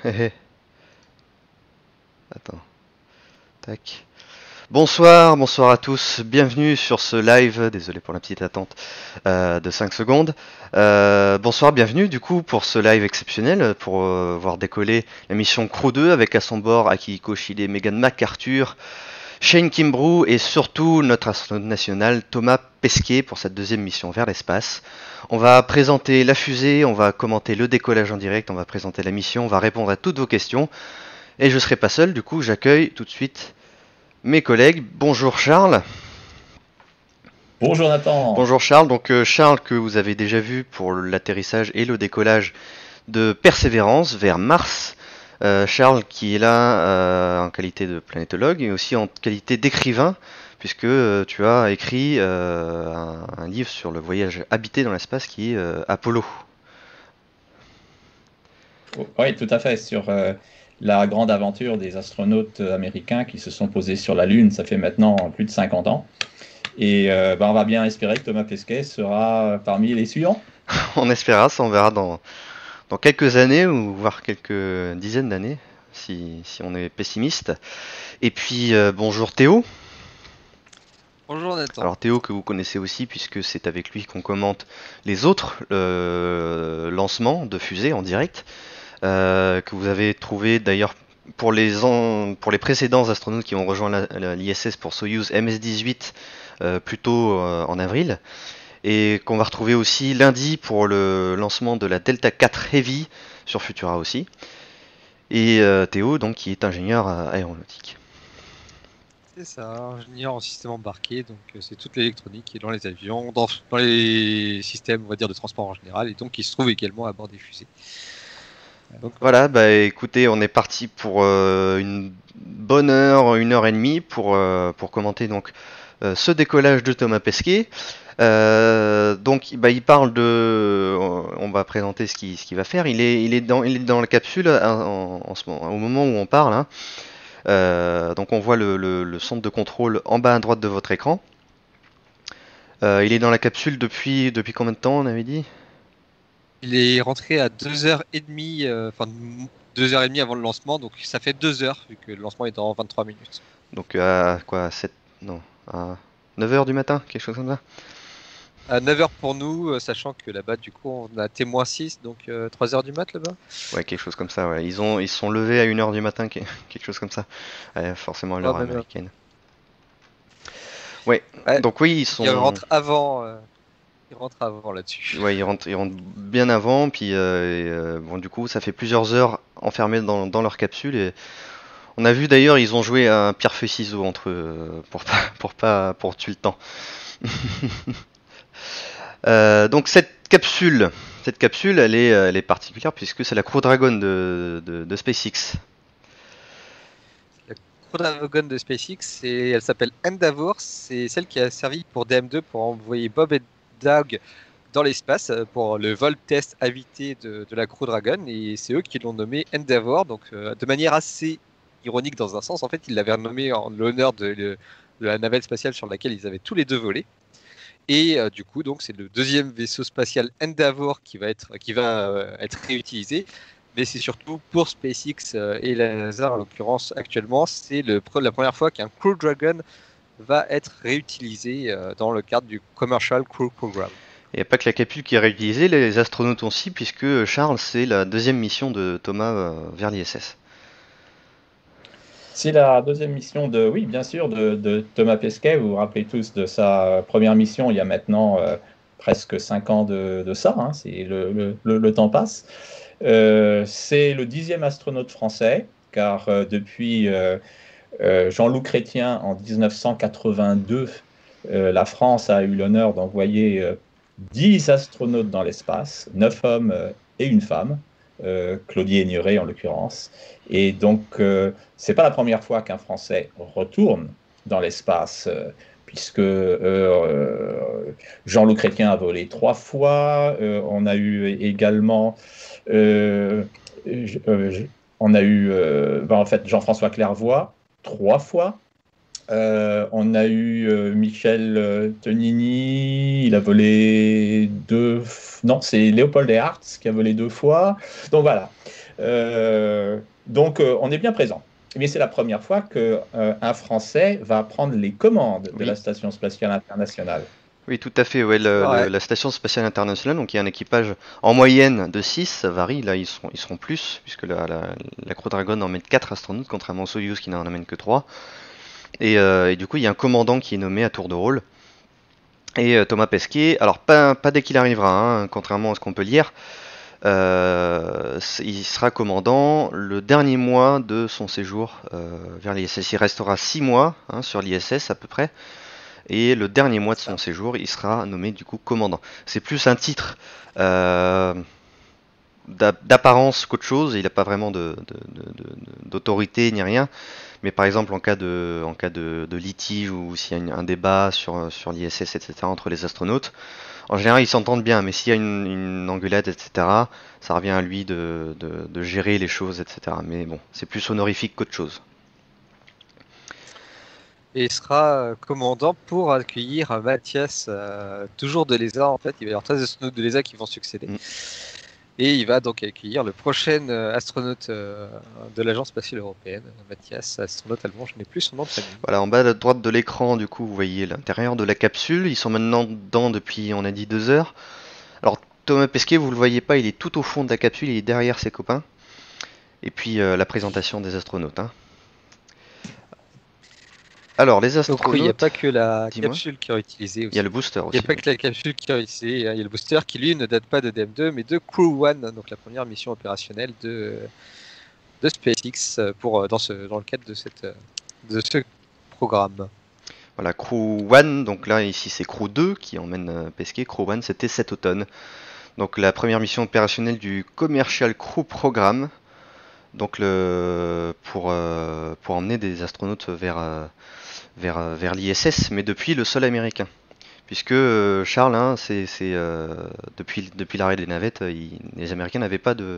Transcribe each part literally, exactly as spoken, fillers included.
Attends. Tac. Bonsoir, bonsoir à tous. Bienvenue sur ce live. Désolé pour la petite attente euh, de cinq secondes. Euh, bonsoir, bienvenue du coup pour ce live exceptionnel pour euh, voir décoller la mission Crew deux avec à son bord Akihiko Shide, Megan McArthur, Shane Kimbrough et surtout notre astronaute national Thomas Pesquet pour cette deuxième mission vers l'espace. On va présenter la fusée, on va commenter le décollage en direct, on va présenter la mission, on va répondre à toutes vos questions. Et je ne serai pas seul, du coup j'accueille tout de suite mes collègues. Bonjour Charles. Bonjour Nathan. Bonjour Charles, donc euh, Charles que vous avez déjà vu pour l'atterrissage et le décollage de Persévérance vers Mars. Euh, Charles qui est là euh, en qualité de planétologue et aussi en qualité d'écrivain, puisque euh, tu as écrit euh, un, un livre sur le voyage habité dans l'espace qui est euh, Apollo. Oui, tout à fait, sur euh, la grande aventure des astronautes américains qui se sont posés sur la Lune, ça fait maintenant plus de cinquante ans. Et euh, ben, on va bien espérer que Thomas Pesquet sera parmi les suivants. On espérera, ça on verra dans, dans quelques années, ou voire quelques dizaines d'années, si, si on est pessimiste. Et puis euh, bonjour Théo. Bonjour Nathan. Alors Théo que vous connaissez aussi puisque c'est avec lui qu'on commente les autres euh, lancements de fusées en direct, euh, que vous avez trouvé d'ailleurs pour les, en, pour les précédents astronautes qui ont rejoint l'I S S pour Soyuz M S dix-huit euh, plus tôt euh, en avril, et qu'on va retrouver aussi lundi pour le lancement de la Delta quatre Heavy sur Futura aussi. Et euh, Théo donc qui est ingénieur aéronautique. C'est ça, ingénieur en système embarqué, donc euh, c'est toute l'électronique qui est dans les avions, dans, dans les systèmes on va dire de transport en général, et donc qui se trouve également à bord des fusées. Donc voilà, bah écoutez, on est parti pour euh, une bonne heure, une heure et demie pour, euh, pour commenter donc euh, ce décollage de Thomas Pesquet. Euh, donc bah, il parle de, on va présenter ce qu'il ce qu'il va faire. Il est, il est dans, il est dans la capsule en, en ce moment, au moment où on parle. Hein. Euh, donc on voit le, le, le centre de contrôle en bas à droite de votre écran. Euh, il est dans la capsule depuis, depuis combien de temps on avait dit? Il est rentré à deux heures trente, euh, enfin deux heures trente avant le lancement, donc ça fait deux heures vu que le lancement est dans vingt-trois minutes. Donc à quoi, sept, non, à neuf heures du matin, quelque chose comme ça? À neuf heures pour nous, euh, sachant que là-bas du coup on a T six, donc euh, trois heures du mat là-bas. Ouais, quelque chose comme ça, ouais. Ils ont, ils se sont levés à une heure du matin, quelque chose comme ça. Ouais, forcément à l'heure Ouais, même, américaine. Ouais, ouais, donc oui, ils sont... il rentre avant, euh, il rentre avant là-dessus. Ouais, ils rentrent, ils rentrent bien avant, puis euh, et, euh, bon, du coup, ça fait plusieurs heures enfermés dans, dans leur capsule. Et on a vu d'ailleurs, ils ont joué à un pierre-feuille-ciseau entre eux euh, pour pas, pour pas, pour tuer le temps. euh, donc cette capsule, cette capsule, elle est, elle est particulière puisque c'est la Crew Dragon de, de, de SpaceX. La Crew Dragon de SpaceX, et elle s'appelle Endeavour, c'est celle qui a servi pour D M deux pour envoyer Bob et Doug dans l'espace pour le vol test habité de, de la Crew Dragon, et c'est eux qui l'ont nommé Endeavour, donc euh, de manière assez ironique dans un sens. En fait, ils l'avaient nommé en l'honneur de, de, de la navette spatiale sur laquelle ils avaient tous les deux volé. Et euh, du coup, donc c'est le deuxième vaisseau spatial Endeavour qui va être qui va euh, être réutilisé. Mais c'est surtout pour SpaceX euh, et la NASA en l'occurrence actuellement, c'est le, la première fois qu'un Crew Dragon va être réutilisé euh, dans le cadre du Commercial Crew Program. Il n'y a pas que la capsule qui est réutilisée, les astronautes aussi, puisque Charles, c'est la deuxième mission de Thomas euh, vers l'I S S. C'est la deuxième mission de, oui, bien sûr, de, de Thomas Pesquet. Vous vous rappelez tous de sa première mission il y a maintenant euh, presque cinq ans de, de ça. Hein, c'est le, le, le, le temps passe. Euh, c'est le dixième astronaute français, car euh, depuis euh, euh, Jean-Loup Chrétien en mille neuf cent quatre-vingt-deux, euh, la France a eu l'honneur d'envoyer euh, dix astronautes dans l'espace, neuf hommes euh, et une femme, euh, Claudie Aigneret en l'occurrence. Et donc, euh, ce n'est pas la première fois qu'un Français retourne dans l'espace, euh, puisque euh, euh, Jean-Loup Chrétien a volé trois fois. Euh, on a eu également, euh, euh, on a eu, euh, ben en fait, Jean-François Clairvoy trois fois. Euh, on a eu euh, Michel Tonini, il a volé deux. Non, c'est Léopold Hertz qui a volé deux fois. Donc voilà. Euh, donc, euh, on est bien présent. Mais c'est la première fois qu'un euh, Français va prendre les commandes de Oui. la Station spatiale internationale. Oui, tout à fait. Ouais, le- Ouais. le- la station spatiale internationale, donc il y a un équipage en moyenne de six, ça varie. Là, ils seront, ils seront plus, puisque la, la, la Crew Dragon emmène quatre astronautes, contrairement au Soyuz qui n'en amène que trois. Et, euh, et du coup, il y a un commandant qui est nommé à tour de rôle. Et euh, Thomas Pesquet, alors pas, pas dès qu'il arrivera, hein, contrairement à ce qu'on peut lire, euh, il sera commandant le dernier mois de son séjour euh, vers l'I S S. Il restera six mois hein, sur l'I S S à peu près. Et le dernier mois de son séjour, il sera nommé du coup commandant. C'est plus un titre euh, d'apparence qu'autre chose. Il n'a pas vraiment de, de, de, de, d'autorité ni rien. Mais par exemple, en cas de, en cas de, de litige ou s'il y a un débat sur, sur l'I S S, et cetera, entre les astronautes, en général, ils s'entendent bien. Mais s'il y a une, une engueulade, et cetera, ça revient à lui de, de, de gérer les choses, et cetera. Mais bon, c'est plus honorifique qu'autre chose. Et il sera commandant pour accueillir Mathias, euh, toujours de l'E S A en fait. Il va y avoir treize astronautes de l'E S A qui vont succéder. Mm. Et il va donc accueillir le prochain astronaute euh, de l'Agence spatiale européenne, Mathias, astronaute allemand, je n'ai plus son nom de famille. Voilà, en bas à droite de l'écran, du coup, vous voyez l'intérieur de la capsule. Ils sont maintenant dedans depuis, on a dit, deux heures. Alors, Thomas Pesquet, vous le voyez pas, il est tout au fond de la capsule, il est derrière ses copains. Et puis, euh, la présentation des astronautes. Hein. Alors, les astronautes... Donc, il n'y a pas que la capsule qui est utilisée. Il y a le booster aussi. Il n'y a pas que la capsule qui est utilisée. Il y a le booster qui, lui, ne date pas de D M deux, mais de Crew One, donc la première mission opérationnelle de, de SpaceX pour, dans, ce, dans le cadre de, cette, de ce programme. Voilà, Crew One, donc là, ici, c'est Crew deux qui emmène euh, Pesquet. Crew One, c'était cet automne. Donc, la première mission opérationnelle du Commercial Crew Programme. Donc, le, pour, euh, pour emmener des astronautes vers... Euh, vers, vers l'I S S, mais depuis le sol américain. Puisque euh, Charles, hein, c'est, c'est, euh, depuis, depuis l'arrêt des navettes, il, les Américains n'avaient pas de,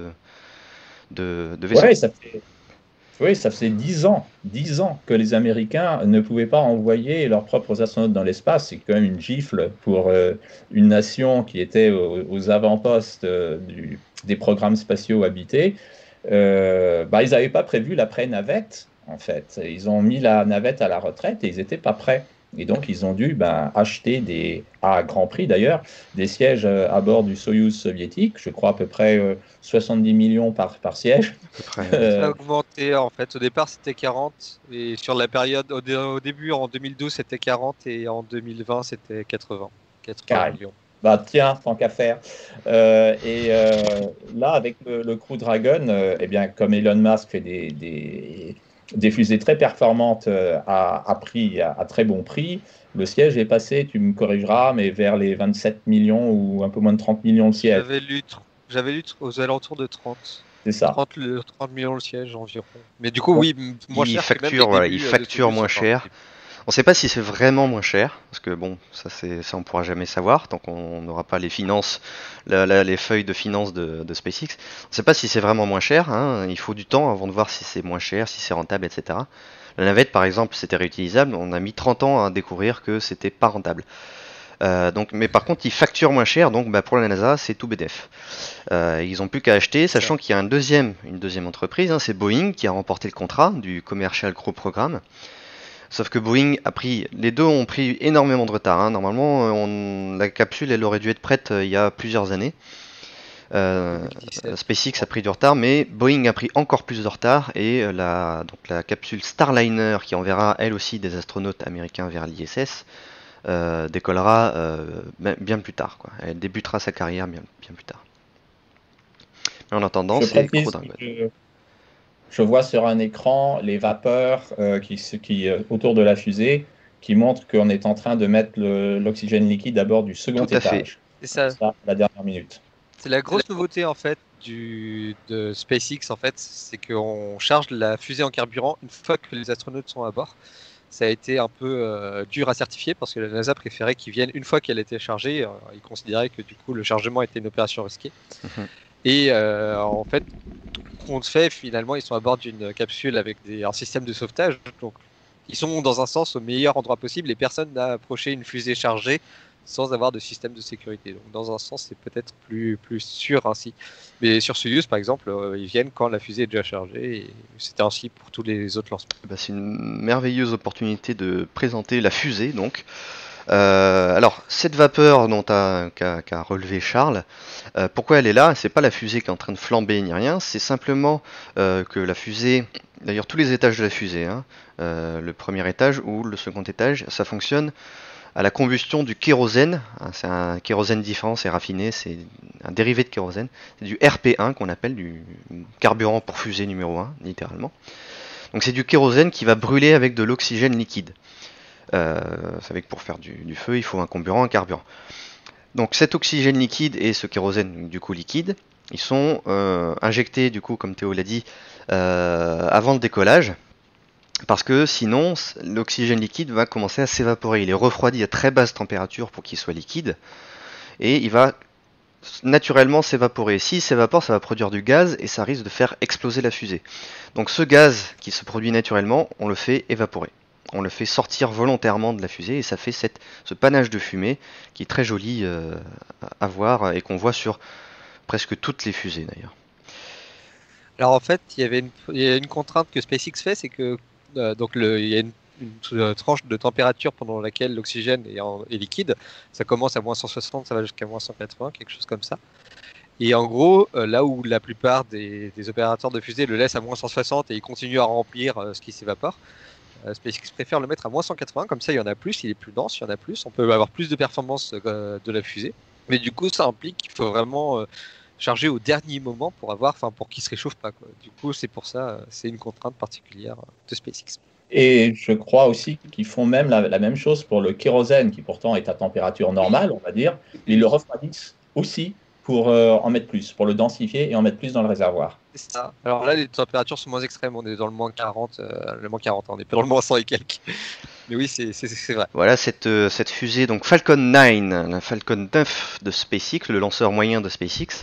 de, de vaisseau. Ouais, ça fait, oui, ça faisait dix ans, dix ans que les Américains ne pouvaient pas envoyer leurs propres astronautes dans l'espace. C'est quand même une gifle pour euh, une nation qui était aux, aux avant-postes euh, du, des programmes spatiaux habités. Euh, bah, ils n'avaient pas prévu l'après-navette. En fait, ils ont mis la navette à la retraite et ils n'étaient pas prêts. Et donc, ils ont dû ben, acheter, des, à grand prix d'ailleurs, des sièges à bord du Soyouz soviétique, je crois à peu près euh, soixante-dix millions par, par siège. Euh... Ça a augmenté en fait. Au départ, c'était quarante. Et sur la période, au, dé, au début, en deux mille douze, c'était quarante. Et en deux mille vingt, c'était quatre-vingts. quatre-vingts millions. Bah tiens, tant qu'à faire. Euh, et euh, là, avec le, le Crew Dragon, euh, eh bien, comme Elon Musk fait des, des, des fusées très performantes euh, à, à, prix, à, à très bon prix, le siège est passé, tu me corrigeras, mais vers les vingt-sept millions ou un peu moins de trente millions de sièges. J'avais lu, j'avais lu aux alentours de trente. C'est ça. trente, trente millions le siège environ. Mais du coup, bon, oui, moins il cher. Facture, que voilà, il facture moins cher. On ne sait pas si c'est vraiment moins cher, parce que bon, ça, c'est, ça on ne pourra jamais savoir, tant qu'on n'aura pas les finances, la, la, les feuilles de finances de, de SpaceX. On ne sait pas si c'est vraiment moins cher, hein. Il faut du temps avant de voir si c'est moins cher, si c'est rentable, et cetera. La navette, par exemple, c'était réutilisable, on a mis trente ans à découvrir que c'était pas rentable. Euh, donc, mais par contre, ils facturent moins cher, donc bah, pour la NASA, c'est tout B D F. Euh, ils n'ont plus qu'à acheter, sachant qu'il y a un deuxième, une deuxième entreprise, hein, c'est Boeing qui a remporté le contrat du Commercial Crew Programme. Sauf que Boeing a pris, les deux ont pris énormément de retard. Hein. Normalement, on, la capsule, elle aurait dû être prête euh, il y a plusieurs années. Euh, SpaceX a pris du retard, mais Boeing a pris encore plus de retard et la, donc la capsule Starliner, qui enverra elle aussi des astronautes américains vers l'I S S, euh, décollera euh, bien plus tard. Quoi. Elle débutera sa carrière bien, bien plus tard. Mais en attendant, c'est Crew Dragon. Je vois sur un écran les vapeurs euh, qui, qui, euh, autour de la fusée qui montrent qu'on est en train de mettre le, l'oxygène liquide à bord du second Tout à étage. C'est ça. ça. La dernière minute. C'est la grosse nouveauté en fait du, de SpaceX en fait, c'est qu'on charge la fusée en carburant une fois que les astronautes sont à bord. Ça a été un peu euh, dur à certifier parce que la NASA préférait qu'ils viennent une fois qu'elle était chargée. Euh, ils considéraient que du coup le chargement était une opération risquée. Mmh. Et euh, en fait, on fait finalement, ils sont à bord d'une capsule avec des, un système de sauvetage. Donc, ils sont dans un sens au meilleur endroit possible et personne n'a approché une fusée chargée sans avoir de système de sécurité. Donc dans un sens, c'est peut-être plus, plus sûr ainsi. Mais sur Soyuz, par exemple, euh, ils viennent quand la fusée est déjà chargée, et c'était ainsi pour tous les autres lancements. Bah, c'est une merveilleuse opportunité de présenter la fusée, donc. Euh, alors, cette vapeur dont qu'a qu'a relevé Charles, euh, pourquoi elle est là? C'est pas la fusée qui est en train de flamber ni rien, c'est simplement euh, que la fusée, d'ailleurs tous les étages de la fusée, hein, euh, le premier étage ou le second étage, ça fonctionne à la combustion du kérosène. Hein, c'est un kérosène différent, c'est raffiné, c'est un dérivé de kérosène. C'est du R P un qu'on appelle du carburant pour fusée numéro un, littéralement. Donc c'est du kérosène qui va brûler avec de l'oxygène liquide. Euh, c'est avec pour faire du, du feu, il faut un comburant, un carburant. Donc cet oxygène liquide et ce kérosène du coup liquide, ils sont euh, injectés du coup, comme Théo l'a dit, euh, avant le décollage, parce que sinon l'oxygène liquide va commencer à s'évaporer. Il est refroidi à très basse température pour qu'il soit liquide, et il va naturellement s'évaporer. S'il s'évapore, ça va produire du gaz et ça risque de faire exploser la fusée. Donc ce gaz qui se produit naturellement, on le fait évaporer. On le fait sortir volontairement de la fusée et ça fait cette, ce panache de fumée qui est très joli euh, à voir et qu'on voit sur presque toutes les fusées d'ailleurs. Alors en fait, il y avait une, il y a une contrainte que SpaceX fait, c'est que euh, donc le, il y a une, une tranche de température pendant laquelle l'oxygène est, en, est liquide. Ça commence à moins cent soixante, ça va jusqu'à moins cent quatre-vingts, quelque chose comme ça. Et en gros, euh, là où la plupart des, des opérateurs de fusée le laissent à moins cent soixante et ils continuent à remplir euh, ce qui s'évapore, euh, SpaceX préfère le mettre à moins cent quatre-vingts, comme ça il y en a plus, il est plus dense, il y en a plus, on peut avoir plus de performance euh, de la fusée. Mais du coup, ça implique qu'il faut vraiment euh, charger au dernier moment pour avoir, enfin pour qu'il se réchauffe pas, quoi. Du coup, c'est pour ça, euh, c'est une contrainte particulière de SpaceX. Et je crois aussi qu'ils font même la, la même chose pour le kérosène, qui pourtant est à température normale, on va dire. Ils le refroidissent aussi pour euh, en mettre plus, pour le densifier et en mettre plus dans le réservoir. C'est ça. Alors là, les températures sont moins extrêmes. On est dans le moins quarante, euh, le moins quarante, on est pas dans le moins cent et quelques. Mais oui, c'est, c'est, c'est vrai. Voilà cette, euh, cette fusée, donc Falcon neuf, la Falcon neuf de SpaceX, le lanceur moyen de SpaceX,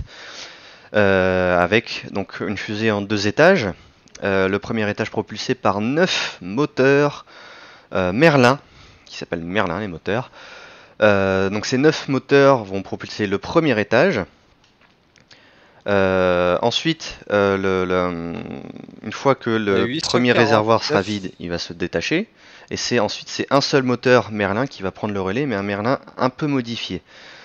euh, avec donc une fusée en deux étages. Euh, le premier étage propulsé par neuf moteurs euh, Merlin, qui s'appellent Merlin les moteurs. Euh, donc ces neuf moteurs vont propulser le premier étage. Euh, ensuite, euh, le, le, une fois que le premier réservoir sera vide, il va se détacher. Et c'est ensuite c'est un seul moteur Merlin qui va prendre le relais, mais un Merlin un peu modifié.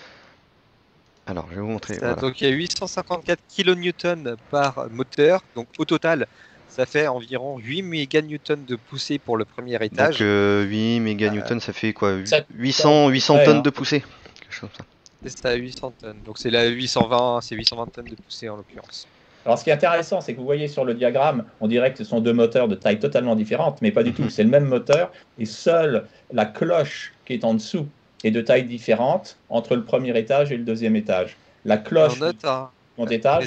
Alors, je vais vous montrer. Ça, voilà. Donc il y a huit cent cinquante-quatre kilonewtons par moteur. Donc au total, ça fait environ huit méganewtons de poussée pour le premier étage. Donc euh, huit méganewtons, euh, ça fait quoi? huit cents, huit cents ouais, tonnes hein. de poussée. Quelque chose comme ça. C'est ça, huit cents tonnes. Donc c'est la huit cent vingt, c'est huit cent vingt tonnes de poussée en l'occurrence. Alors ce qui est intéressant, c'est que vous voyez sur le diagramme, on dirait que ce sont deux moteurs de taille totalement différente, mais pas du tout. C'est le même moteur et seule la cloche qui est en dessous est de taille différente entre le premier étage et le deuxième étage. La cloche note, hein. du second étage,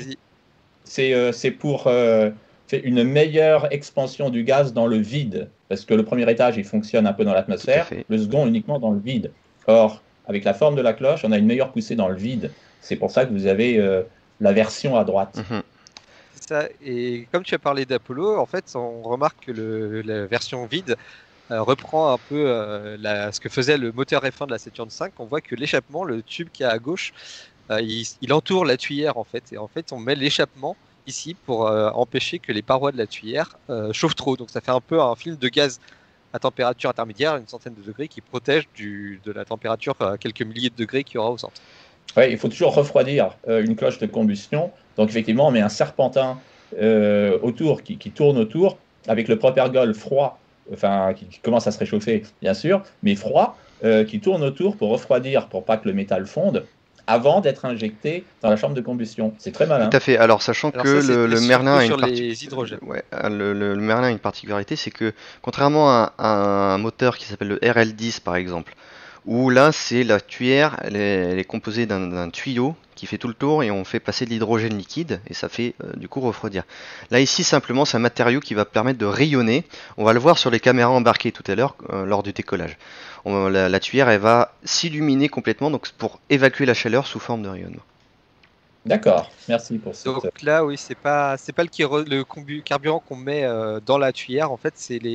c'est euh, pour euh, une meilleure expansion du gaz dans le vide, parce que le premier étage, il fonctionne un peu dans l'atmosphère, le second uniquement dans le vide. Or, avec la forme de la cloche, on a une meilleure poussée dans le vide. C'est pour ça que vous avez euh, la version à droite. Mm-hmm. Ça, et comme tu as parlé d'Apollo, en fait, on remarque que le, la version vide euh, reprend un peu euh, la, ce que faisait le moteur F un de la Saturn cinq. On voit que l'échappement, le tube qui est à gauche, euh, il, il entoure la tuyère en fait. Et en fait, on met l'échappement ici pour euh, empêcher que les parois de la tuyère euh, chauffent trop. Donc ça fait un peu un film de gaz à température intermédiaire, une centaine de degrés, qui protège du, de la température à quelques milliers de degrés qu'il y aura au centre. Oui, il faut toujours refroidir euh, une cloche de combustion. Donc effectivement, on met un serpentin euh, autour, qui, qui tourne autour, avec le propergol froid, enfin qui, qui commence à se réchauffer, bien sûr, mais froid, euh, qui tourne autour pour refroidir, pour pas que le métal fonde, avant d'être injecté dans la chambre de combustion. C'est très malin. Tout à fait. Alors, sachant Alors que ça, le, le Merlin a une les hydrogènes. Ouais, le, le, le Merlin a une particularité, c'est que contrairement à, à un moteur qui s'appelle le R L dix par exemple, où là c'est la tuyère, elle est, elle est composée d'un tuyau qui fait tout le tour et on fait passer de l'hydrogène liquide et ça fait euh, du coup refroidir. Là ici simplement c'est un matériau qui va permettre de rayonner. On va le voir sur les caméras embarquées tout à l'heure euh, lors du décollage. On, la, la tuyère elle va s'illuminer complètement donc pour évacuer la chaleur sous forme de rayonnement. D'accord, merci pour ça. Donc là, oui, c'est pas c'est pas le, le carburant qu'on met euh, dans la tuyère. En fait, c'est les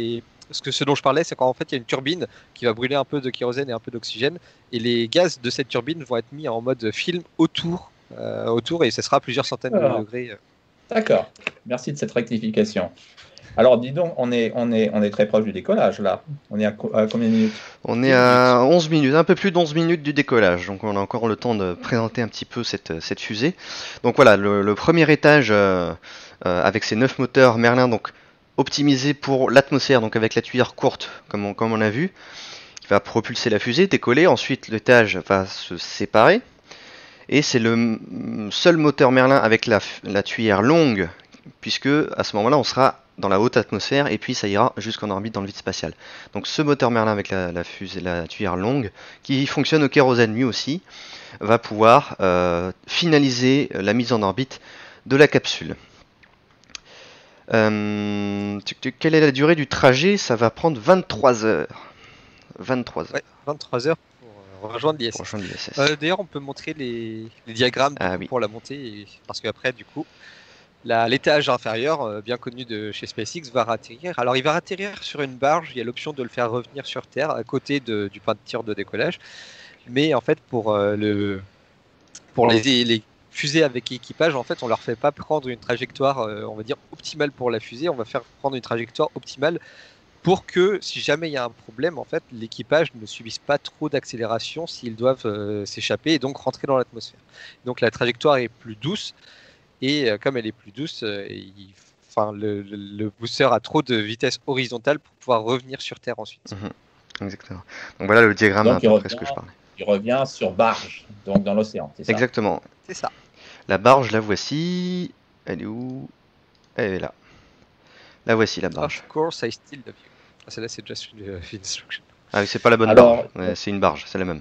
Parce que ce dont je parlais, c'est qu'en fait, il y a une turbine qui va brûler un peu de kérosène et un peu d'oxygène, et les gaz de cette turbine vont être mis en mode film autour, euh, autour et ce sera à plusieurs centaines de Alors, degrés. d'accord. Merci de cette rectification. Alors, dis donc, on est, on est, on est très proche du décollage, là. On est à, co- à combien de minutes? On est à onze minutes, un peu plus d'onze minutes du décollage, donc on a encore le temps de présenter un petit peu cette, cette fusée. Donc voilà, le, le premier étage euh, euh, avec ses neuf moteurs Merlin, donc optimisé pour l'atmosphère, donc avec la tuyère courte, comme on, comme on a vu, qui va propulser la fusée, décoller. Ensuite, l'étage va se séparer, et c'est le m- seul moteur Merlin avec la, f- la tuyère longue, puisque à ce moment-là, on sera dans la haute atmosphère, et puis ça ira jusqu'en orbite dans le vide spatial. Donc ce moteur Merlin avec la, la, fusée, la tuyère longue, qui fonctionne au kérosène lui aussi, va pouvoir euh, finaliser la mise en orbite de la capsule. Euh, tuc, tuc, quelle est la durée du trajet? Ça va prendre vingt-trois heures. vingt-trois heures Ouais, vingt-trois heures pour euh, rejoindre l'I S S. pour rejoindre l'I S S. Euh, D'ailleurs, on peut montrer les, les diagrammes du Ah coup, oui. pour la montée, et- parce qu'après, du coup, la- l'étage inférieur, euh, bien connu de chez SpaceX, va atterrir. Alors, il va atterrir sur une barge. Il y a l'option de le faire revenir sur Terre, à côté de- du point de tir de décollage. Mais en fait, pour euh, le, pour les, les fusées avec équipage, en fait, on leur fait pas prendre une trajectoire, euh, on va dire optimale pour la fusée. On va faire prendre une trajectoire optimale pour que, si jamais il y a un problème, en fait, l'équipage ne subisse pas trop d'accélération s'ils doivent euh, s'échapper et donc rentrer dans l'atmosphère. Donc la trajectoire est plus douce, et euh, comme elle est plus douce, euh, il- enfin, le, le- le booster a trop de vitesse horizontale pour pouvoir revenir sur Terre ensuite. Mhm, exactement. Donc voilà le diagramme à Donc, il peu près revient, ce que je parlais. il revient sur barge, donc dans l'océan, c'est ça? Exactement. C'est ça. La barge, la voici. Elle est où? Elle est là. La voici la barge. Of course, I still love you. Ah, celle-là, c'est just une euh, instruction. Ah oui, c'est pas la bonne Alors, barge. Ouais, c'est une barge, c'est la même.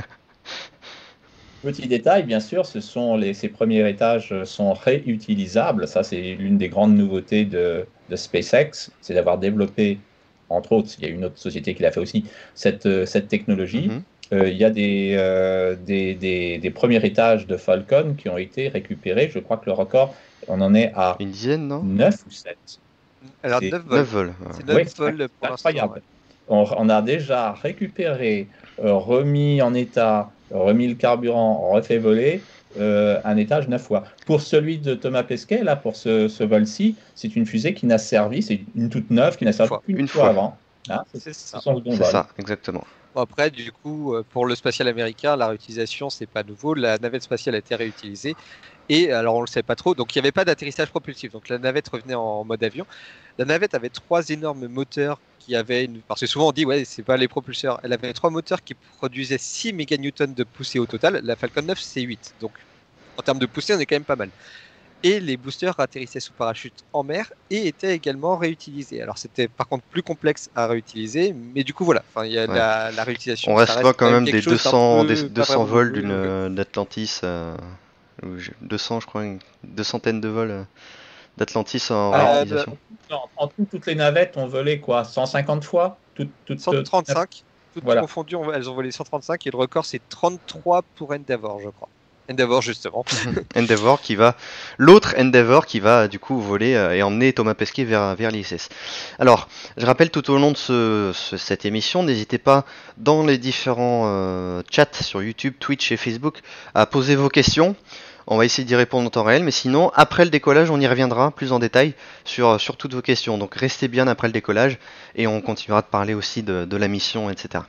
Petit détail, bien sûr, ce sont les, ces premiers étages sont réutilisables. Ça, c'est l'une des grandes nouveautés de, de SpaceX, c'est d'avoir développé, entre autres, il y a une autre société qui l'a fait aussi, cette, cette technologie. Mhm. Euh, il y a des, euh, des, des, des premiers étages de Falcon qui ont été récupérés. Je crois que le record, on en est à Une dizaine, non? neuf ou sept. Alors, C'est neuf vols. neuf vols. ouais. C'est Oui, neuf c'est vols pour l'instant. incroyable. Ouais. On, on a déjà récupéré, euh, remis en état, remis le carburant, refait voler euh, un étage neuf fois. Pour celui de Thomas Pesquet, là, pour ce, ce vol-ci, c'est une fusée qui n'a servi, c'est une toute neuve qui n'a servi fois. qu'une Une fois fois. avant. Hein, c'est- C'est ce ça. sont de bons C'est vols. ça, exactement. Bon, après, du coup, euh, pour le spatial américain, la réutilisation, c'est pas nouveau. La navette spatiale a été réutilisée. Et alors, on le sait pas trop. Donc, il n'y avait pas d'atterrissage propulsif. Donc, la navette revenait en mode avion. La navette avait trois énormes moteurs qui avaient une. Parce que souvent, on dit, ouais, c'est pas les propulseurs. Elle avait trois moteurs qui produisaient six méganewtons de poussée au total. La Falcon neuf, c'est huit. Donc, en termes de poussée, on est quand même pas mal. Et les boosters atterrissaient sous parachute en mer et étaient également réutilisés. Alors c'était par contre plus complexe à réutiliser, mais du coup voilà, enfin, il y a Ouais. la, la réutilisation. On ça reste loin quand quand même quelque des chose d'un deux cents, peu des pas deux cents vraiment vols nouveau, d'une donc, euh, d'Atlantis. euh, ou j'ai- deux cents, je crois, une, deux centaines de vols euh, d'Atlantis en Alors, réutilisation. Non, en tout, toutes les navettes ont volé quoi, cent cinquante fois toutes, toutes, cent trente-cinq, toutes Voilà. confondues, on- elles ont volé cent trente-cinq et le record c'est trente-trois pour Endeavour, je crois. Endeavour justement. Endeavour qui va, l'autre Endeavour qui va du coup voler euh, et emmener Thomas Pesquet vers, vers l'I S S. Alors, je rappelle tout au long de ce, ce- cette émission, n'hésitez pas dans les différents euh, chats sur YouTube, Twitch et Facebook à poser vos questions. On va essayer d'y répondre en temps réel, mais sinon, après le décollage, on y reviendra plus en détail sur, sur toutes vos questions. Donc restez bien après le décollage et on continuera de parler aussi de, de la mission, et cetera.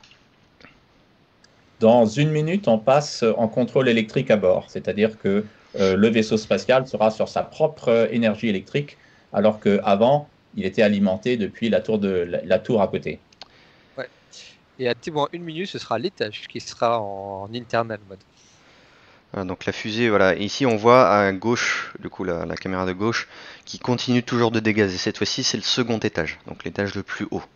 Dans une minute, on passe en contrôle électrique à bord, c'est-à-dire que euh, le vaisseau spatial sera sur sa propre énergie électrique, alors qu'avant, il était alimenté depuis la tour, de, la, la tour à côté. Ouais. Et à T moins une minute, ce sera l'étage qui sera en, en internal mode. Voilà, donc la fusée, voilà, ici on voit à gauche, du coup la, la caméra de gauche, qui continue toujours de dégazer. Cette fois-ci, c'est le second étage, donc l'étage le plus haut.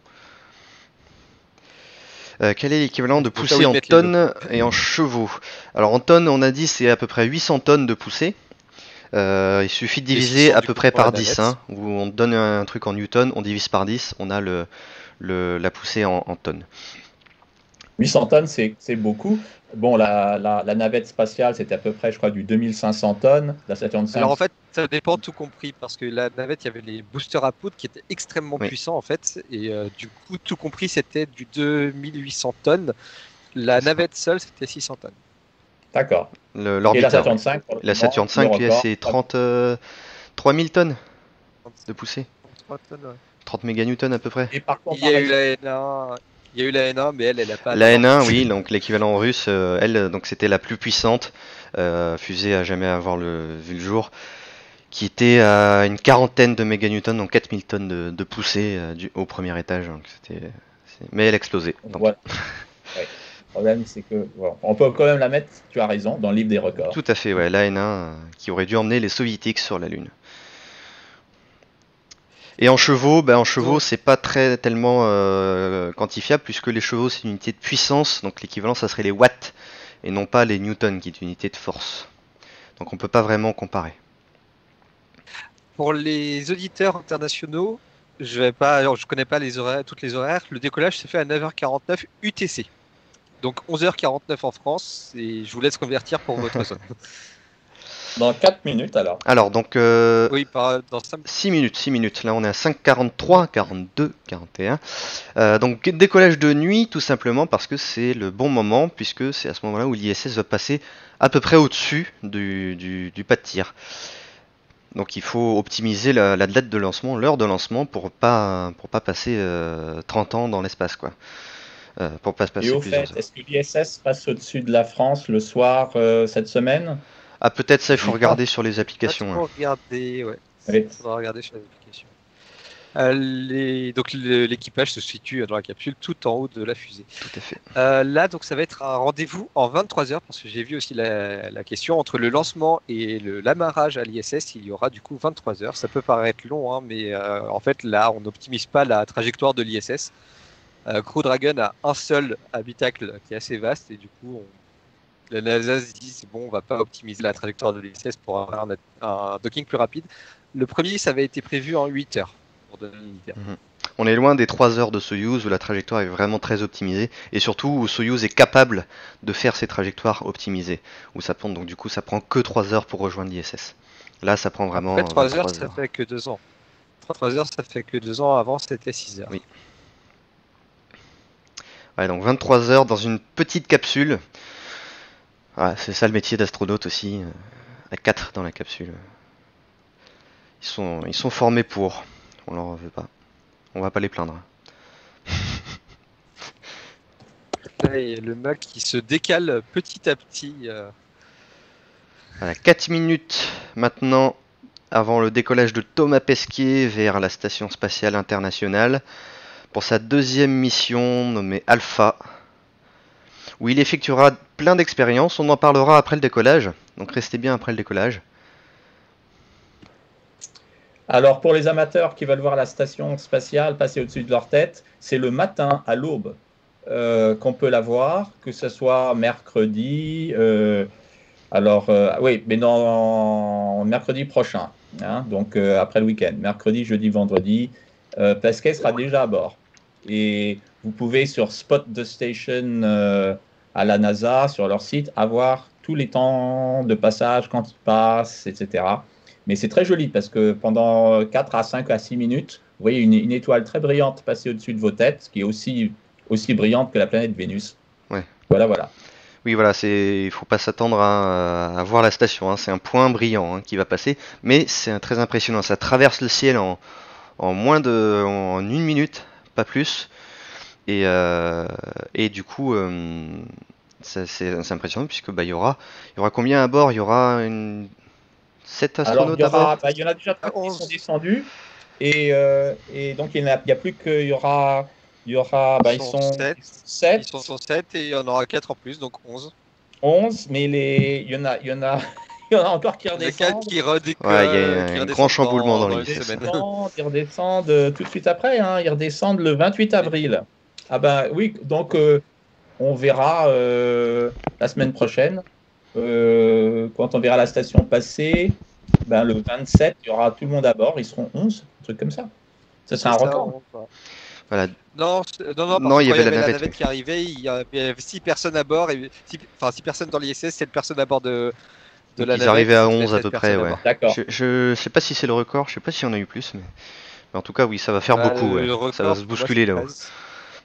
Euh, quel est l'équivalent de Donc, poussée là où ils en mettent les tonnes et en chevaux? Alors en tonnes, on a dit c'est à peu près huit cents tonnes de poussée. Euh, il suffit de diviser six cents à du peu coup près pour la par dix. navette. Hein, où on donne un truc en newton, on divise par dix, on a le, le, la poussée en, en tonnes. huit cents tonnes, c'est c'est beaucoup. Bon, la, la, la navette spatiale, c'était à peu près, je crois, du deux mille cinq cents tonnes. La Saturn Alors en cinq, fait, ça dépend tout compris parce que la navette, il y avait les boosters à poudre qui étaient extrêmement Oui. puissants en fait, et euh, du coup tout compris c'était du deux mille huit cents tonnes. La C'est ça. navette seule c'était six cents tonnes. d'accord. Le- Et la L'orbiteur, Saturn ouais. cinq, pour le La moment, Saturn le cinq, lui, record, c'est trente, euh, trois mille tonnes de poussée. trente-trois tonnes, ouais. trente méganewtons à peu près. et par Il y a eu comparaison, la N un, il y a eu la N un, mais elle, elle a pas atteint La N un, l'orbite. oui, donc l'équivalent russe, euh, elle, euh, donc c'était la plus puissante euh, fusée à jamais avoir le, vu le jour, qui était à une quarantaine de méganewtons, donc quatre mille tonnes de, de poussée euh, du, au premier étage. Donc c'était, c'est- mais elle explosait. Donc, voilà. Ouais. Le problème, c'est que voilà, on peut quand même la mettre, tu as raison, dans le livre des records. tout à fait, ouais, la N un euh, qui aurait dû emmener les soviétiques sur la Lune. Et en chevaux, ben en chevaux, Donc, c'est pas très tellement euh, quantifiable puisque les chevaux c'est une unité de puissance, donc l'équivalent ça serait les watts et non pas les newtons qui est une unité de force. Donc on peut pas vraiment comparer. pour les auditeurs internationaux, je vais pas, alors, je connais pas les horaires, toutes les horaires. Le décollage se fait à neuf heures quarante-neuf U T C. Donc onze heures quarante-neuf en France, et je vous laisse convertir pour votre zone. Dans quatre minutes, alors. Alors donc euh, Oui, par, dans cinq... six minutes, six minutes. Là on est à cinq quarante-trois, quarante-deux, quarante et un. Euh, donc décollage de nuit tout simplement parce que c'est le bon moment puisque c'est à ce moment-là où l'I S S va passer à peu près au-dessus du, du, du pas de tir. Donc il faut optimiser la, la date de lancement, l'heure de lancement pour pas pour pas passer euh, trente ans dans l'espace quoi. Euh, pour pas se Et passer au plusieurs fait, heures. est-ce que l'I S S passe au-dessus de la France le soir euh, cette semaine? Ah peut-être ça il faut J'y crois. regarder sur les Là, tu applications. peux Hein. regarder, ouais. Oui. Faudra regarder sur l'application. Euh, les... Donc le- l'équipage se situe dans la capsule tout en haut de la fusée. Tout à fait. Euh, là, donc ça va être un rendez-vous en vingt-trois heures parce que j'ai vu aussi la, la question entre le lancement et le- l'amarrage à l'I S S, il y aura du coup vingt-trois heures. Ça peut paraître long, hein, mais euh, en fait là, on n'optimise pas la trajectoire de l'I S S. Euh, Crew Dragon a un seul habitacle qui est assez vaste et du coup, on- la NASA se dit c'est bon, on va pas optimiser la trajectoire de l'I S S pour avoir un, un docking plus rapide. Le premier, ça avait été prévu en huit heures pour donner une idée. Mhm. On est loin des trois heures de Soyuz où la trajectoire est vraiment très optimisée et surtout où Soyuz est capable de faire ces trajectoires optimisées. Où ça prend donc du coup ça prend que trois heures pour rejoindre l'I S S. Là ça prend vraiment Après, trois heures, vingt-trois ça heures. fait que deux ans. trois heures, ça fait que deux ans. Avant, c'était six heures. Oui. Ouais, donc vingt-trois heures dans une petite capsule. Ouais, c'est ça le métier d'astronaute aussi. euh, À quatre dans la capsule. Ils sont, ils sont formés pour. On leur en veut pas. On va pas les plaindre. Là, il y a le Mac qui se décale petit à petit. euh. Voilà, quatre minutes maintenant avant le décollage de Thomas Pesquet vers la Station Spatiale Internationale pour sa deuxième mission nommée Alpha, où il effectuera plein d'expériences. On en parlera après le décollage, donc restez bien après le décollage. Alors, pour les amateurs qui veulent voir la station spatiale passer au-dessus de leur tête, c'est le matin à l'aube euh, qu'on peut la voir, que ce soit mercredi. Euh, alors, euh, oui, mais dans mercredi prochain, hein, donc euh, après le week-end, mercredi, jeudi, vendredi, euh, Pesquet sera déjà à bord. Et vous pouvez sur Spot the Station euh, à la NASA, sur leur site, avoir tous les temps de passage, quand il passe, et cetera. Mais c'est très joli parce que pendant quatre à cinq à six minutes, vous voyez une, une étoile très brillante passer au-dessus de vos têtes, qui est aussi, aussi brillante que la planète Vénus. Ouais. Voilà, voilà. Oui, voilà, c'est, il faut pas s'attendre à, à voir la station. Hein. C'est un point brillant hein, qui va passer, mais c'est très impressionnant. Ça traverse le ciel en, en moins de, en une minute, pas plus. Et, euh, et du coup, euh, ça, c'est, c'est impressionnant puisque bah il y aura, il y aura combien à bord? Il y aura une sept Alors, il astronautes y à bord? aura, bah, il y en a déjà Ah, trois qui sont onze. descendus. Et, euh, et donc, il n'y a, il y a plus que, il y aura, il y aura, bah, Ils ils sont sont sept. sept, Ils sont sur sept et il y en aura quatre en plus, donc onze. onze, mais les, il y en a, il y en a, il y en a encore qui Il y en a quatre redescendent. qui, redéco- Ouais, il y a euh, qui un, un grand redescendent chamboulement dans, dans dans Ils une l'I S S. semaine. redescendent, ils redescendent euh, tout de suite après, hein, ils redescendent le vingt-huit avril. Ah ben oui, donc euh, on verra euh, la semaine prochaine, euh, quand on verra la station passer, ben, le vingt-sept, il y aura tout le monde à bord, ils seront onze, un truc comme ça. Ça sera C'est un ça, record. on va. Voilà, Non, c'est- non, non, parce Non, que il y quand avait la navette, navette oui. qui arrivait, il y avait six personnes à bord, et six, enfin six personnes dans l'I S S, sept personnes à bord de, de Donc la ils navette, arrivaient et à ça devait onze être à sept peu près, personnes à ouais. bord. Je, D'accord. je sais pas si c'est le record, je sais pas si on a eu plus, mais, mais en tout cas, oui, ça va faire Bah, beaucoup, ouais. le Ça va record, se pour moi, bousculer c'est là-haut. treize.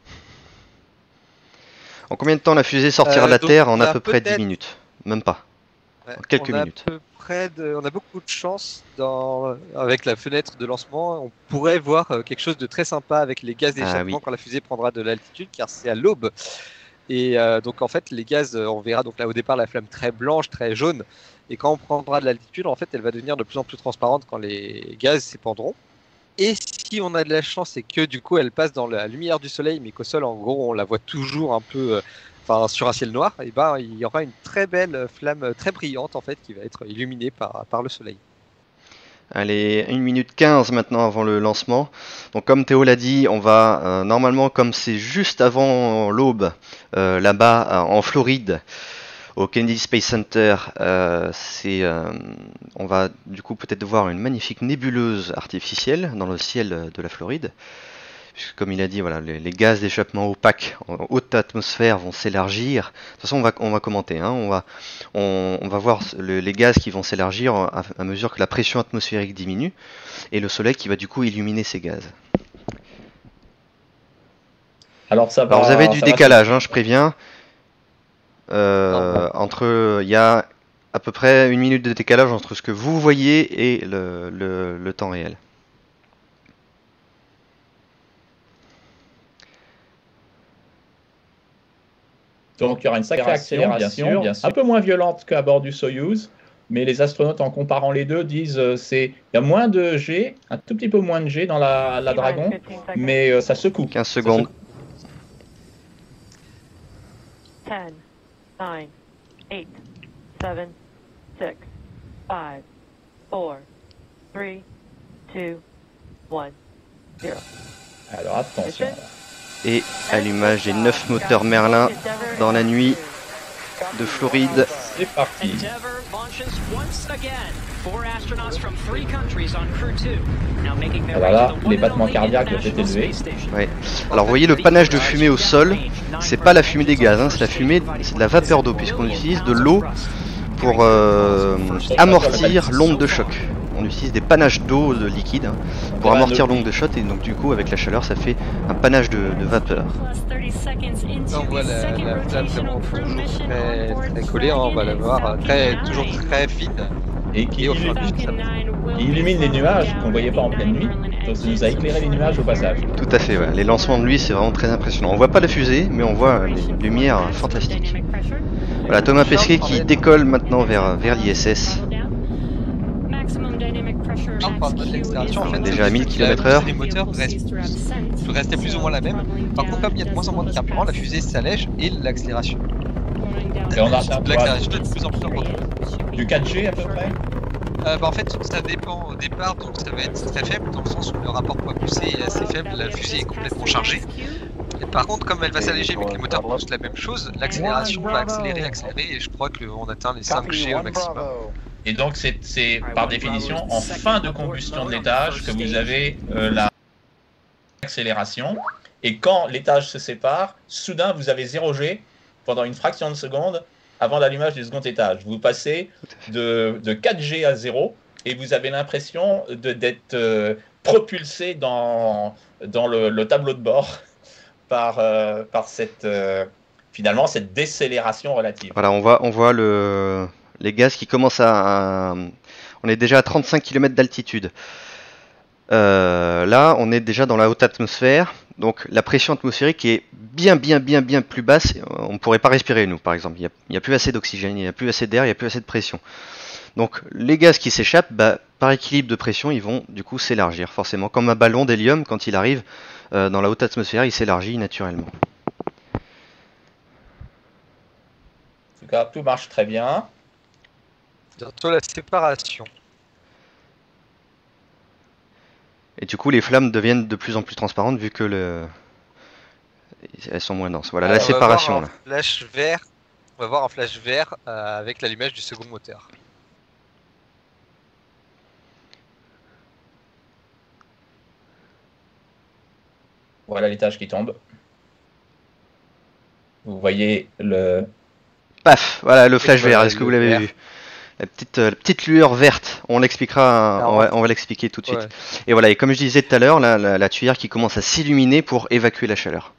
En combien de temps la fusée sortira de Euh, la donc Terre? on En à a peu près dix peut-être, minutes. Même pas. ouais, En quelques on a à minutes. peu près de, on a beaucoup de chance dans, avec la fenêtre de lancement. On pourrait voir euh, quelque chose de très sympa avec les gaz Ah oui. d'échappement quand la fusée prendra de l'altitude, car c'est à l'aube. Et euh, donc en fait, les gaz, euh, on verra donc là au départ la flamme très blanche, très jaune. Et quand on prendra de l'altitude, en fait, elle va devenir de plus en plus transparente quand les gaz s'épandront. Et si on a de la chance et que du coup elle passe dans la lumière du soleil, mais qu'au sol en gros on la voit toujours un peu, euh, enfin sur un ciel noir, et ben il y aura une très belle flamme euh, très brillante en fait qui va être illuminée par, par le soleil. Allez, une minute quinze maintenant avant le lancement. Donc comme Théo l'a dit, on va euh, normalement, comme c'est juste avant l'aube, euh, là-bas euh, en Floride, au Kennedy Space Center, euh, c'est, euh, on va du coup peut-être voir une magnifique nébuleuse artificielle dans le ciel de la Floride. Puisque, comme il a dit, voilà, les, les gaz d'échappement opaques en haute atmosphère vont s'élargir. De toute façon, on va, on va commenter. Hein, on, va, on, on va voir le, les gaz qui vont s'élargir à, à mesure que la pression atmosphérique diminue et le soleil qui va du coup illuminer ces gaz. Alors ça Alors vous avez va, du ça va décalage, se- hein, je préviens. Euh, Non, entre, il y a à peu près une minute de décalage entre ce que vous voyez et le, le, le temps réel. Donc il y aura une sacrée accélération, bien sûr, un peu moins violente qu'à bord du Soyouz, mais les astronautes en comparant les deux disent euh, c'est il y a moins de G, un tout petit peu moins de G dans la, la Dragon, mais euh, ça secoue. quinze Ça secondes. secoue. ten, nine, eight, seven, six, five, four, three, two, one, zero. Alors attention. là. Et allumage des neuf moteurs Merlin dans la nuit de Floride. C'est parti. Endeavour launches once again. Four astronauts from three countries on Crew two. Now making their Alors way là, to the les one and battements only cardiaques doivent être International élevés. Space Station. Ouais. Alors vous voyez le panache de fumée au sol, c'est pas la fumée des gaz, hein, c'est la fumée, c'est de la vapeur d'eau puisqu'on utilise de l'eau pour euh, amortir l'onde de choc. On utilise des panaches d'eau de liquide hein, pour amortir l'onde de choc et donc du coup avec la chaleur ça fait un panache de, de vapeur. on voit la, la flamme vraiment toujours très, très collée, hein, on va la voir euh, très, toujours très fine. Et qui Et au fur et à illumine, mesure, ça va. qui illumine les nuages qu'on voyait pas en pleine nuit. Donc ça nous a éclairé les nuages au passage. Tout à fait, ouais. Les lancements de lui c'est vraiment très impressionnant. On voit pas la fusée mais on voit les lumières fantastiques. Voilà Thomas Pesquet qui décolle maintenant vers, vers l'I S S. On parle pas de l'accélération, en fait, Déjà à mille la kilomètres heure. poussée des moteurs reste, restait plus ou moins la même. Par contre, comme il y a de moins en moins de carburant, la fusée s'allège et l'accélération. Et on a atteint quoi, L'accélération est de plus en plus importante. du quatre G à peu près. Euh, bah, en fait, ça dépend au départ, donc ça va être très faible, dans le sens où le rapport poids-poussée est assez faible, la fusée est complètement chargée. Et par contre, comme elle va s'alléger mais que les moteurs poussent la même chose, l'accélération va accélérer, accélérer, et je crois qu'on atteint les cinq G au maximum. Et donc c'est c'est par définition en fin de combustion de l'étage que vous avez euh, la accélération. Et quand l'étage se sépare, soudain vous avez zéro G pendant une fraction de seconde avant l'allumage du second étage. Vous passez de, de quatre G à zéro et vous avez l'impression de- d'être euh, propulsé dans, dans le, le tableau de bord par, euh, par cette, euh, finalement cette décélération relative. Voilà, on voit, on voit le, les gaz qui commencent à, à- on est déjà à trente-cinq kilomètres d'altitude. Euh, là, on est déjà dans la haute atmosphère, donc la pression atmosphérique est bien, bien, bien, bien plus basse. On ne pourrait pas respirer, nous, par exemple. Il n'y a, il y a plus assez d'oxygène, il n'y a plus assez d'air, il n'y a plus assez de pression. Donc, les gaz qui s'échappent, bah, par équilibre de pression, ils vont du coup s'élargir, forcément. Comme un ballon d'hélium, quand il arrive euh, dans la haute atmosphère, il s'élargit naturellement. En tout cas, tout marche très bien. Bientôt la séparation. Et du coup, les flammes deviennent de plus en plus transparentes vu que le... elles sont moins denses. Voilà, la Alors, on va séparation. voir Là. un flash vert, on va voir un flash vert euh, avec l'allumage du second moteur. Voilà l'étage qui tombe. Vous voyez le... Paf, voilà le flash voilà, vert, est-ce que le vous l'avez vert. vu? La petite, euh, la petite lueur verte, on l'expliquera, Alors, on va, on va l'expliquer tout de suite. Ouais. Et voilà, et comme je disais tout à l'heure, la, la, la tuyère qui commence à s'illuminer pour évacuer la chaleur.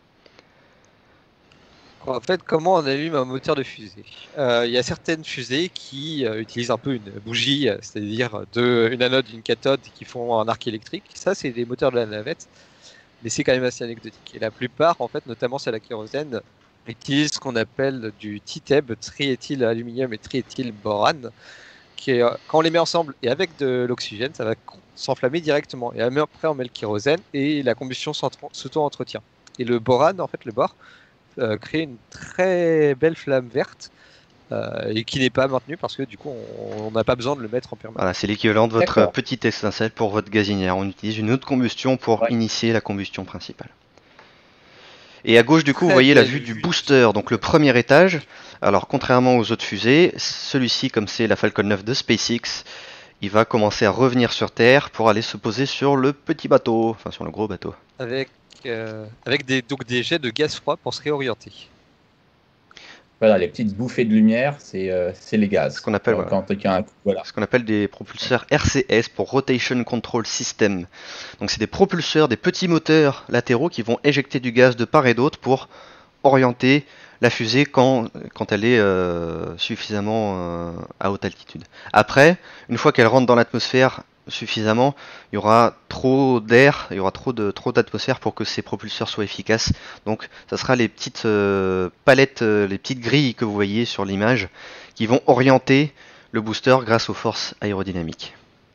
En fait, comment on allume un moteur de fusée? Euh, Il y a certaines fusées qui euh, utilisent un peu une bougie, euh, c'est-à-dire deux, une anode, une cathode, qui font un arc électrique. Ça, c'est des moteurs de la navette, mais c'est quand même assez anecdotique. Et la plupart, en fait, notamment celle à kérosène, utilisent ce qu'on appelle du T T E B, triéthyl aluminium et triéthyl borane, qui est, euh, quand on les met ensemble et avec de l'oxygène, ça va con- s'enflammer directement. Et après, on met le kérosène et la combustion s'entre- s'auto-entretient. Et le borane, en fait, le bore, euh, crée une très belle flamme verte euh, et qui n'est pas maintenue parce que du coup, on on n'a pas besoin de le mettre en permanence. Voilà, c'est l'équivalent de votre D'accord. petite étincelle pour votre gazinière. On utilise une autre combustion pour Ouais. initier la combustion principale. Et à gauche, du coup, vous Très voyez la belle vue du vue. booster, donc le premier étage. Alors, contrairement aux autres fusées, celui-ci, comme c'est la Falcon neuf de SpaceX, il va commencer à revenir sur Terre pour aller se poser sur le petit bateau, enfin sur le gros bateau. Avec, euh, avec des, donc des jets de gaz froid pour se réorienter. Voilà, les petites bouffées de lumière, c'est euh, c'est les gaz. Ce qu'on appelle, Donc, voilà. quand il y a un coup, voilà. Ce qu'on appelle des propulseurs R C S pour Rotation Control System. Donc c'est des propulseurs, des petits moteurs latéraux qui vont éjecter du gaz de part et d'autre pour orienter la fusée quand, quand elle est euh, suffisamment euh, à haute altitude. Après, une fois qu'elle rentre dans l'atmosphère suffisamment, il y aura trop d'air, il y aura trop de trop d'atmosphère pour que ces propulseurs soient efficaces. Donc ça sera les petites euh, palettes, euh, les petites grilles que vous voyez sur l'image qui vont orienter le booster grâce aux forces aérodynamiques.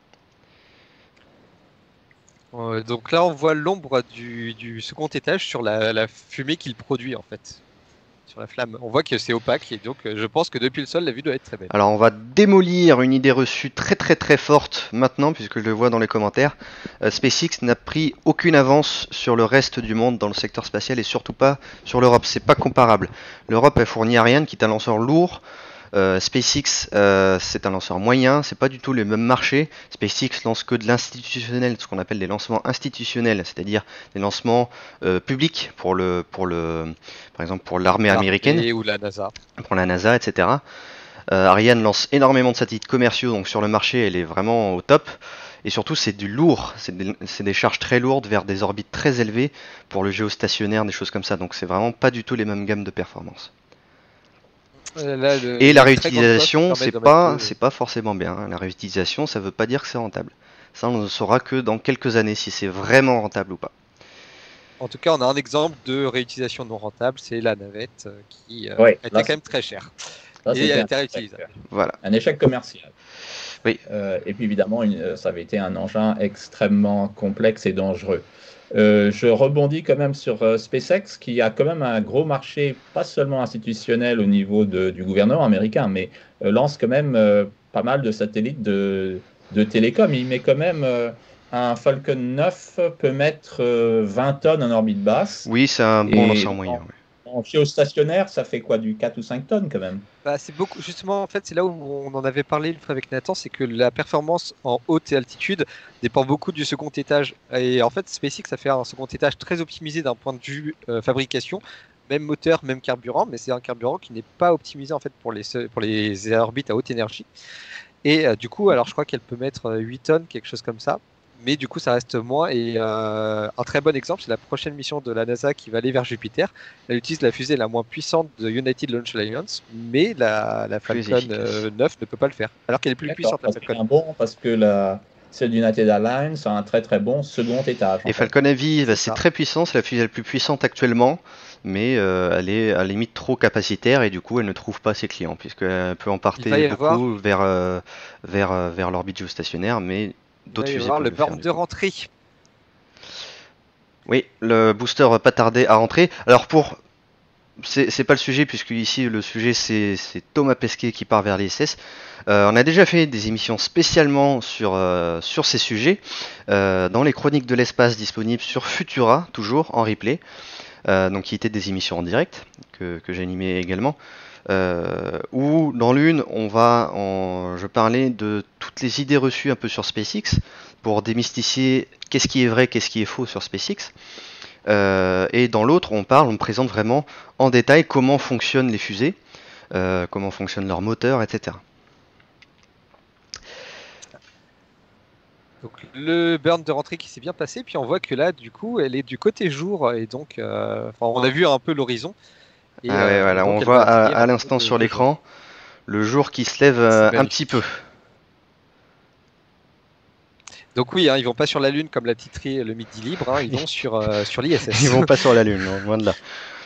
Euh, donc là, on voit l'ombre du, du second étage sur la, la fumée qu'il produit en fait, sur la flamme. On voit que c'est opaque et donc euh, je pense que depuis le sol, la vue doit être très belle. Alors on va démolir une idée reçue très très très forte maintenant, puisque je le vois dans les commentaires. Euh, SpaceX n'a pris aucune avance sur le reste du monde dans le secteur spatial et surtout pas sur l'Europe. C'est pas comparable. L'Europe elle fournit Ariane qui est un lanceur lourd. Euh, SpaceX euh, c'est un lanceur moyen, c'est pas du tout les mêmes marchés. SpaceX lance que de l'institutionnel, ce qu'on appelle des lancements institutionnels, c'est-à-dire des lancements euh, publics pour le, pour le, par exemple pour l'armée américaine, Et ou la NASA. pour la NASA, et cetera. Euh, Ariane lance énormément de satellites commerciaux, donc sur le marché elle est vraiment au top. Et surtout c'est du lourd, c'est des, c'est des charges très lourdes vers des orbites très élevées pour le géostationnaire, des choses comme ça. Donc c'est vraiment pas du tout les mêmes gammes de performance. Euh, là, le- Et la très grande réutilisation, coiffe c'est permet d'en pas, mettre deux. c'est pas forcément bien. hein. La réutilisation, ça veut pas dire que c'est rentable. Ça, on ne saura que dans quelques années si c'est vraiment rentable ou pas. En tout cas, on a un exemple de réutilisation non rentable, c'est la navette euh, qui euh, Ouais, était là, quand même très chère. Ça, Et c'était elle un était échec, réutilisable. Voilà. un échec commercial. Oui. Euh, et puis évidemment, une- euh, ça avait été un engin extrêmement complexe et dangereux. Euh, je rebondis quand même sur euh, SpaceX, qui a quand même un gros marché, pas seulement institutionnel au niveau de- du gouvernement américain, mais euh, lance quand même euh, pas mal de satellites de, de télécom. Il met quand même euh, un Falcon neuf peut mettre euh, vingt tonnes en orbite basse. Oui, c'est un bon Et lanceur moyen. en- ouais. En géostationnaire, ça fait quoi, du quatre ou cinq tonnes quand même? Bah, c'est beaucoup, justement, en fait, c'est là où on en avait parlé une fois avec Nathan, c'est que la performance en haute altitude dépend beaucoup du second étage. Et en fait, SpaceX a fait un second étage très optimisé d'un point de vue euh, fabrication, même moteur, même carburant, mais c'est un carburant qui n'est pas optimisé en fait pour les, se- pour les orbites à haute énergie. Et euh, du coup, alors je crois qu'elle peut mettre euh, huit tonnes, quelque chose comme ça. Mais du coup, ça reste moins. Et euh, un très bon exemple, c'est la prochaine mission de la NASA qui va aller vers Jupiter. Elle utilise la fusée la moins puissante de United Launch Alliance, mais la, la Plus Falcon efficace. euh, neuf ne peut pas le faire. Alors qu'elle est plus D'accord, puissante, la parce qu'il y a Falcon. un bon, parce que la, celle d'United Airlines a un très très bon second étage. en Et fait. Falcon Heavy, bah, C'est c'est ça. très puissant, c'est la fusée la plus puissante actuellement, mais euh, elle est à la limite trop capacitaire et du coup elle ne trouve pas ses clients, puisqu'elle peut en Il va partir y beaucoup avoir- vers, euh, vers, euh, vers l'orbite géostationnaire, mais Il va d'autres y fusées avoir peuvent le le faire. burn du de coup. rentrée. Oui, le booster va pas tarder à rentrer. Alors pour, c'est c'est pas le sujet puisque ici le sujet c'est c'est Thomas Pesquet qui part vers l'I S S. Euh, on a déjà fait des émissions spécialement sur euh, sur ces sujets euh, dans les chroniques de l'espace disponibles sur Futura, toujours en replay, euh, donc qui étaient des émissions en direct que que j'animais également. Euh, où dans l'une on va, en, je parlais de toutes les idées reçues un peu sur SpaceX pour démystifier qu'est-ce qui est vrai, qu'est-ce qui est faux sur SpaceX. Euh, et dans l'autre, on parle, on présente vraiment en détail comment fonctionnent les fusées, euh, comment fonctionne leur moteur, et cetera. Donc le burn de rentrée qui s'est bien passé, puis on voit que là, du coup, elle est du côté jour, et donc, euh, enfin, on a vu un peu l'horizon. Et, Ah ouais, euh, voilà, donc on elle voit va à, atterrir à un l'instant peu sur de- de jour. l'écran le jour qui se lève C'est euh, un magnifique. petit peu. Donc oui, hein, ils vont pas sur la Lune comme l'a titré le Midi Libre, hein, ils vont sur, euh, sur l'I S S. Ils vont pas sur la Lune, non, loin de là.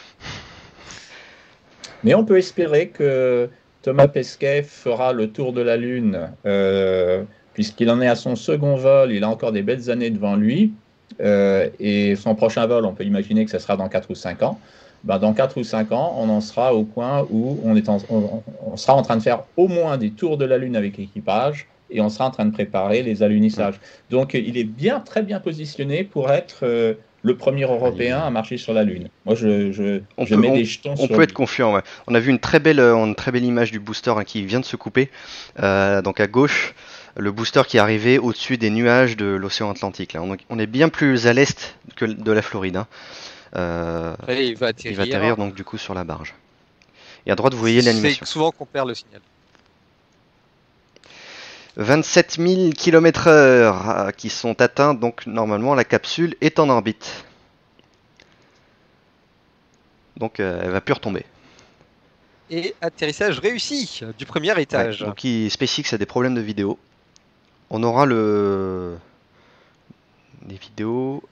Mais on peut espérer que Thomas Pesquet fera le tour de la Lune, euh, puisqu'il en est à son second vol, il a encore des belles années devant lui, euh, et son prochain vol, on peut imaginer que ce sera dans quatre ou cinq ans. Ben, dans quatre ou cinq ans, on en sera au point où on, est en, on, on sera en train de faire au moins des tours de la Lune avec l'équipage, et on sera en train de préparer les alunissages. Donc il est bien, très bien positionné pour être euh, le premier Européen à marcher sur la Lune. Moi, je, je, On je peut, mets on, des jetons on sur peut lui. être confiant, ouais. On a vu une très belle, euh, une très belle image du booster hein, qui vient de se couper. Euh, donc à gauche, le booster qui est arrivé au-dessus des nuages de l'océan Atlantique. Là. On, on est bien plus à l'est que de la Floride. Hein. Euh, Après, il va atterrir. il va atterrir donc du coup sur la barge. Et à droite, vous voyez C'est l'animation. souvent qu'on perd le signal. vingt-sept mille kilomètres heure euh, qui sont atteints, donc normalement la capsule est en orbite. Donc euh, elle va plus retomber. Et atterrissage réussi du premier étage. Ouais, donc il, SpaceX a des problèmes de vidéo. On aura le des vidéos.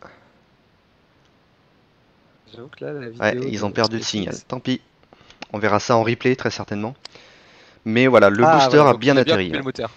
J'avoue que là, la Ouais, vidéo ils de ont perdu le SpaceX- signal. Tant pis. On verra ça en replay très certainement. Mais voilà, le Ah, booster voilà, a donc bien il atterri. coupé le hein. moteur.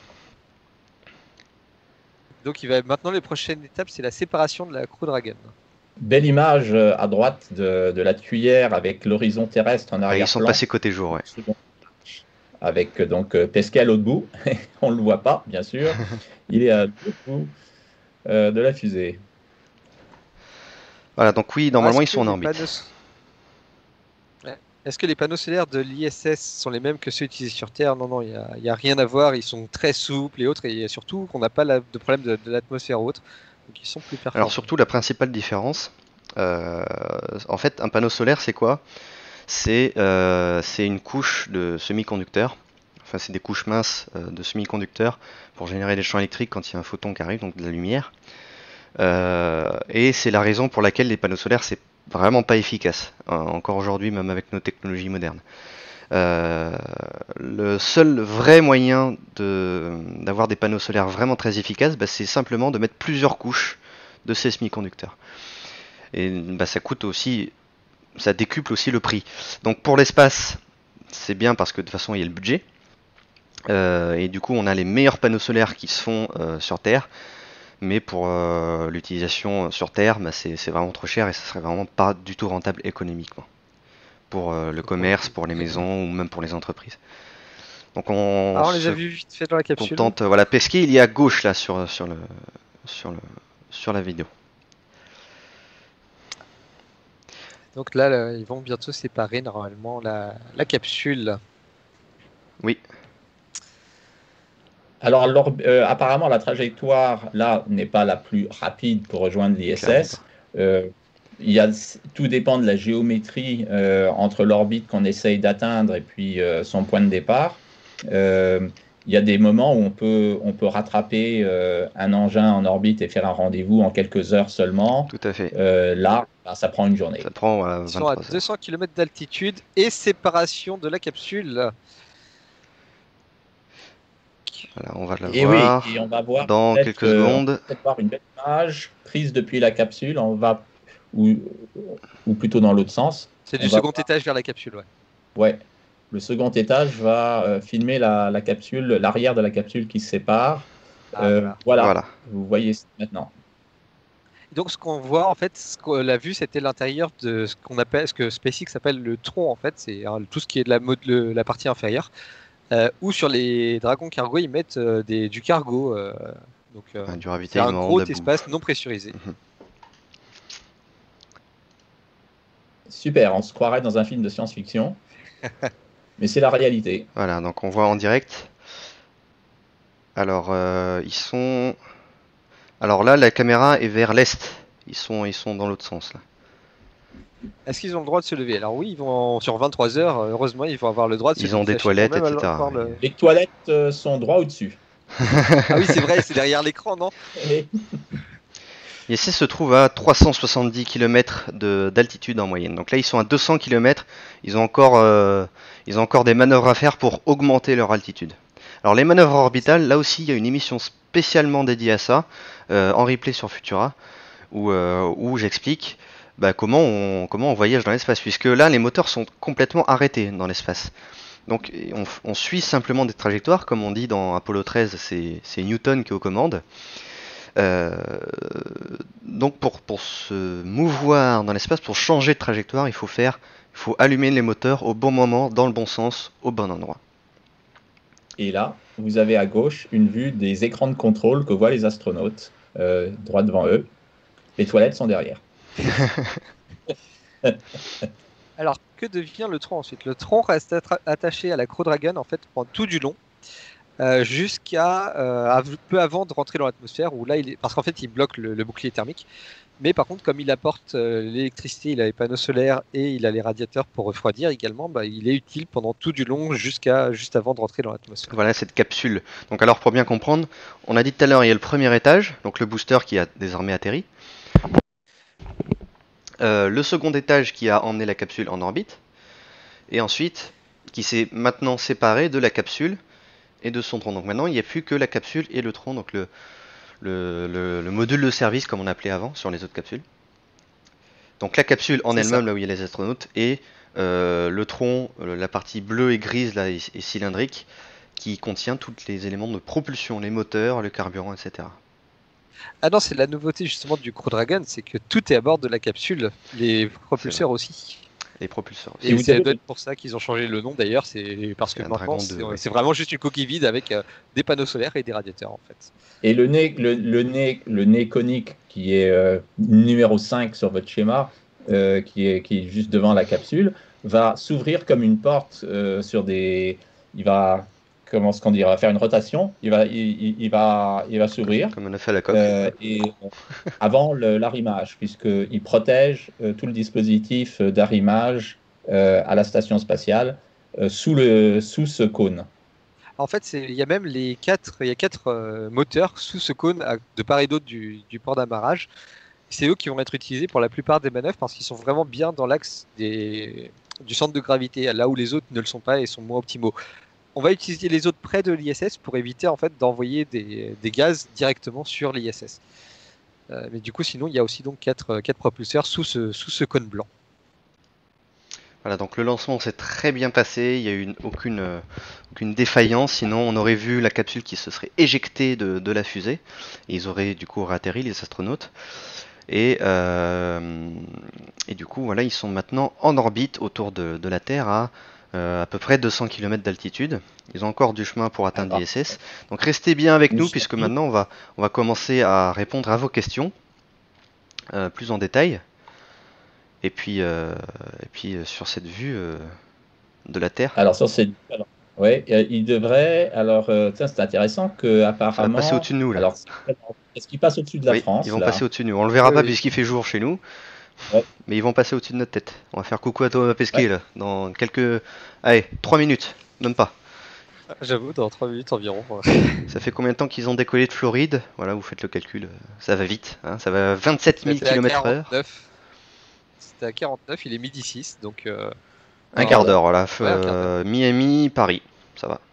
Donc il va maintenant les prochaines étapes, c'est la séparation de la Crew Dragon. Belle image euh, à droite de, de la tuyère avec l'horizon terrestre en Ouais, ils arrière-plan. sont passés côté jour. Ouais. Avec euh, donc euh, Pesquet à l'autre bout. On ne le voit pas, bien sûr. Il est à l'autre bout euh, de la fusée. Voilà, donc oui, normalement Alors, ils est-ce sont en que les orbite. panneaux- Ouais. Est-ce que les panneaux solaires de l'I S S sont les mêmes que ceux utilisés sur Terre? Non, non, il n'y a, a rien à voir. Ils sont très souples et autres. Et surtout qu'on n'a pas la- de problème de, de l'atmosphère ou autre. Donc ils sont plus performants. Alors surtout la principale différence, euh, en fait un panneau solaire c'est quoi? C'est euh, c'est une couche de semi-conducteurs, enfin c'est des couches minces euh, de semi-conducteurs pour générer des champs électriques quand il y a un photon qui arrive, donc de la lumière. Euh, et c'est la raison pour laquelle les panneaux solaires c'est vraiment pas efficace, hein, encore aujourd'hui même avec nos technologies modernes. Euh, le seul vrai moyen de, d'avoir des panneaux solaires vraiment très efficaces, bah, c'est simplement de mettre plusieurs couches de ces semi-conducteurs. Et bah, ça coûte aussi, ça décuple aussi le prix. Donc pour l'espace, c'est bien parce que de toute façon il y a le budget. Euh, et du coup on a les meilleurs panneaux solaires qui se font euh, sur Terre. Mais pour euh, l'utilisation sur Terre, bah, c'est, c'est vraiment trop cher et ça serait vraiment pas du tout rentable économiquement. Pour euh, le commerce, pour les maisons ou même pour les entreprises. Donc on, Alors, on les se a vus vite fait dans la capsule. contente. Voilà, Pesquet, il est à gauche là sur, sur, le, sur, le, sur la vidéo. Donc là, là, ils vont bientôt séparer normalement la, la capsule. Oui. Alors, euh, apparemment, la trajectoire, là, n'est pas la plus rapide pour rejoindre l'I S S. Euh, il y a, tout dépend de la géométrie euh, entre l'orbite qu'on essaye d'atteindre et puis euh, son point de départ. Euh, il y a des moments où on peut, on peut rattraper euh, un engin en orbite et faire un rendez-vous en quelques heures seulement. Tout à fait. Euh, là, ben, ça prend une journée. Ça prend voilà, Ils sont à deux cents kilomètres d'altitude et séparation de la capsule. Voilà, on va la et voir, oui, et on va voir dans quelques euh, secondes. On va peut-être voir une belle image prise depuis la capsule. On va, ou, ou plutôt dans l'autre sens. C'est du on second va... étage vers la capsule, ouais. Ouais. Le second étage va euh, filmer la, la capsule, l'arrière de la capsule qui se sépare. Ah, euh, voilà. voilà. Voilà. Vous voyez maintenant. Donc ce qu'on voit en fait, ce qu'on a vu, c'était l'intérieur de ce qu'on appelle, ce que SpaceX appelle le tronc en fait, c'est hein, tout ce qui est de la, mode, le, la partie inférieure. Euh, ou sur les dragons cargo, ils mettent euh, des, du cargo, euh, donc euh, Ah, du c'est un ravitaillement, gros de la boue. espace non pressurisé. Mhm. Super, on se croirait dans un film de science-fiction, mais c'est la réalité. Voilà, donc on voit en direct. Alors, euh, ils sont... Alors là, la caméra est vers l'est. Ils sont, ils sont dans l'autre sens, là. Est-ce qu'ils ont le droit de se lever? Alors oui, ils vont sur vingt-trois heures, heureusement, ils vont avoir le droit de se Ils ont des détacher toilettes, quand même, et cetera. alors, le- Les toilettes euh, sont droit au-dessus. Ah oui, c'est vrai, c'est derrière l'écran, non? Et L'I S S se trouve à trois cent soixante-dix kilomètres de- d'altitude en moyenne. Donc là, ils sont à deux cents kilomètres. Ils ont encore, euh, ils ont encore des manœuvres à faire pour augmenter leur altitude. Alors les manœuvres orbitales, là aussi, il y a une émission spécialement dédiée à ça, euh, en replay sur Futura, où, euh, où j'explique bah, comment, on, comment on voyage dans l'espace, puisque là, les moteurs sont complètement arrêtés dans l'espace. Donc on, on suit simplement des trajectoires, comme on dit dans Apollo treize, c'est c'est Newton qui est aux commandes. Euh, donc pour, pour se mouvoir dans l'espace, pour changer de trajectoire, il faut faire, il faut allumer les moteurs au bon moment, dans le bon sens, au bon endroit. Et là, vous avez à gauche une vue des écrans de contrôle que voient les astronautes, euh, droit devant eux. Les toilettes sont derrière. Alors, que devient le tronc ensuite? Le tronc reste attra- attaché à la Crew Dragon en fait pendant tout du long, euh, jusqu'à euh, av- peu avant de rentrer dans l'atmosphère, où là, il est... parce qu'en fait, il bloque le, le bouclier thermique. Mais par contre, comme il apporte euh, l'électricité, il a les panneaux solaires et il a les radiateurs pour refroidir également, bah, il est utile pendant tout du long jusqu'à juste avant de rentrer dans l'atmosphère. Voilà cette capsule. Donc alors pour bien comprendre, on a dit tout à l'heure, il y a le premier étage, donc le booster qui a désormais atterri. Euh, le second étage qui a emmené la capsule en orbite. Et ensuite, qui s'est maintenant séparé de la capsule et de son tronc. Donc maintenant, il n'y a plus que la capsule et le tronc, donc le, le, le, le module de service comme on appelait avant sur les autres capsules. Donc la capsule en C'est elle-même, ça. là où il y a les astronautes, et euh, le tronc, euh, la partie bleue et grise là, et, et cylindrique, qui contient tous les éléments de propulsion, les moteurs, le carburant, et cetera. Ah non, c'est la nouveauté justement du Crew Dragon, c'est que tout est à bord de la capsule, les propulseurs aussi. Les propulseurs aussi. Et Et vous c'est avez- peut-être pour ça qu'ils ont changé le nom d'ailleurs, c'est parce que C'est un maintenant Dragon c'est deux, ouais. c'est vraiment juste une coquille vide avec euh, des panneaux solaires et des radiateurs en fait. Et le nez, le, le nez, le nez conique qui est euh, numéro cinq sur votre schéma, euh, qui, est, qui est juste devant la capsule, va s'ouvrir comme une porte euh, sur des. Il va. Comment ce qu'on dit? Il va faire une rotation. Il va, il, il- il va, il va s'ouvrir. Comme on a fait à la coque. Euh, et avant le- l'arrimage, puisqu'il protège euh, tout le dispositif d'arrimage euh, à la station spatiale euh, sous, le, sous ce cône. En fait, c'est- il y a même les quatre, il y a quatre euh, moteurs sous ce cône à- de part et d'autre du, du port d'amarrage. C'est eux qui vont être utilisés pour la plupart des manœuvres parce qu'ils sont vraiment bien dans l'axe des- du centre de gravité, là où les autres ne le sont pas et sont moins optimaux. On va utiliser les autres près de l'I S S pour éviter en fait d'envoyer des, des gaz directement sur l'I S S. Euh, mais du coup, sinon, il y a aussi donc quatre, quatre propulseurs sous ce, sous ce cône blanc. Voilà, donc le lancement s'est très bien passé, il n'y a eu une- aucune, euh, aucune défaillance, sinon on aurait vu la capsule qui se serait éjectée de, de la fusée, et ils auraient du coup réatterri, les astronautes. Et, euh, et du coup, voilà, ils sont maintenant en orbite autour de, de la Terre à euh, à peu près deux cents kilomètres d'altitude. Ils ont encore du chemin pour atteindre l'I S S. Donc restez bien avec nous, puisque maintenant on va, on va commencer à répondre à vos questions euh, plus en détail. Et puis, euh, et puis euh, sur cette vue euh, de la Terre. Alors, sur ces. Alors, ouais, euh, il devrait. Alors, euh, tiens, c'est intéressant que Ça va apparemment. passer au-dessus de nous là. Alors, est-ce qu'ils passent au-dessus de la Oui, France ils vont là passer au-dessus de nous. On le verra Oui, pas oui. puisqu'il fait jour chez nous. Ouais. Mais ils vont passer au-dessus de notre tête. On va faire coucou à Thomas Pesquet Ouais. là, dans quelques. Allez, trois minutes, même pas. J'avoue, dans trois minutes environ. Ça fait combien de temps qu'ils ont décollé de Floride? Voilà, vous faites le calcul. Ça va vite, hein, ça va à vingt-sept mille C'était à kilomètres heure. quarante-neuf. C'était à quarante-neuf, il est midi six, donc euh, Un Ah, quart ouais. d'heure, voilà. Ouais, un quart Euh, Miami, Paris, ça va.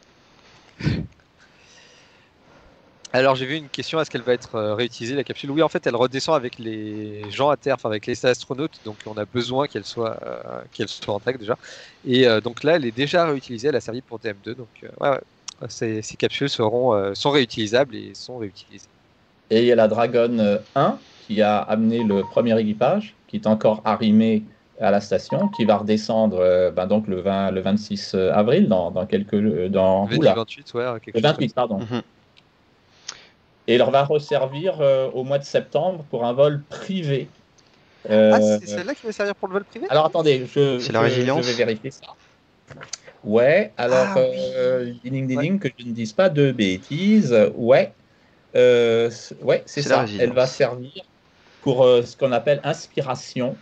alors j'ai vu une question, est-ce qu'elle va être euh, réutilisée la capsule? Oui, en fait, elle redescend avec les gens à terre, enfin avec les astronautes, donc on a besoin qu'elle soit, euh, qu'elle soit intacte déjà. Et euh, donc là, elle est déjà réutilisée, elle a servi pour D M deux, donc euh, ouais, ouais. Ces, ces capsules seront, euh, sont réutilisables et sont réutilisées. Et il y a la Dragon euh, un qui a amené le premier équipage, qui est encore arrimé à la station, qui va redescendre euh, ben donc le, vingt, le vingt-six avril, dans, dans quelques. euh, Dans, vingt-huit, oula, vingt-huit, ouais, quelque le chose vingt-huit, pardon. Mhm. Et il leur va resservir euh, au mois de septembre pour un vol privé. comme Euh, ça. Ah, c'est celle-là qui va servir pour le vol privé? alors attendez, je, C'est je, la résilience je vais vérifier ça. Ouais, alors, Ah, oui. euh, ding, ding, ding, que je ne dise pas de bêtises. Ouais, euh, c- ouais c'est C'est la ça. résilience. Elle va servir pour euh, ce qu'on appelle inspiration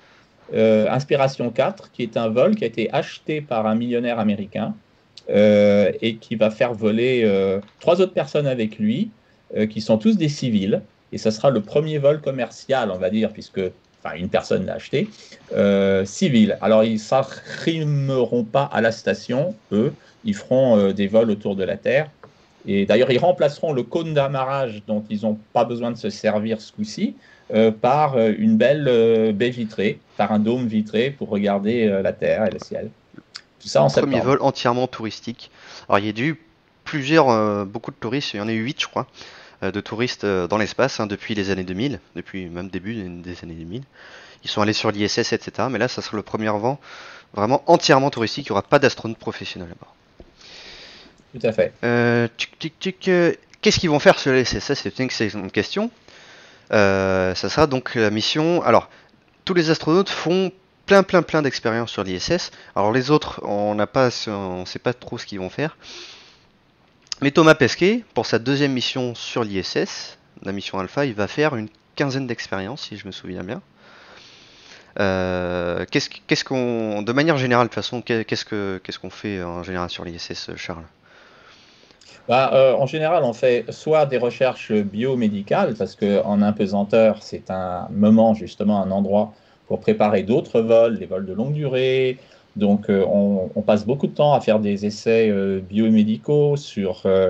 euh, Inspiration quatre, qui est un vol qui a été acheté par un millionnaire américain euh, et qui va faire voler euh, trois autres personnes avec lui, euh, qui sont tous des civils. Et ce sera le premier vol commercial, on va dire, puisque enfin, une personne l'a acheté, euh, civil. Alors, ils ne s'arrimeront pas à la station, eux. Ils feront euh, des vols autour de la Terre. Et d'ailleurs, ils remplaceront le cône d'amarrage dont ils n'ont pas besoin de se servir ce coup-ci euh, par euh, une belle euh, baie vitrée, par un dôme vitré pour regarder euh, la Terre et le ciel. Tout ça en septembre. Premier vol entièrement touristique. Alors, il y a eu plusieurs, euh, beaucoup de touristes, il y en a eu huit, je crois, euh, de touristes euh, dans l'espace hein, depuis les années deux mille, depuis même début des années deux mille. Ils sont allés sur l'I S S, et cetera. Mais là, ça sera le premier vent vraiment entièrement touristique. Il n'y aura pas d'astronautes professionnels à bord. Tout à fait. Euh, tuc, tuc, tuc, euh, Qu'est-ce qu'ils vont faire sur l'I S S? Ça, c'est une excellente question. Euh, ça sera donc la mission. Alors, tous les astronautes font plein, plein, plein d'expériences sur l'I S S. Alors, les autres, on n'a pas, on ne sait pas trop ce qu'ils vont faire. Mais Thomas Pesquet, pour sa deuxième mission sur l'I S S, la mission Alpha, il va faire une quinzaine d'expériences, si je me souviens bien. Euh, qu'est-ce, qu'est-ce qu'on, de manière générale, de toute façon, qu'est-ce que, qu'est-ce qu'on fait en général sur l'I S S, Charles? Bah, euh, en général, on fait soit des recherches biomédicales, parce qu'en apesanteur, c'est un moment, justement, un endroit pour préparer d'autres vols, des vols de longue durée. Donc, euh, on, on passe beaucoup de temps à faire des essais euh, biomédicaux sur euh,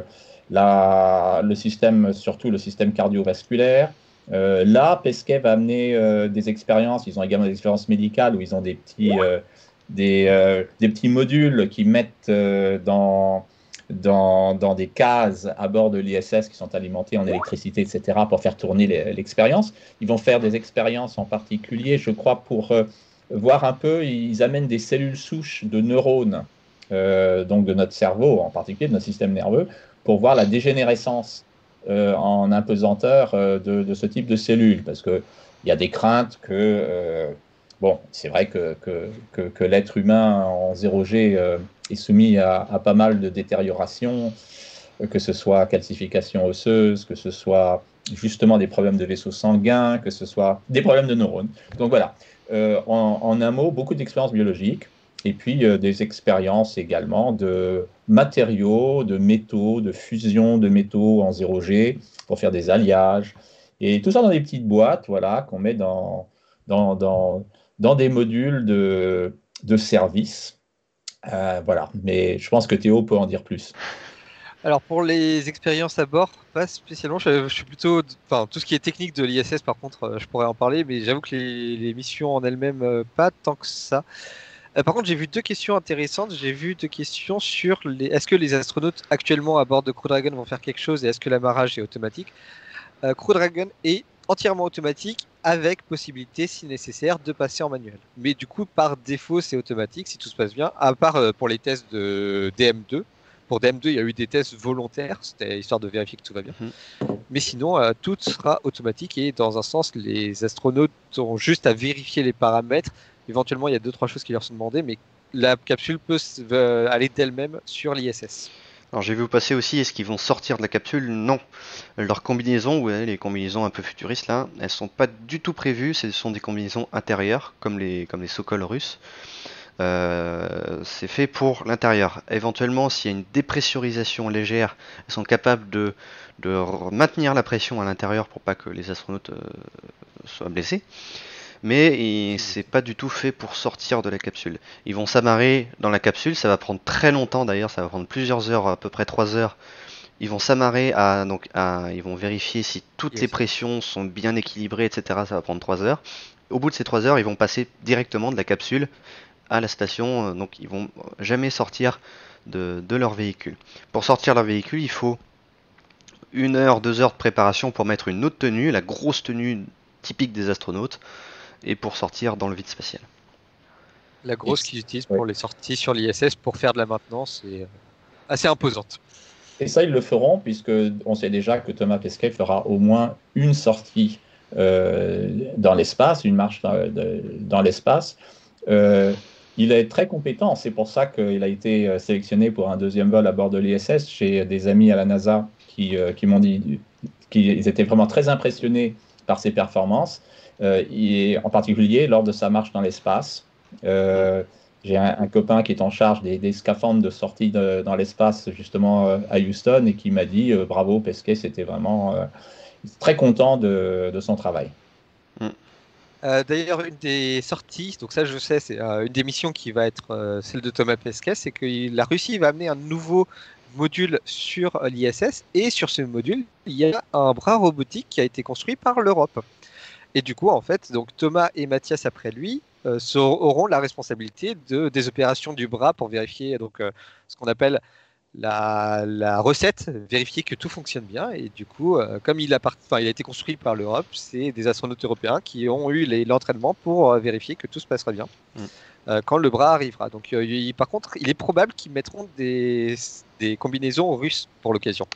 la, le système, surtout le système cardiovasculaire. Euh, là, Pesquet va amener euh, des expériences, ils ont également des expériences médicales où ils ont des petits, euh, des, euh, des petits modules qui mettent euh, dans... Dans, dans des cases à bord de l'I S S qui sont alimentées en électricité, et cetera, pour faire tourner les, l'expérience. Ils vont faire des expériences en particulier, je crois, pour euh, voir un peu, ils amènent des cellules souches de neurones, euh, donc de notre cerveau, en particulier de notre système nerveux, pour voir la dégénérescence euh, en apesanteur euh, de, de ce type de cellules, parce qu'il y a des craintes que... Euh, Bon, c'est vrai que, que, que, que l'être humain en zéro G euh, est soumis à, à pas mal de détérioration, que ce soit calcification osseuse, que ce soit justement des problèmes de vaisseaux sanguins, que ce soit des problèmes de neurones. Donc voilà, euh, en, en un mot, beaucoup d'expériences biologiques et puis euh, des expériences également de matériaux, de métaux, de fusion de métaux en zéro G pour faire des alliages. Et tout ça dans des petites boîtes, voilà, qu'on met dans... dans, dans dans des modules de, de service. Euh, voilà, mais je pense que Théo peut en dire plus. Alors pour les expériences à bord, pas spécialement, je, je suis plutôt, enfin tout ce qui est technique de l'I S S par contre, je pourrais en parler, mais j'avoue que les, les missions en elles-mêmes, pas tant que ça. Euh, par contre, j'ai vu deux questions intéressantes. J'ai vu deux questions sur les, est-ce que les astronautes actuellement à bord de Crew Dragon vont faire quelque chose et est-ce que l'amarrage est automatique? euh, Crew Dragon est entièrement automatique avec possibilité, si nécessaire, de passer en manuel. Mais du coup, par défaut, c'est automatique si tout se passe bien, à part euh, pour les tests de D M deux. Pour D M deux, il y a eu des tests volontaires, c'était histoire de vérifier que tout va bien. Mmh. Mais sinon, euh, tout sera automatique et dans un sens, les astronautes ont juste à vérifier les paramètres. Éventuellement, il y a deux, trois choses qui leur sont demandées, mais la capsule peut euh, aller d'elle-même sur l'I S S. Alors j'ai vu passer aussi, est-ce qu'ils vont sortir de la capsule? Non. Leurs combinaisons, ouais, les combinaisons un peu futuristes là, elles sont pas du tout prévues, ce sont des combinaisons intérieures, comme les, comme les Sokol russes. Euh, c'est fait pour l'intérieur. Éventuellement, s'il y a une dépressurisation légère, elles sont capables de, de maintenir la pression à l'intérieur pour pas que les astronautes euh, soient blessés. Mais c'est pas du tout fait pour sortir de la capsule. Ils vont s'amarrer dans la capsule, ça va prendre très longtemps d'ailleurs, ça va prendre plusieurs heures, à peu près trois heures. Ils vont s'amarrer, à, donc, à, ils vont vérifier si toutes yes. les pressions sont bien équilibrées, et cetera. Ça va prendre trois heures. Au bout de ces trois heures, ils vont passer directement de la capsule à la station, donc ils vont jamais sortir de, de leur véhicule. Pour sortir leur véhicule, il faut une heure, deux heures de préparation pour mettre une autre tenue, la grosse tenue typique des astronautes, et pour sortir dans le vide spatial. La grosse qu'ils utilisent pour ouais. les sorties sur l'I S S pour faire de la maintenance est assez imposante. Et ça, ils le feront, puisqu'on sait déjà que Thomas Pesquet fera au moins une sortie euh, dans l'espace, une marche dans, de, dans l'espace. Euh, il est très compétent, c'est pour ça qu'il a été sélectionné pour un deuxième vol à bord de l'I S S. J'ai des amis à la NASA qui, euh, qui m'ont dit qu'ils étaient vraiment très impressionnés par ses performances. euh, il- en particulier lors de sa marche dans l'espace. Euh, j'ai un, un copain qui est en charge des, des scaphandres de sortie de- dans l'espace, justement euh, à Houston, et qui m'a dit euh, bravo Pesquet, c'était vraiment euh, très content de, de son travail. Euh, D'ailleurs, une des sorties, donc ça je sais, c'est euh, une des missions qui va être euh, celle de Thomas Pesquet, c'est que la Russie va amener un nouveau module sur euh, l'I S S, et sur ce module, il y a un bras robotique qui a été construit par l'Europe. Et du coup, en fait, donc Thomas et Mathias après lui euh, se- auront la responsabilité de, des opérations du bras pour vérifier donc euh, ce qu'on appelle la, la recette, vérifier que tout fonctionne bien. Et du coup, euh, comme il a, part- enfin, il a été construit par l'Europe, c'est des astronautes européens qui ont eu les- l'entraînement pour euh, vérifier que tout se passera bien Mm. euh, quand le bras arrivera. Donc, euh, il- par contre, il est probable qu'ils mettront des, des combinaisons russes pour l'occasion.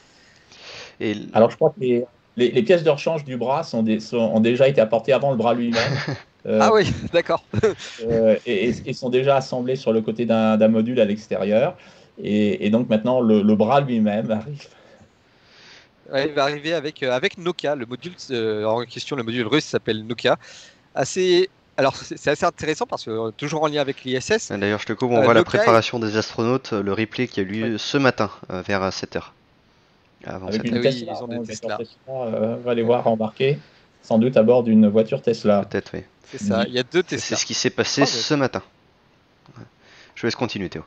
Et l- Alors, je crois que les, les- les pièces de rechange du bras sont des- sont- ont déjà été apportées avant le bras lui-même. Euh, Ah oui, d'accord. euh, et, et- et sont déjà assemblés sur le côté d'un d'un module à l'extérieur. Et, et donc maintenant, le, le bras lui-même arrive. Ouais, il va arriver avec, euh, avec Nokia. Le module euh, en question, le module russe s'appelle Nokia. Assez... Alors, c'est c'est assez intéressant parce que euh, toujours en lien avec l'I S S, D'ailleurs, je te coupe, on euh, voit la Nokia est- préparation des astronautes, le replay qui a eu lieu Ouais. ce matin, euh, vers sept heures. Avant Avec sept une heures, Ah oui, Tesla. ils ont des Hein, le Tesla. Tesla euh, on va les voir embarquer, sans doute à bord d'une voiture Tesla. peut-être, oui. C'est ça, il y a deux Ça, Tesla. C'est ce qui s'est passé Oh, mais- ce matin. Ouais. Je laisse continuer, Théo.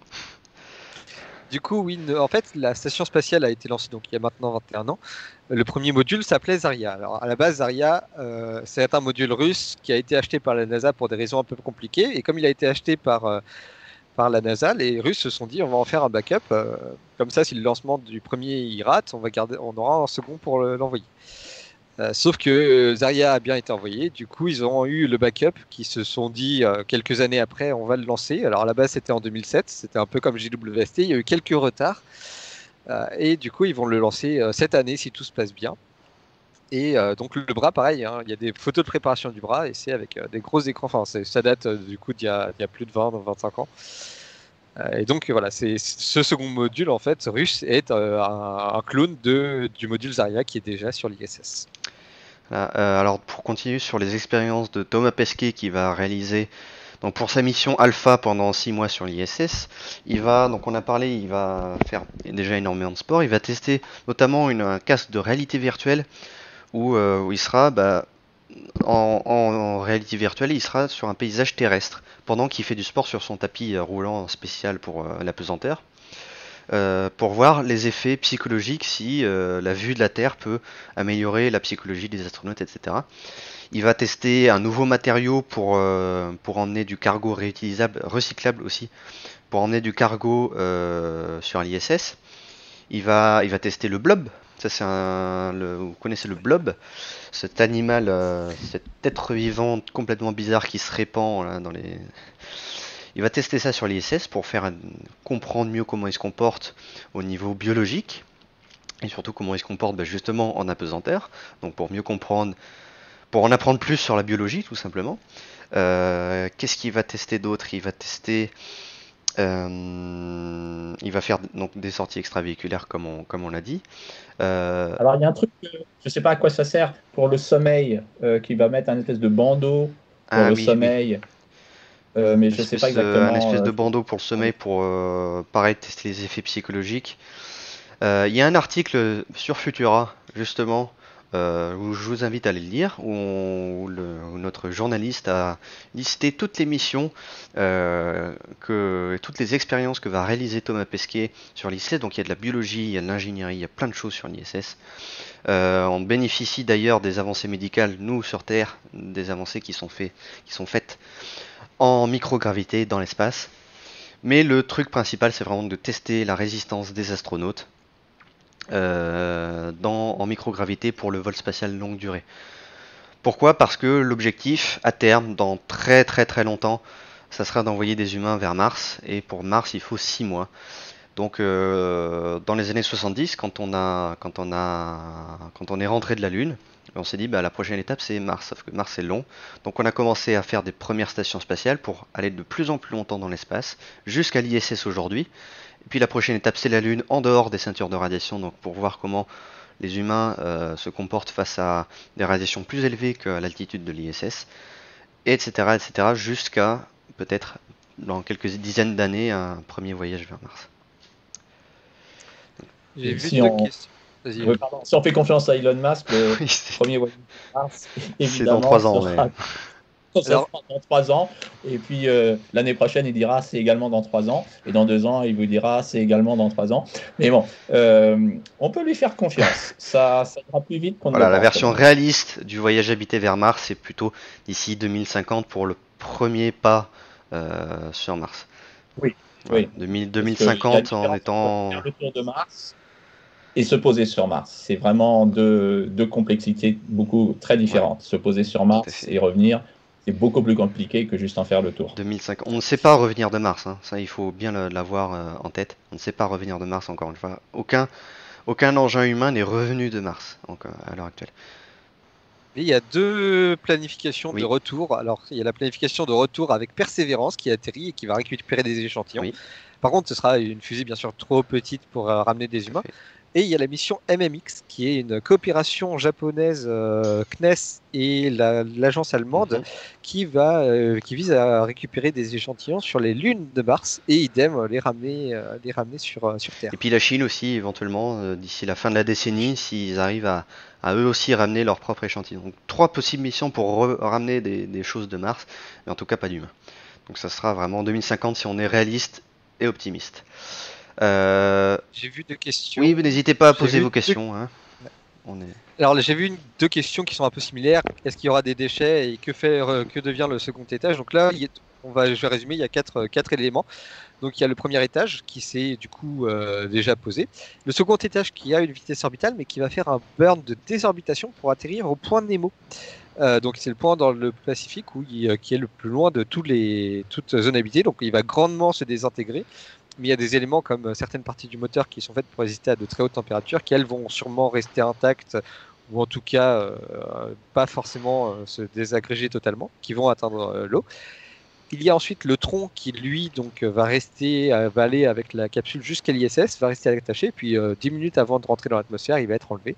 Du coup, oui, ne- en fait, la station spatiale a été lancée donc il y a maintenant vingt et un ans. Le premier module s'appelait Zarya. Alors, à la base, Zarya, euh, c'est un module russe qui a été acheté par la NASA pour des raisons un peu compliquées. Et comme il a été acheté par, euh, par la NASA, les Russes se sont dit on va en faire un backup. euh, comme ça, si le lancement du premier il rate, on, va garder, on aura un second pour le- l'envoyer. Euh, sauf que euh, Zarya a bien été envoyé. Du coup, ils ont eu le backup qui se sont dit euh, quelques années après, on va le lancer. Alors à la base, c'était en deux mille sept. C'était un peu comme J W S T. Il y a eu quelques retards. Euh, et du coup, ils vont le lancer euh, cette année si tout se passe bien. Et euh, donc le bras, pareil, hein, il y a des photos de préparation du bras et c'est avec euh, des gros écrans. Enfin, c'est- ça date euh, du coup d'il y a, il y a plus de vingt, vingt-cinq ans. Euh, et donc voilà, c'est ce second module en fait russe est euh, un, un clone de, du module Zarya qui est déjà sur l'I S S. Voilà, euh, alors pour continuer sur les expériences de Thomas Pesquet qui va réaliser donc pour sa mission Alpha pendant six mois sur l'I S S, il va, donc on a parlé, il va faire déjà énormément de sport, il va tester notamment une, un casque de réalité virtuelle où, euh, où il sera bah, en, en, en réalité virtuelle, il sera sur un paysage terrestre pendant qu'il fait du sport sur son tapis euh, roulant spécial pour euh, la pesanteur. Euh, pour voir les effets psychologiques si euh, la vue de la Terre peut améliorer la psychologie des astronautes, et cetera. Il va tester un nouveau matériau pour, euh, pour emmener du cargo réutilisable, recyclable aussi, pour emmener du cargo euh, sur l'I S S. Il va, il va tester le blob. Ça, c'est un, le, vous connaissez le blob, cet animal, euh, cet être vivant complètement bizarre qui se répand là, dans les. Il va tester ça sur l'I S S pour faire un, comprendre mieux comment il se comporte au niveau biologique et surtout comment il se comporte bah, justement en apesanteur. Donc pour mieux comprendre, pour en apprendre plus sur la biologie tout simplement. Euh, Qu'est-ce qu'il va tester d'autre? Il va tester, euh, il va faire donc des sorties extravéhiculaires comme on, comme on l'a dit. Euh, Alors, il y a un truc, euh, je ne sais pas à quoi ça sert, pour le sommeil, euh, qui va mettre un espèce de bandeau pour ah le oui, oui. sommeil. Euh, mais Une je ne sais espèce pas de- exactement. un espèce de euh, bandeau pour le sommeil pour euh, pareil tester les effets psychologiques. Euh, Il y a un article sur Futura justement euh, où je vous invite à aller le lire où, on- où le- où notre journaliste a listé toutes les missions euh, que toutes les expériences que va réaliser Thomas Pesquet sur l'I S S. Donc il y a de la biologie, il y a de l'ingénierie, il y a plein de choses sur l'I S S. Euh, on bénéficie d'ailleurs des avancées médicales nous sur Terre, des avancées qui sont, fait, qui sont faites en microgravité dans l'espace. Mais le truc principal, c'est vraiment de tester la résistance des astronautes euh, dans, en microgravité pour le vol spatial longue durée. Pourquoi? Parce que l'objectif, à terme, dans très très très longtemps, ça sera d'envoyer des humains vers Mars. Et pour Mars, il faut six mois. Donc, euh, dans les années soixante-dix, quand on, a, quand, on a, quand on est rentré de la Lune, on s'est dit bah, la prochaine étape c'est Mars, sauf que Mars c'est long. Donc on a commencé à faire des premières stations spatiales pour aller de plus en plus longtemps dans l'espace, jusqu'à l'I S S aujourd'hui. Et puis la prochaine étape c'est la Lune, en dehors des ceintures de radiation, donc pour voir comment les humains euh, se comportent face à des radiations plus élevées qu'à l'altitude de l'I S S, et cetera, et cetera, jusqu'à peut-être dans quelques dizaines d'années un premier voyage vers Mars. J'ai Et vu si deux on- questions. Vas-y. Oui, pardon. Si on fait confiance à Elon Musk, le Oui, c'est premier voyage vers Mars, c'est évidemment, dans trois ans. sera, mais- ça Alors- sera dans trois ans. Et puis euh, l'année prochaine, il dira c'est également dans trois ans. Et dans deux ans, il vous dira c'est également dans trois ans. Mais bon, euh, on peut lui faire confiance. Ça, ça ira plus vite qu'on ne Voilà, le la pense, version quand même. réaliste du voyage habité vers Mars, c'est plutôt d'ici deux mille cinquante pour le premier pas euh, sur Mars. Oui, Voilà, oui. deux mille- Parce qu'il y a une 2050 en différence entre étant... faire le tour de Mars et se poser sur Mars. C'est vraiment deux, deux complexités beaucoup très différentes. Se poser sur Tout à Mars fait. et revenir, c'est beaucoup plus compliqué que juste en faire le tour. deux mille cinquante. On ne sait pas revenir de Mars, hein. Ça il faut bien le- l'avoir euh, en tête. On ne sait pas revenir de Mars encore une fois. Aucun, aucun engin humain n'est revenu de Mars encore, à l'heure actuelle. Et il y a deux planifications Oui. de retour. Alors, il y a la planification de retour avec Persévérance qui atterrit et qui va récupérer des échantillons. Oui. Par contre, ce sera une fusée bien sûr trop petite pour euh, ramener des humains. fait. Et il y a la mission M M X qui est une coopération japonaise euh, C N E S et la- l'agence allemande Mhm. qui va euh, qui vise à récupérer des échantillons sur les lunes de Mars et idem euh, les ramener euh, les ramener sur euh, sur Terre. Et puis la Chine aussi, éventuellement, euh, d'ici la fin de la décennie, s'ils arrivent à, à eux aussi ramener leur propre échantillon. Donc trois possibles missions pour re- ramener des, des choses de Mars, mais en tout cas pas d'humains. Donc ça sera vraiment en deux mille cinquante si on est réaliste et optimiste. Euh, J'ai vu deux questions. oui, n'hésitez pas à J'ai poser vu vos deux- questions. Hein. On est... Alors j'ai vu une- deux questions qui sont un peu similaires. Est-ce qu'il y aura des déchets et que faire, euh, que devient le second étage? Donc là, il y a- on va, je vais résumer. Il y a quatre, euh, quatre éléments. Donc il y a le premier étage qui s'est du coup euh, déjà posé. Le second étage qui a une vitesse orbitale mais qui va faire un burn de désorbitation pour atterrir au point Nemo. Euh, donc c'est le point dans le Pacifique où il, euh, qui est le plus loin de tous les, toute zone habitée. Donc il va grandement se désintégrer. Mais il y a des éléments comme euh, certaines parties du moteur qui sont faites pour résister à de très hautes températures, qui elles vont sûrement rester intactes ou en tout cas euh, pas forcément euh, se désagréger totalement, qui vont atteindre euh, l'eau. Il y a ensuite le tronc qui lui donc euh, va rester euh, va aller avec la capsule jusqu'à l'I S S, va rester attaché, puis euh, dix minutes avant de rentrer dans l'atmosphère, il va être enlevé.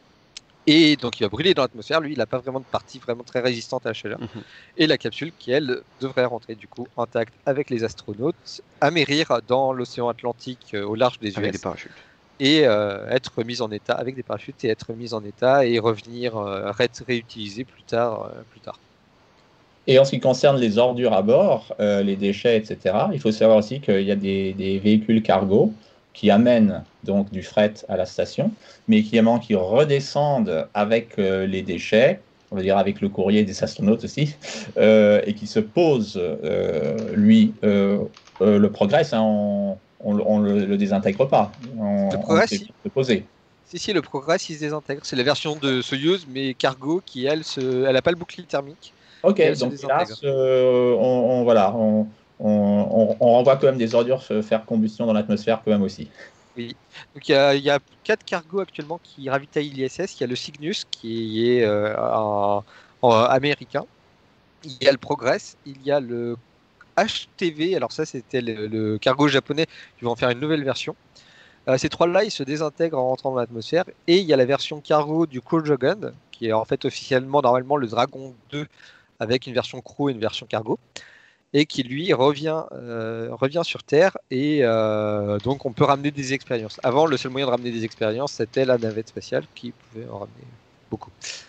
Et donc il va brûler dans l'atmosphère, lui il n'a pas vraiment de partie vraiment très résistante à la chaleur. Mhm. Et la capsule qui elle devrait rentrer du coup intacte avec les astronautes, amérir dans l'océan Atlantique euh, au large des Avec U des S parachutes. et euh, être mise en état avec des parachutes et être mise en état et revenir euh, être réutilisée plus tard, euh, plus tard. Et en ce qui concerne les ordures à bord, euh, les déchets, et cetera, il faut savoir aussi qu'il y a des, des véhicules cargo qui amènent donc du fret à la station, mais qui, qui redescendent avec euh, les déchets, on va dire avec le courrier des astronautes aussi, euh, et qui se posent, euh, lui, euh, euh, le Progress, hein, on ne le, le désintègre pas, on, Le Progress, on le fait se poser. Si, si, le Progress, il se désintègre. C'est la version de Soyuz, mais cargo, qui, elle, se... elle n'a pas le bouclier thermique. Ok, Elle se donc là, désintègre. ce- on, on- voilà, on, on, on- on renvoie quand même des ordures se faire combustion dans l'atmosphère quand même aussi. Oui. Donc il y a, il y a quatre cargos actuellement qui ravitaillent l'I S S. Il y a le Cygnus, qui est euh, un, un américain. Il y a le Progress. Il y a le H T V. Alors ça, c'était le, le cargo japonais. Ils vont en faire une nouvelle version. Euh, ces trois-là, ils se désintègrent en rentrant dans l'atmosphère. Et il y a la version cargo du Crew Dragon, qui est en fait officiellement normalement le Dragon deux, avec une version crew et une version cargo, et qui lui revient, euh, revient sur Terre, et euh, donc on peut ramener des expériences. Avant, le seul moyen de ramener des expériences, c'était la navette spatiale qui pouvait en ramener beaucoup.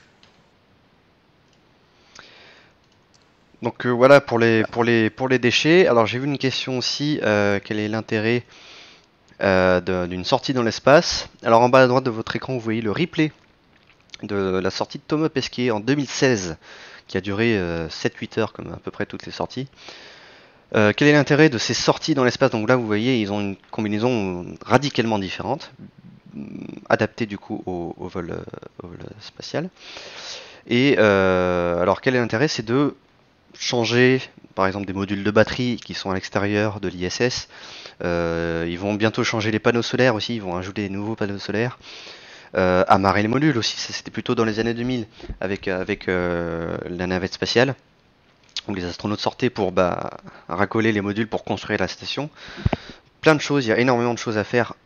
Donc euh, voilà pour les, pour, les, pour les déchets. Alors j'ai vu une question aussi, euh, quel est l'intérêt euh, de- d'une sortie dans l'espace? Alors en bas à droite de votre écran, vous voyez le replay de la sortie de Thomas Pesquet en deux mille seize, qui a duré euh, sept huit heures comme à peu près toutes les sorties. Euh, quel est l'intérêt de ces sorties dans l'espace? Donc là vous voyez, ils ont une combinaison radicalement différente, adaptée du coup au, au, vol, euh, au vol spatial. Et euh, alors quel est l'intérêt? C'est de changer par exemple des modules de batterie qui sont à l'extérieur de l'I S S. Euh, ils vont bientôt changer les panneaux solaires aussi, ils vont ajouter des nouveaux panneaux solaires. Euh, amarrer les modules aussi, ça c'était plutôt dans les années deux mille avec, avec euh, la navette spatiale où les astronautes sortaient pour bah, racoler les modules pour construire la station. Plein de choses, il y a énormément de choses à faire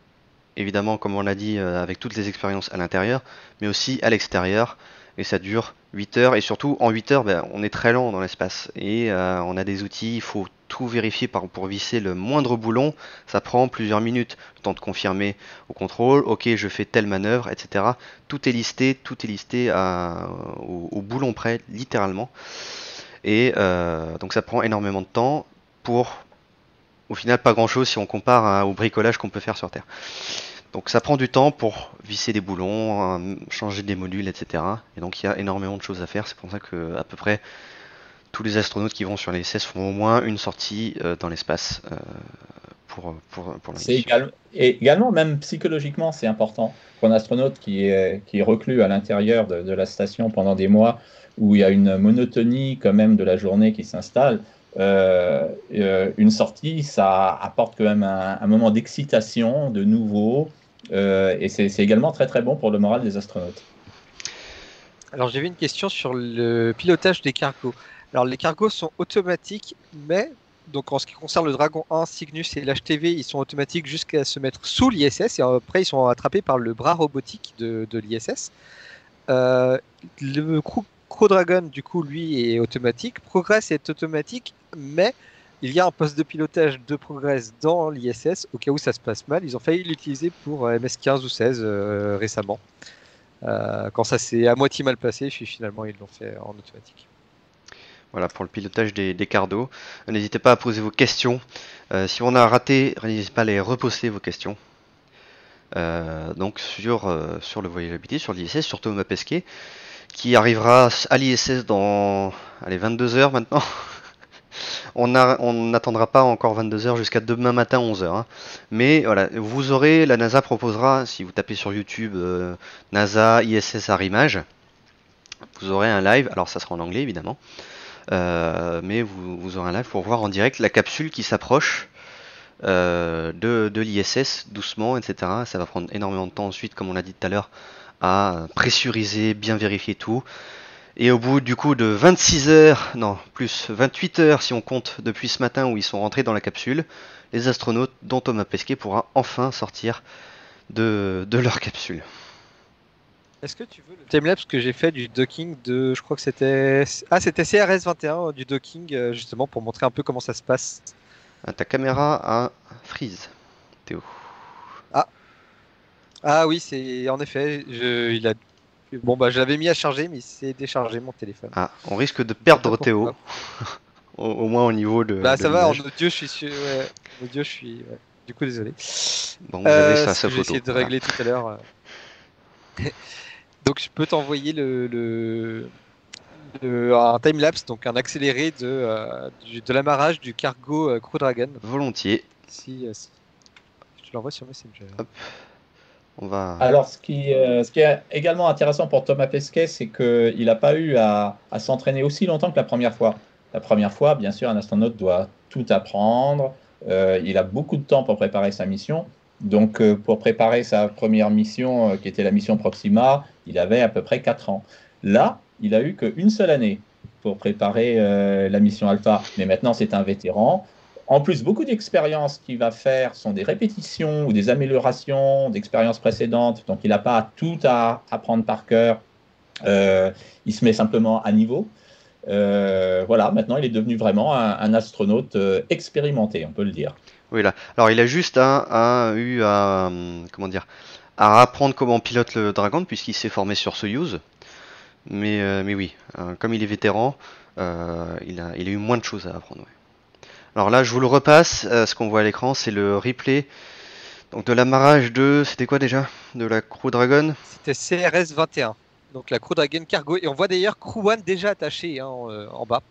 évidemment, comme on l'a dit, euh, avec toutes les expériences à l'intérieur, mais aussi à l'extérieur. Et ça dure huit heures. Et surtout, en huit heures, ben, on est très lent dans l'espace. Et euh, on a des outils, il faut tout vérifier par, pour visser le moindre boulon. Ça prend plusieurs minutes, le temps de confirmer au contrôle. Ok, je fais telle manœuvre, et cetera. Tout est listé, tout est listé à, au, au boulon près, littéralement. Et euh, donc ça prend énormément de temps pour, au final, pas grand-chose si on compare à, au bricolage qu'on peut faire sur Terre. Donc ça prend du temps pour visser des boulons, euh, changer des modules, et cetera. Et donc il y a énormément de choses à faire. C'est pour ça que à peu près tous les astronautes qui vont sur l'I S S font au moins une sortie euh, dans l'espace euh, pour, pour, pour la C'est mission. égal- et également, même psychologiquement, c'est important pour un astronaute qui est, qui est reclus à l'intérieur de, de la station pendant des mois, où il y a une monotonie quand même de la journée qui s'installe. Euh, euh, une sortie, ça apporte quand même un, un moment d'excitation, de nouveau, euh, et c'est c'est également très très bon pour le moral des astronautes. Alors j'avais une question sur le pilotage des cargos. Alors les cargos sont automatiques, mais donc en ce qui concerne le Dragon un, Cygnus et l'H T V, ils sont automatiques jusqu'à se mettre sous l'I S S et après ils sont attrapés par le bras robotique de, de l'I S S. Euh, le Crew, Crew Dragon du coup lui est automatique, Progress est automatique, mais il y a un poste de pilotage de Progress dans l'I S S au cas où ça se passe mal. Ils ont failli l'utiliser pour M S quinze ou seize euh, récemment. Euh, quand ça s'est à moitié mal passé, puis finalement ils l'ont fait en automatique. Voilà pour le pilotage des, des cardos. N'hésitez pas à poser vos questions. Euh, si on a raté, n'hésitez pas à les reposter vos questions. Euh, donc sur, euh, sur le Voyageability, sur l'I S S, sur Thomas Pesquet, qui arrivera à l'I S S dans allez, vingt-deux heures maintenant. On n'attendra pas encore vingt-deux heures jusqu'à demain matin onze heures. Hein. Mais voilà, vous aurez, la NASA proposera, si vous tapez sur YouTube euh, NASA I S S Arrimage, vous aurez un live, alors ça sera en anglais évidemment, euh, mais vous, vous aurez un live pour voir en direct la capsule qui s'approche euh, de, de l'I S S doucement, et cetera. Ça va prendre énormément de temps ensuite, comme on l'a dit tout à l'heure, à pressuriser, bien vérifier tout. Et au bout du coup de vingt-six heures, non plus vingt-huit heures si on compte depuis ce matin où ils sont rentrés dans la capsule, les astronautes dont Thomas Pesquet pourra enfin sortir de, de leur capsule. Est-ce que tu veux le timelapse que j'ai fait du docking de, je crois que c'était, ah c'était C R S vingt et un du docking justement pour montrer un peu comment ça se passe. Ah, ta caméra a freeze, Théo. Ah, ah oui c'est en effet, je, il a bon bah je l'avais mis à charger mais il s'est déchargé mon téléphone. Ah, on risque de perdre Théo. au, au moins au niveau de. Bah de ça va, en l'image. audio je suis sûr. Ouais. En audio je suis. Ouais. Du coup désolé. Bon, vous avez Euh, sa, ce sa que j'ai photo. essayé de Voilà. régler tout à l'heure. Donc je peux t'envoyer le, le, le- un timelapse, donc un accéléré de, euh, du- de l'amarrage du cargo euh, Crew Dragon. Volontiers. Si, euh, si- je te l'envoie sur Messenger. Hop. On va. Alors, ce qui, euh, ce qui est également intéressant pour Thomas Pesquet, c'est qu'il n'a pas eu à, à s'entraîner aussi longtemps que la première fois. La première fois, bien sûr, un astronaute doit tout apprendre. Euh, il a beaucoup de temps pour préparer sa mission. Donc, euh, pour préparer sa première mission, euh, qui était la mission Proxima, il avait à peu près quatre ans. Là, il a eu qu'une seule année pour préparer euh, la mission Alpha. Mais maintenant, c'est un vétéran. En plus, beaucoup d'expériences qu'il va faire sont des répétitions ou des améliorations d'expériences précédentes. Donc, il n'a pas tout à apprendre par cœur. Euh, il se met simplement à niveau. Euh, voilà, maintenant, il est devenu vraiment un, un astronaute euh, expérimenté, on peut le dire. Oui, là. Alors, il a juste un, un, eu à. hum, Comment dire à apprendre comment on pilote le Dragon, puisqu'il s'est formé sur Soyuz. Mais, euh, mais oui, euh, comme il est vétéran, euh, il, a, il a eu moins de choses à apprendre. Ouais. Alors là, je vous le repasse. Euh, ce qu'on voit à l'écran, c'est le replay donc de l'amarrage de. C'était quoi déjà de la Crew Dragon. C'était C R S vingt et un, donc la Crew Dragon Cargo. Et on voit d'ailleurs Crew One déjà attaché hein, en, euh, en bas.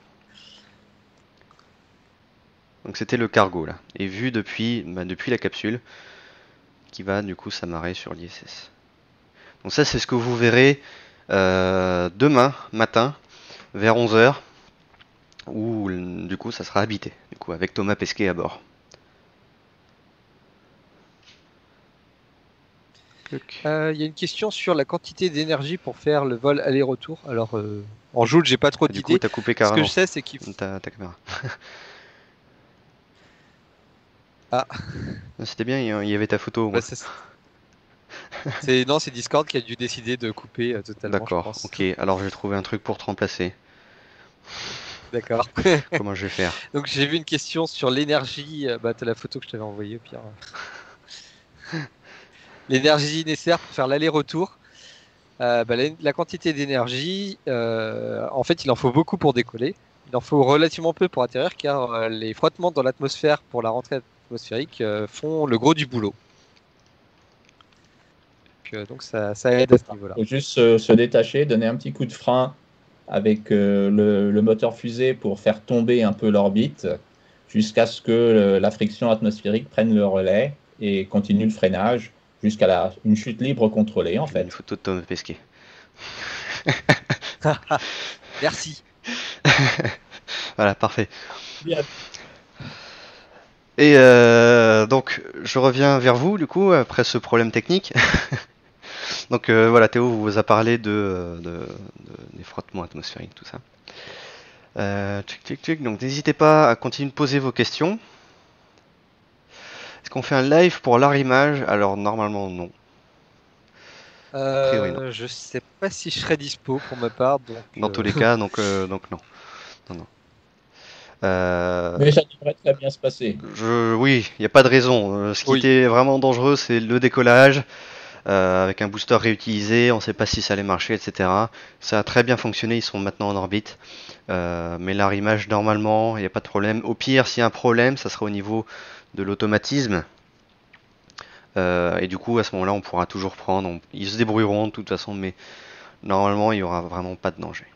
Donc c'était le cargo là. Et vu depuis, bah, depuis la capsule qui va du coup s'amarrer sur l'I S S. Donc ça, c'est ce que vous verrez euh, demain matin vers onze heures. Où du coup ça sera habité, du coup avec Thomas Pesquet à bord. Il euh, y a une question sur la quantité d'énergie pour faire le vol aller-retour. Alors euh, en joule, j'ai pas trop Ah, du d'idées. coup, t'as coupé Ce carrément que je sais, c'est qu'il faut... ta, ta caméra. Ah. C'était bien, il y avait ta photo. Bah, c'est... c'est... Non, c'est Discord qui a dû décider de couper euh, totalement. D'accord, ok. Alors je vais trouver un truc pour te remplacer. D'accord. Comment je vais faire? Donc j'ai vu une question sur l'énergie. Bah, t'as la photo que je t'avais envoyée au pire. L'énergie nécessaire pour faire l'aller-retour. Euh, bah, la, la quantité d'énergie, euh, en fait, il en faut beaucoup pour décoller. Il en faut relativement peu pour atterrir, car euh, les frottements dans l'atmosphère pour la rentrée atmosphérique euh, font le gros du boulot. Donc, euh, donc ça, ça aide à ce niveau-là. Il faut juste se, se détacher, donner un petit coup de frein avec euh, le, le moteur fusée pour faire tomber un peu l'orbite, jusqu'à ce que le, la friction atmosphérique prenne le relais et continue le freinage jusqu'à la, une chute libre contrôlée, en fait. Une photo de Thomas Pesquet. Merci. Voilà, parfait. Bien. Et euh, donc, je reviens vers vous, du coup, après ce problème technique. Donc euh, voilà, Théo vous a parlé de, de, de des frottements atmosphériques, tout ça. Euh, tchic, tchic, tchic. Donc n'hésitez pas à continuer de poser vos questions. Est-ce qu'on fait un live pour l'arrimage? Alors normalement non. Euh, priori, non. Je sais pas si je serai dispo pour ma part. Donc, Dans euh... tous les cas, donc, euh, donc non. non, non. Euh... Mais ça devrait très bien se passer. Je... Oui, il n'y a pas de raison. Euh, ce qui Oui. était vraiment dangereux, c'est le décollage. Euh, avec un booster réutilisé, on ne sait pas si ça allait marcher, et cetera. Ça a très bien fonctionné, ils sont maintenant en orbite. Euh, mais l'arrimage, normalement, il n'y a pas de problème. Au pire, s'il y a un problème, ça sera au niveau de l'automatisme. Euh, et du coup, à ce moment-là, on pourra toujours prendre. On... Ils se débrouilleront de toute façon, mais normalement, il n'y aura vraiment pas de danger.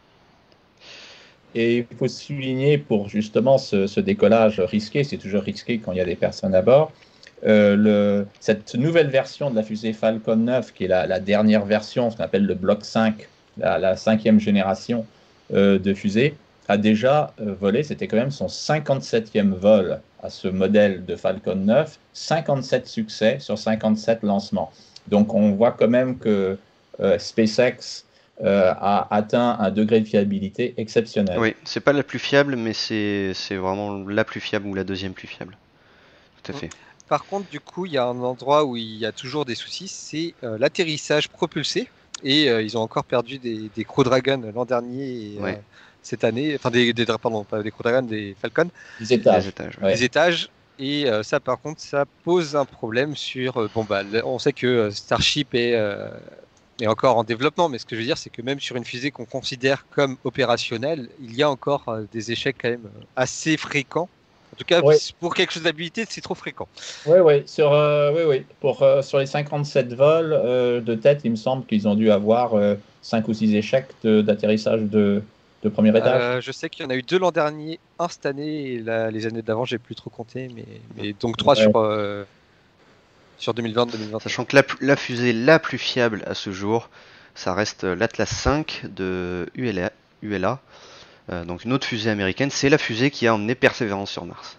Et il faut souligner pour justement ce, ce décollage risqué, c'est toujours risqué quand il y a des personnes à bord. Euh, le, cette nouvelle version de la fusée Falcon neuf, qui est la, la dernière version, ce qu'on appelle le bloc cinq, la, la cinquième génération euh, de fusée, a déjà euh, volé, c'était quand même son cinquante-septième vol à ce modèle de Falcon neuf, cinquante-sept succès sur cinquante-sept lancements. Donc on voit quand même que euh, SpaceX euh, a atteint un degré de fiabilité exceptionnel. Oui, c'est pas la plus fiable, mais c'est vraiment la plus fiable ou la deuxième plus fiable. Tout à fait. Par contre, du coup, il y a un endroit où il y a toujours des soucis, c'est euh, l'atterrissage propulsé. Et euh, ils ont encore perdu des, des Crew Dragon l'an dernier et Ouais. euh, cette année. Enfin, des, des, pardon, pas des Crew Dragon, des Falcon. Des étages. Des étages, ouais. Des étages. Et euh, ça, par contre, ça pose un problème sur. Euh, bon, bah, on sait que Starship est, euh, est encore en développement, mais ce que je veux dire, c'est que même sur une fusée qu'on considère comme opérationnelle, il y a encore euh, des échecs quand même assez fréquents. En tout cas, ouais. pour quelque chose d'habilité, c'est trop fréquent. Oui, oui. Sur, euh, oui, oui. Pour, euh, sur les cinquante-sept vols euh, de tête, il me semble qu'ils ont dû avoir euh, cinq ou six échecs d'atterrissage de, de, de premier étage. Euh, je sais qu'il y en a eu deux l'an dernier, un cette année, et la, les années d'avant, j'ai plus trop compté, mais, mais donc trois ouais. sur, euh, sur deux mille vingt deux mille vingt et un. Sachant que la, la fusée la plus fiable à ce jour, ça reste l'Atlas cinq de U L A. U L A. Euh, donc une autre fusée américaine, c'est la fusée qui a emmené Persévérance sur Mars.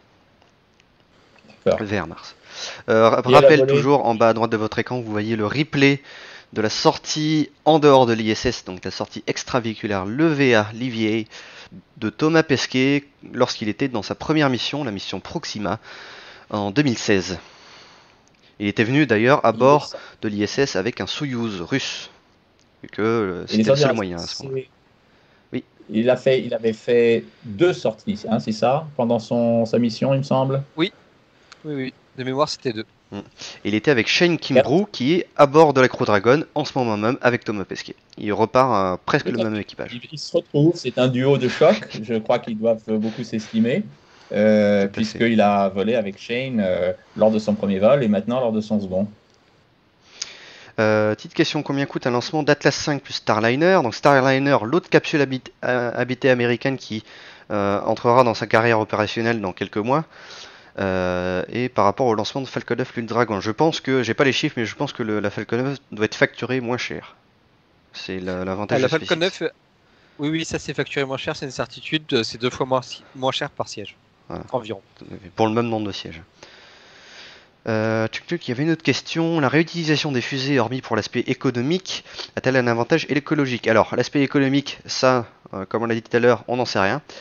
Vers Mars. Euh, rappel toujours, en bas à droite de votre écran, vous voyez le replay de la sortie en dehors de l'I S S, donc la sortie extravéhiculaire, l'E V A, l'E V A, de Thomas Pesquet, lorsqu'il était dans sa première mission, la mission Proxima, en deux mille seize. Il était venu d'ailleurs à bord de l'I S S avec un Soyouz russe, vu que c'était le seul moyen à ce moment-là. Oui. Il, a fait, il avait fait deux sorties, hein, c'est ça, pendant son, sa mission, il me semble. Oui, oui, oui. De mémoire, c'était deux. Mmh. Il était avec Shane Kimbrough, qui est à bord de la Crew Dragon en ce moment même avec Thomas Pesquet. Il repart à presque le même équipage. Ils se retrouvent, c'est un duo de choc. Je crois qu'ils doivent beaucoup s'estimer, euh, puisqu'il a volé avec Shane euh, lors de son premier vol et maintenant lors de son second. Euh, petite question, combien coûte un lancement d'Atlas cinq plus Starliner? Donc Starliner, l'autre capsule habit euh, habitée américaine qui euh, entrera dans sa carrière opérationnelle dans quelques mois. Euh, et par rapport au lancement de Falcon neuf Luke Dragon, je pense que, j'ai pas les chiffres, mais je pense que le, la Falcon neuf doit être facturée moins cher. C'est l'avantage. Ah, la Falcon neuf, oui, oui, ça c'est facturé moins cher, c'est une certitude, c'est deux fois moins, moins cher par siège, voilà. Environ. Pour le même nombre de sièges. Euh, tuc, tuc, il y avait une autre question. La réutilisation des fusées, hormis pour l'aspect économique, a-t-elle un avantage écologique? Alors, l'aspect économique, ça, euh, comme on l'a dit tout à l'heure, on n'en sait rien.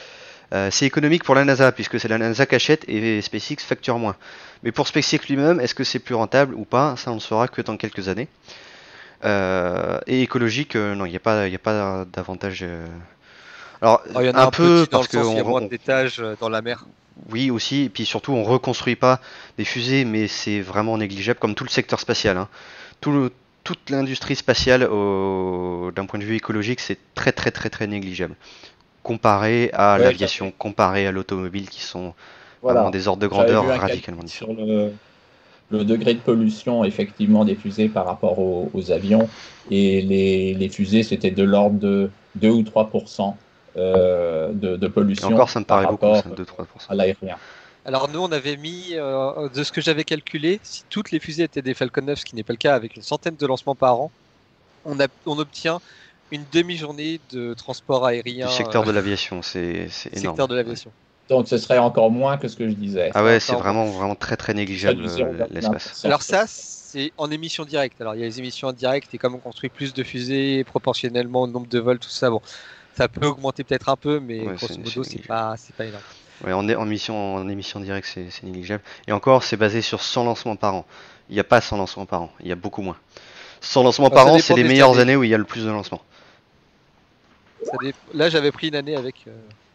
Euh, c'est économique pour la NASA, puisque c'est la NASA qui achète et SpaceX facture moins. Mais pour SpaceX lui-même, est-ce que c'est plus rentable ou pas? Ça, on ne le saura que dans quelques années. Euh, et écologique, euh, non, il n'y a pas, il y a pas d'avantage. euh. Alors, Oh, il y en a un, un peu, petit dans le parce que sens où il y a on- moins on- d'étages euh, dans la mer. oui aussi, et puis surtout, on reconstruit pas des fusées, mais c'est vraiment négligeable, comme tout le secteur spatial. Hein. Tout le- toute l'industrie spatiale, au- d'un point de vue écologique, c'est très très très très négligeable. Comparé à Ouais, l'aviation, j'avais- comparé à l'automobile, qui sont vraiment voilà. des ordres de J'avais grandeur vu un radicalement calcul différents. sur le, le degré de pollution effectivement des fusées par rapport aux, aux avions. Et les, les fusées, c'était de l'ordre de deux ou trois pour cent euh, de, de Et pollution encore, ça me par paraît beaucoup, rapport ça, deux à trois pour cent. à l'aérien. Alors nous, on avait mis, euh, de ce que j'avais calculé, si toutes les fusées étaient des Falcon neuf, ce qui n'est pas le cas, avec une centaine de lancements par an, on, a, on obtient une demi-journée de transport aérien Du secteur euh, de l'aviation, c'est c'est du énorme. secteur de l'aviation. Donc ce serait encore moins que ce que je disais. Ah ouais, c'est encore vraiment, vraiment très très Ce serait négligeable du euh, zéro virgule un pour cent. l'espace. Alors ça, c'est en émission directe. Alors il y a les émissions en direct, et comme on construit plus de fusées proportionnellement au nombre de vols, tout ça, bon, ça peut augmenter peut-être un peu, mais Ouais, grosso c'est- modo, c'est c'est négligeable. pas, c'est pas énorme. Ouais, en, é- en mission, en émission directe, c'est c'est négligeable. Et encore, c'est basé sur cent lancements par an. Il n'y a pas cent lancements par an, il y a beaucoup moins. cent lancements Ah, par ça an, dépend c'est les des meilleures années. années où il y a le plus de lancements. Ça dé- Là, j'avais pris une année avec, euh,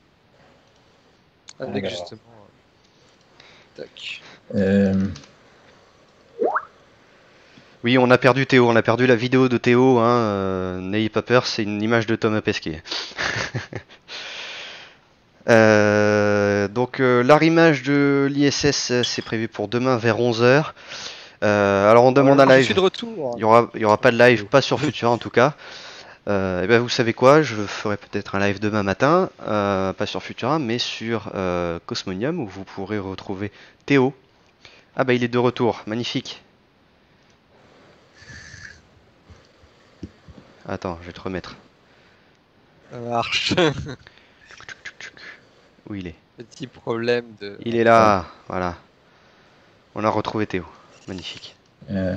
avec Alors. justement. euh, Tac. Euh, Oui, on a perdu Théo, on a perdu la vidéo de Théo. Hein, euh, n'ayez pas peur, c'est une image de Thomas Pesquet. Euh, donc euh, l'arrimage de l'I S S, euh, c'est prévu pour demain vers onze heures. Euh, alors on demande un Alors, je live. suis de retour. Il y aura, il y aura pas de live, pas sur Futura en tout cas. Euh, et ben vous savez quoi, je ferai peut-être un live demain matin, euh, pas sur Futura, mais sur euh, Cosmonium, où vous pourrez retrouver Théo. Ah bah il est de retour, magnifique. Attends, je vais te remettre. Ça marche. Où il est? Petit problème de. Il est là, voilà. On a retrouvé Théo, magnifique. euh,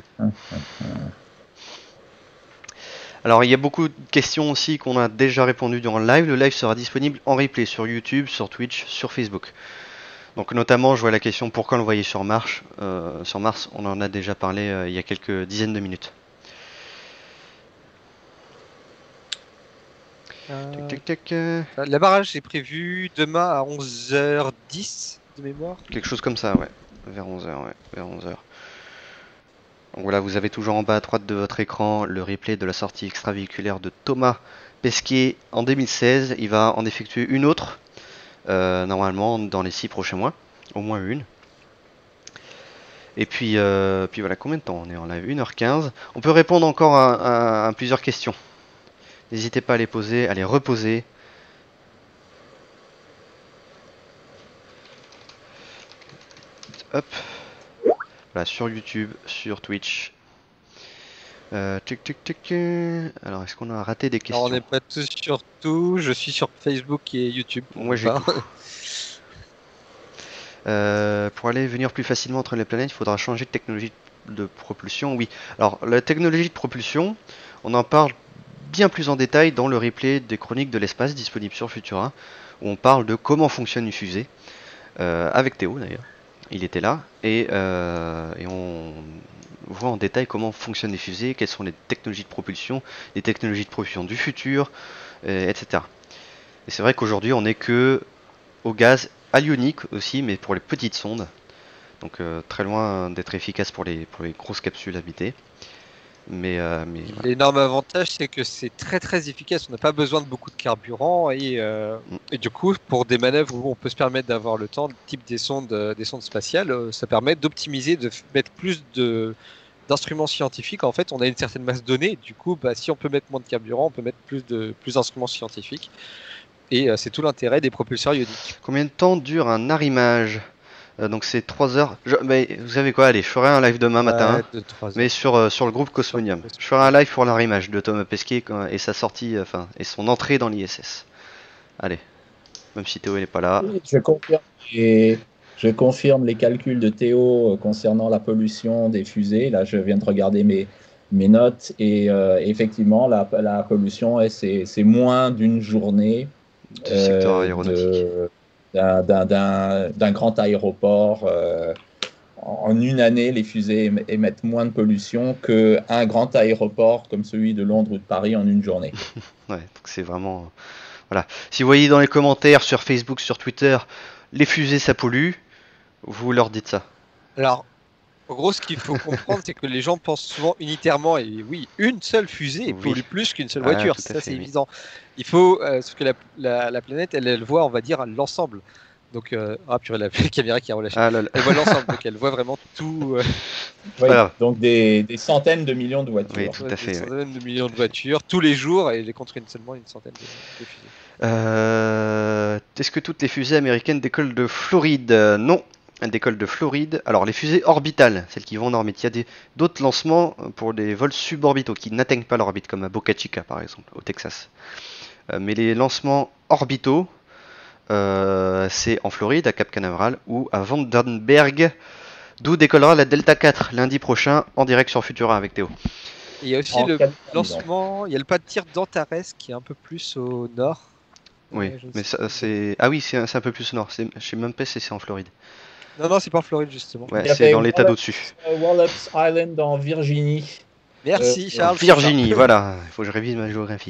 Alors il y a beaucoup de questions aussi qu'on a déjà répondu durant le live. Le live sera disponible en replay sur YouTube, sur Twitch, sur Facebook. Donc notamment, je vois la question pourquoi l'envoyer sur Mars. Euh, sur Mars, on en a déjà parlé euh, il y a quelques dizaines de minutes. Euh, Tac, tac, tac, euh, La barrage est prévue demain à onze heures dix de mémoire. quelque chose comme ça, ouais. Vers onze heures, ouais. Vers onze heures. Donc voilà, vous avez toujours en bas à droite de votre écran le replay de la sortie extravéhiculaire de Thomas Pesquet en deux mille seize. Il va en effectuer une autre, euh, normalement dans les six prochains mois, au moins une. Et puis, euh, puis voilà, combien de temps on est en live? une heure quinze. On peut répondre encore à, à- à plusieurs questions. N'hésitez pas à les poser, à les reposer. Hop. Voilà, sur YouTube, sur Twitch. Euh, tic, tic, tic, euh. Alors, est-ce qu'on a raté des questions? Alors on n'est pas tous sur tout. Je suis sur Facebook et YouTube. pour Moi, ma j'ai part. tout. Euh, pour aller et venir plus facilement entre les planètes, il faudra changer de technologie de propulsion. Oui. Alors, la technologie de propulsion, on en parle bien plus en détail dans le replay des chroniques de l'espace disponible sur Futura, où on parle de comment fonctionne une fusée, euh, avec Théo d'ailleurs. Il était là, et, euh, et on voit en détail comment fonctionnent les fusées, quelles sont les technologies de propulsion, les technologies de propulsion du futur, euh, et cetera. Et c'est vrai qu'aujourd'hui, on n'est que au gaz halionique aussi, mais pour les petites sondes. Donc euh, très loin d'être efficace pour les, pour les grosses capsules habitées. Mais, euh, mais voilà. L'énorme avantage, c'est que c'est très très efficace. On n'a pas besoin de beaucoup de carburant et, euh, Mm. et du coup, pour des manœuvres où on peut se permettre d'avoir le temps, type des sondes, euh, des sondes spatiales, euh, ça permet d'optimiser, de f- mettre plus de d'instruments scientifiques. En fait, on a une certaine masse donnée. Du coup, bah, si on peut mettre moins de carburant, on peut mettre plus de plus d'instruments scientifiques. Et euh, c'est tout l'intérêt des propulseurs ioniques. Combien de temps dure un arrimage? Euh, Donc c'est trois heures. Je- mais vous savez quoi, allez, je ferai un live demain matin. Ouais, deux, trois Mais heures. sur, euh, sur le groupe Cosmonium. Je ferai un live pour l'arrimage de Thomas Pesquet quand- et sa sortie, euh, enfin, et son entrée dans l'I S S. Allez. Même si Théo n'est pas là. Oui, je confirme, les, je confirme les calculs de Théo euh, concernant la pollution des fusées. Là, je viens de regarder mes, mes notes et euh, effectivement, la, la pollution, est- c'est c'est moins d'une journée Du secteur euh, aéronautique. de, d'un, d'un, d'un, d'un grand aéroport. Euh, en une année, les fusées émet- émettent moins de pollution qu'un grand aéroport comme celui de Londres ou de Paris en une journée. Ouais, donc c'est vraiment. Voilà. Si vous voyez dans les commentaires sur Facebook, sur Twitter, les fusées ça pollue, vous leur dites ça. Alors, en gros, ce qu'il faut comprendre, c'est que les gens pensent souvent unitairement, et oui, une seule fusée Oui. pollue plus qu'une seule Ah, voiture, tout à ça fait, c'est oui. évident. Il faut, euh, sauf que la, la, la planète, elle, elle voit, on va dire, l'ensemble. Donc, euh, ah purée, la caméra qui a relâché. Ah là là. Elle voit l'ensemble, donc elle voit vraiment tout. euh, Oui, pas grave. donc des, des centaines de millions de voitures. Oui, tout à des fait. ouais. centaines de millions de voitures tous les jours, et les contre seulement une centaine de, de fusées. Euh, Est-ce que toutes les fusées américaines décollent de Floride? Euh, Non, elles décollent de Floride. Alors les fusées orbitales, celles qui vont en orbite, il y a des- d'autres lancements pour des vols suborbitaux qui n'atteignent pas l'orbite, comme à Boca Chica par exemple, au Texas. Euh, mais les lancements orbitaux, euh, c'est en Floride, à Cap Canaveral, ou à Vandenberg, d'où décollera la Delta quatre lundi prochain en direct sur Futura avec Théo. Et il y a aussi En le Californie, donc. lancement, il y a le pas de tir d'Antares qui est un peu plus au nord. Oui, Euh, je ne mais sais ça, plus. c'est. Ah oui, c'est un, c'est un peu plus au nord. C'est- Je sais même pas si c'est en Floride. Non, non, c'est pas en Floride justement. Ouais, Il y c'est avait dans l'état Wallops- d'au-dessus. euh, Wallops Island en Virginie. Merci Euh, Charles. c'est ça. Virginie, voilà, il faut que je révise ma géographie.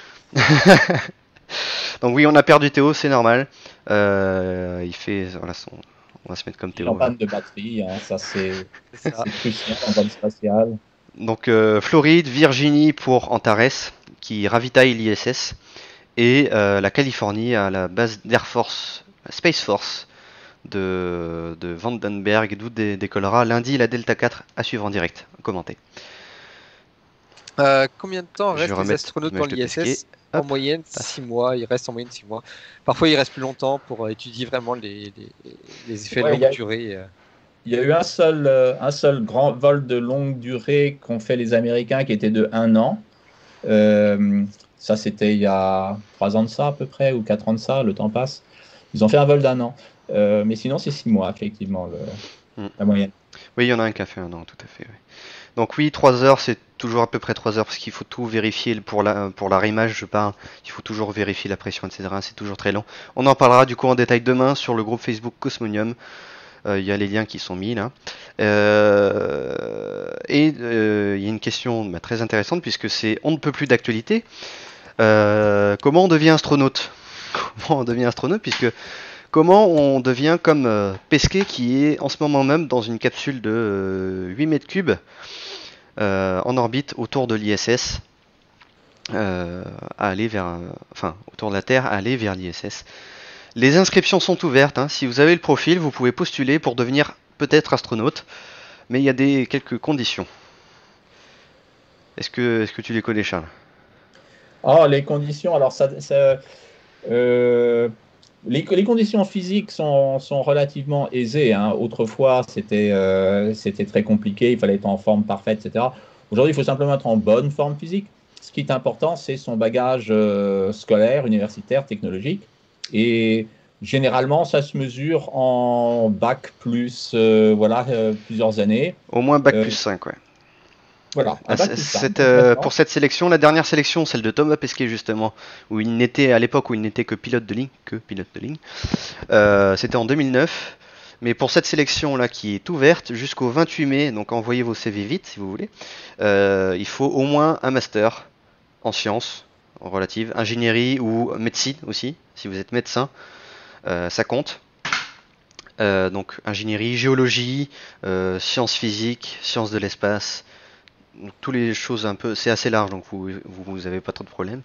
Donc oui, on a perdu Théo, c'est normal. Euh, il fait, voilà, son... on va se mettre comme Il est Théo. en voilà. panne de batterie, hein, ça c'est C'est ça. c'est crucial en vol spatial. Donc euh, Floride, Virginie pour Antares, qui ravitaille l'I S S, et euh, la Californie à la base d'Air Force, la Space Force de, de Vandenberg, d'où dé- décollera lundi la Delta quatre à suivre en direct. Commentez. Euh, combien de temps Je vais restent les remettre astronautes dans l'image de l'I S S? Pesquet. En Hop, moyenne, paf. six mois. Ils restent en moyenne six mois. Parfois, ils restent plus longtemps pour euh, étudier vraiment les, les, les effets Ouais, de il y a- longue durée. euh. Il y a eu un seul, euh, un seul grand vol de longue durée qu'ont fait les Américains qui était de un an. Euh, ça, c'était il y a trois ans de ça à peu près, ou quatre ans de ça, le temps passe. Ils ont fait un vol d'un an. Euh, mais sinon, c'est six mois, effectivement, le- Mm. la moyenne. Oui, il y en a un qui a fait un an, tout à fait. Oui. Donc oui, trois heures, c'est toujours à peu près trois heures, parce qu'il faut tout vérifier pour la, pour la rimage, je parle. Il faut toujours vérifier la pression, et cetera. C'est toujours très long. On en parlera du coup en détail demain sur le groupe Facebook Cosmonium. Euh, Il y a les liens qui sont mis là. Euh, et euh, il y a une question bah, très intéressante, puisque c'est on ne peut plus d'actualité. Euh, comment on devient astronaute? Comment on devient astronaute, puisque comment on devient comme euh, Pesquet, qui est en ce moment même dans une capsule de euh, huit mètres cubes euh, en orbite autour de l'I S S, euh, à aller vers, euh, enfin autour de la Terre, à aller vers l'I S S. Les inscriptions sont ouvertes, hein. Si vous avez le profil, vous pouvez postuler pour devenir peut-être astronaute, mais il y a des quelques conditions. Est-ce que, est-ce que tu les connais, Charles? Ah, les conditions, alors ça, ça, euh, les, les conditions physiques sont, sont relativement aisées, hein. Autrefois, c'était euh, c'était très compliqué, il fallait être en forme parfaite, et cetera. Aujourd'hui, il faut simplement être en bonne forme physique. Ce qui est important, c'est son bagage euh, scolaire, universitaire, technologique. Et généralement, ça se mesure en bac plus euh, voilà, euh, plusieurs années. Au moins bac Euh, plus cinq, ouais. Voilà, un Ah, bac c- plus cinq, cette, euh, complètement. pour cette sélection, la dernière sélection, celle de Thomas Pesquet justement, où il n'était à l'époque où il n'était que pilote de ligne, que pilote de ligne, euh, c'était en deux mille neuf. Mais pour cette sélection là qui est ouverte jusqu'au vingt-huit mai, donc envoyez vos C V vite si vous voulez, euh, il faut au moins un master en sciences relatives, ingénierie ou médecine aussi, si vous êtes médecin, euh, ça compte. Euh, donc ingénierie, géologie, euh, sciences physiques, sciences de l'espace, toutes les choses un peu, c'est assez large, donc vous vous avez pas trop de problèmes.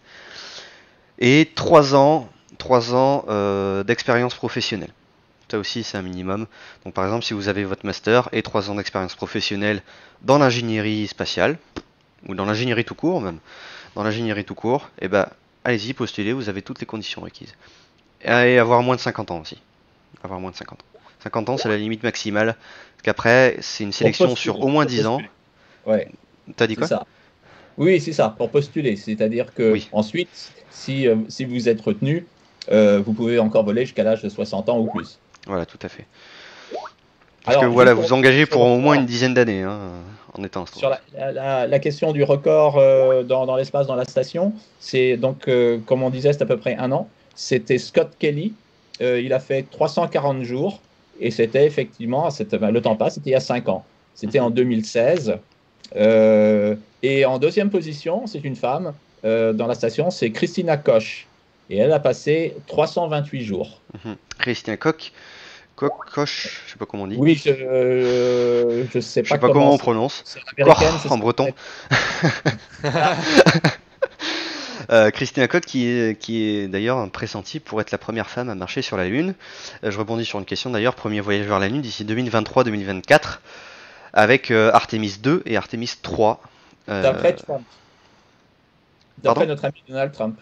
Et trois ans, trois ans euh, d'expérience professionnelle. Ça aussi c'est un minimum. Donc par exemple si vous avez votre master et trois ans d'expérience professionnelle dans l'ingénierie spatiale ou dans l'ingénierie tout court même, dans l'ingénierie tout court, et eh ben allez-y postulez, vous avez toutes les conditions requises. Et avoir moins de cinquante ans aussi. Avoir moins de cinquante ans. cinquante ans c'est la limite maximale. Parce qu'après c'est une sélection postuler, sur au moins pour dix ans. postuler. Ouais. T'as dit C'est quoi? ça. Oui, c'est ça, pour postuler. C'est-à-dire que Oui. ensuite, si, euh, si vous êtes retenu, euh, vous pouvez encore voler jusqu'à l'âge de soixante ans ou plus. Voilà, tout à fait. Parce Alors, que voilà, juste vous pour- engagez sur pour le au moins record, une dizaine d'années hein, en étant Sur astronaute. la, la- la question du record euh, dans, dans l'espace, dans la station, c'est donc, euh, comme on disait, c'est à peu près un an. C'était Scott Kelly euh, il a fait trois cent quarante jours, et c'était effectivement, c'était, ben, le temps passe, c'était il y a cinq ans. C'était en deux mille seize. Euh, et en deuxième position, c'est une femme euh, dans la station, c'est Christina Koch. Et elle a passé trois cent vingt-huit jours. Mhm. Christina Koch, Koch, Koch, je sais pas comment on dit. Oui, je euh, je sais Je pas, sais pas comment, comment on prononce. c'est américaine, Koch c'est en ça, breton. peut-être. Euh, Christina Koch qui est, qui est d'ailleurs pressentie pour être la première femme à marcher sur la Lune. Euh, je rebondis sur une question d'ailleurs, premier voyage vers la Lune d'ici deux mille vingt-trois deux mille vingt-quatre avec euh, Artemis deux et Artemis trois. Euh, D'après Trump. Pardon D'après notre ami Donald Trump.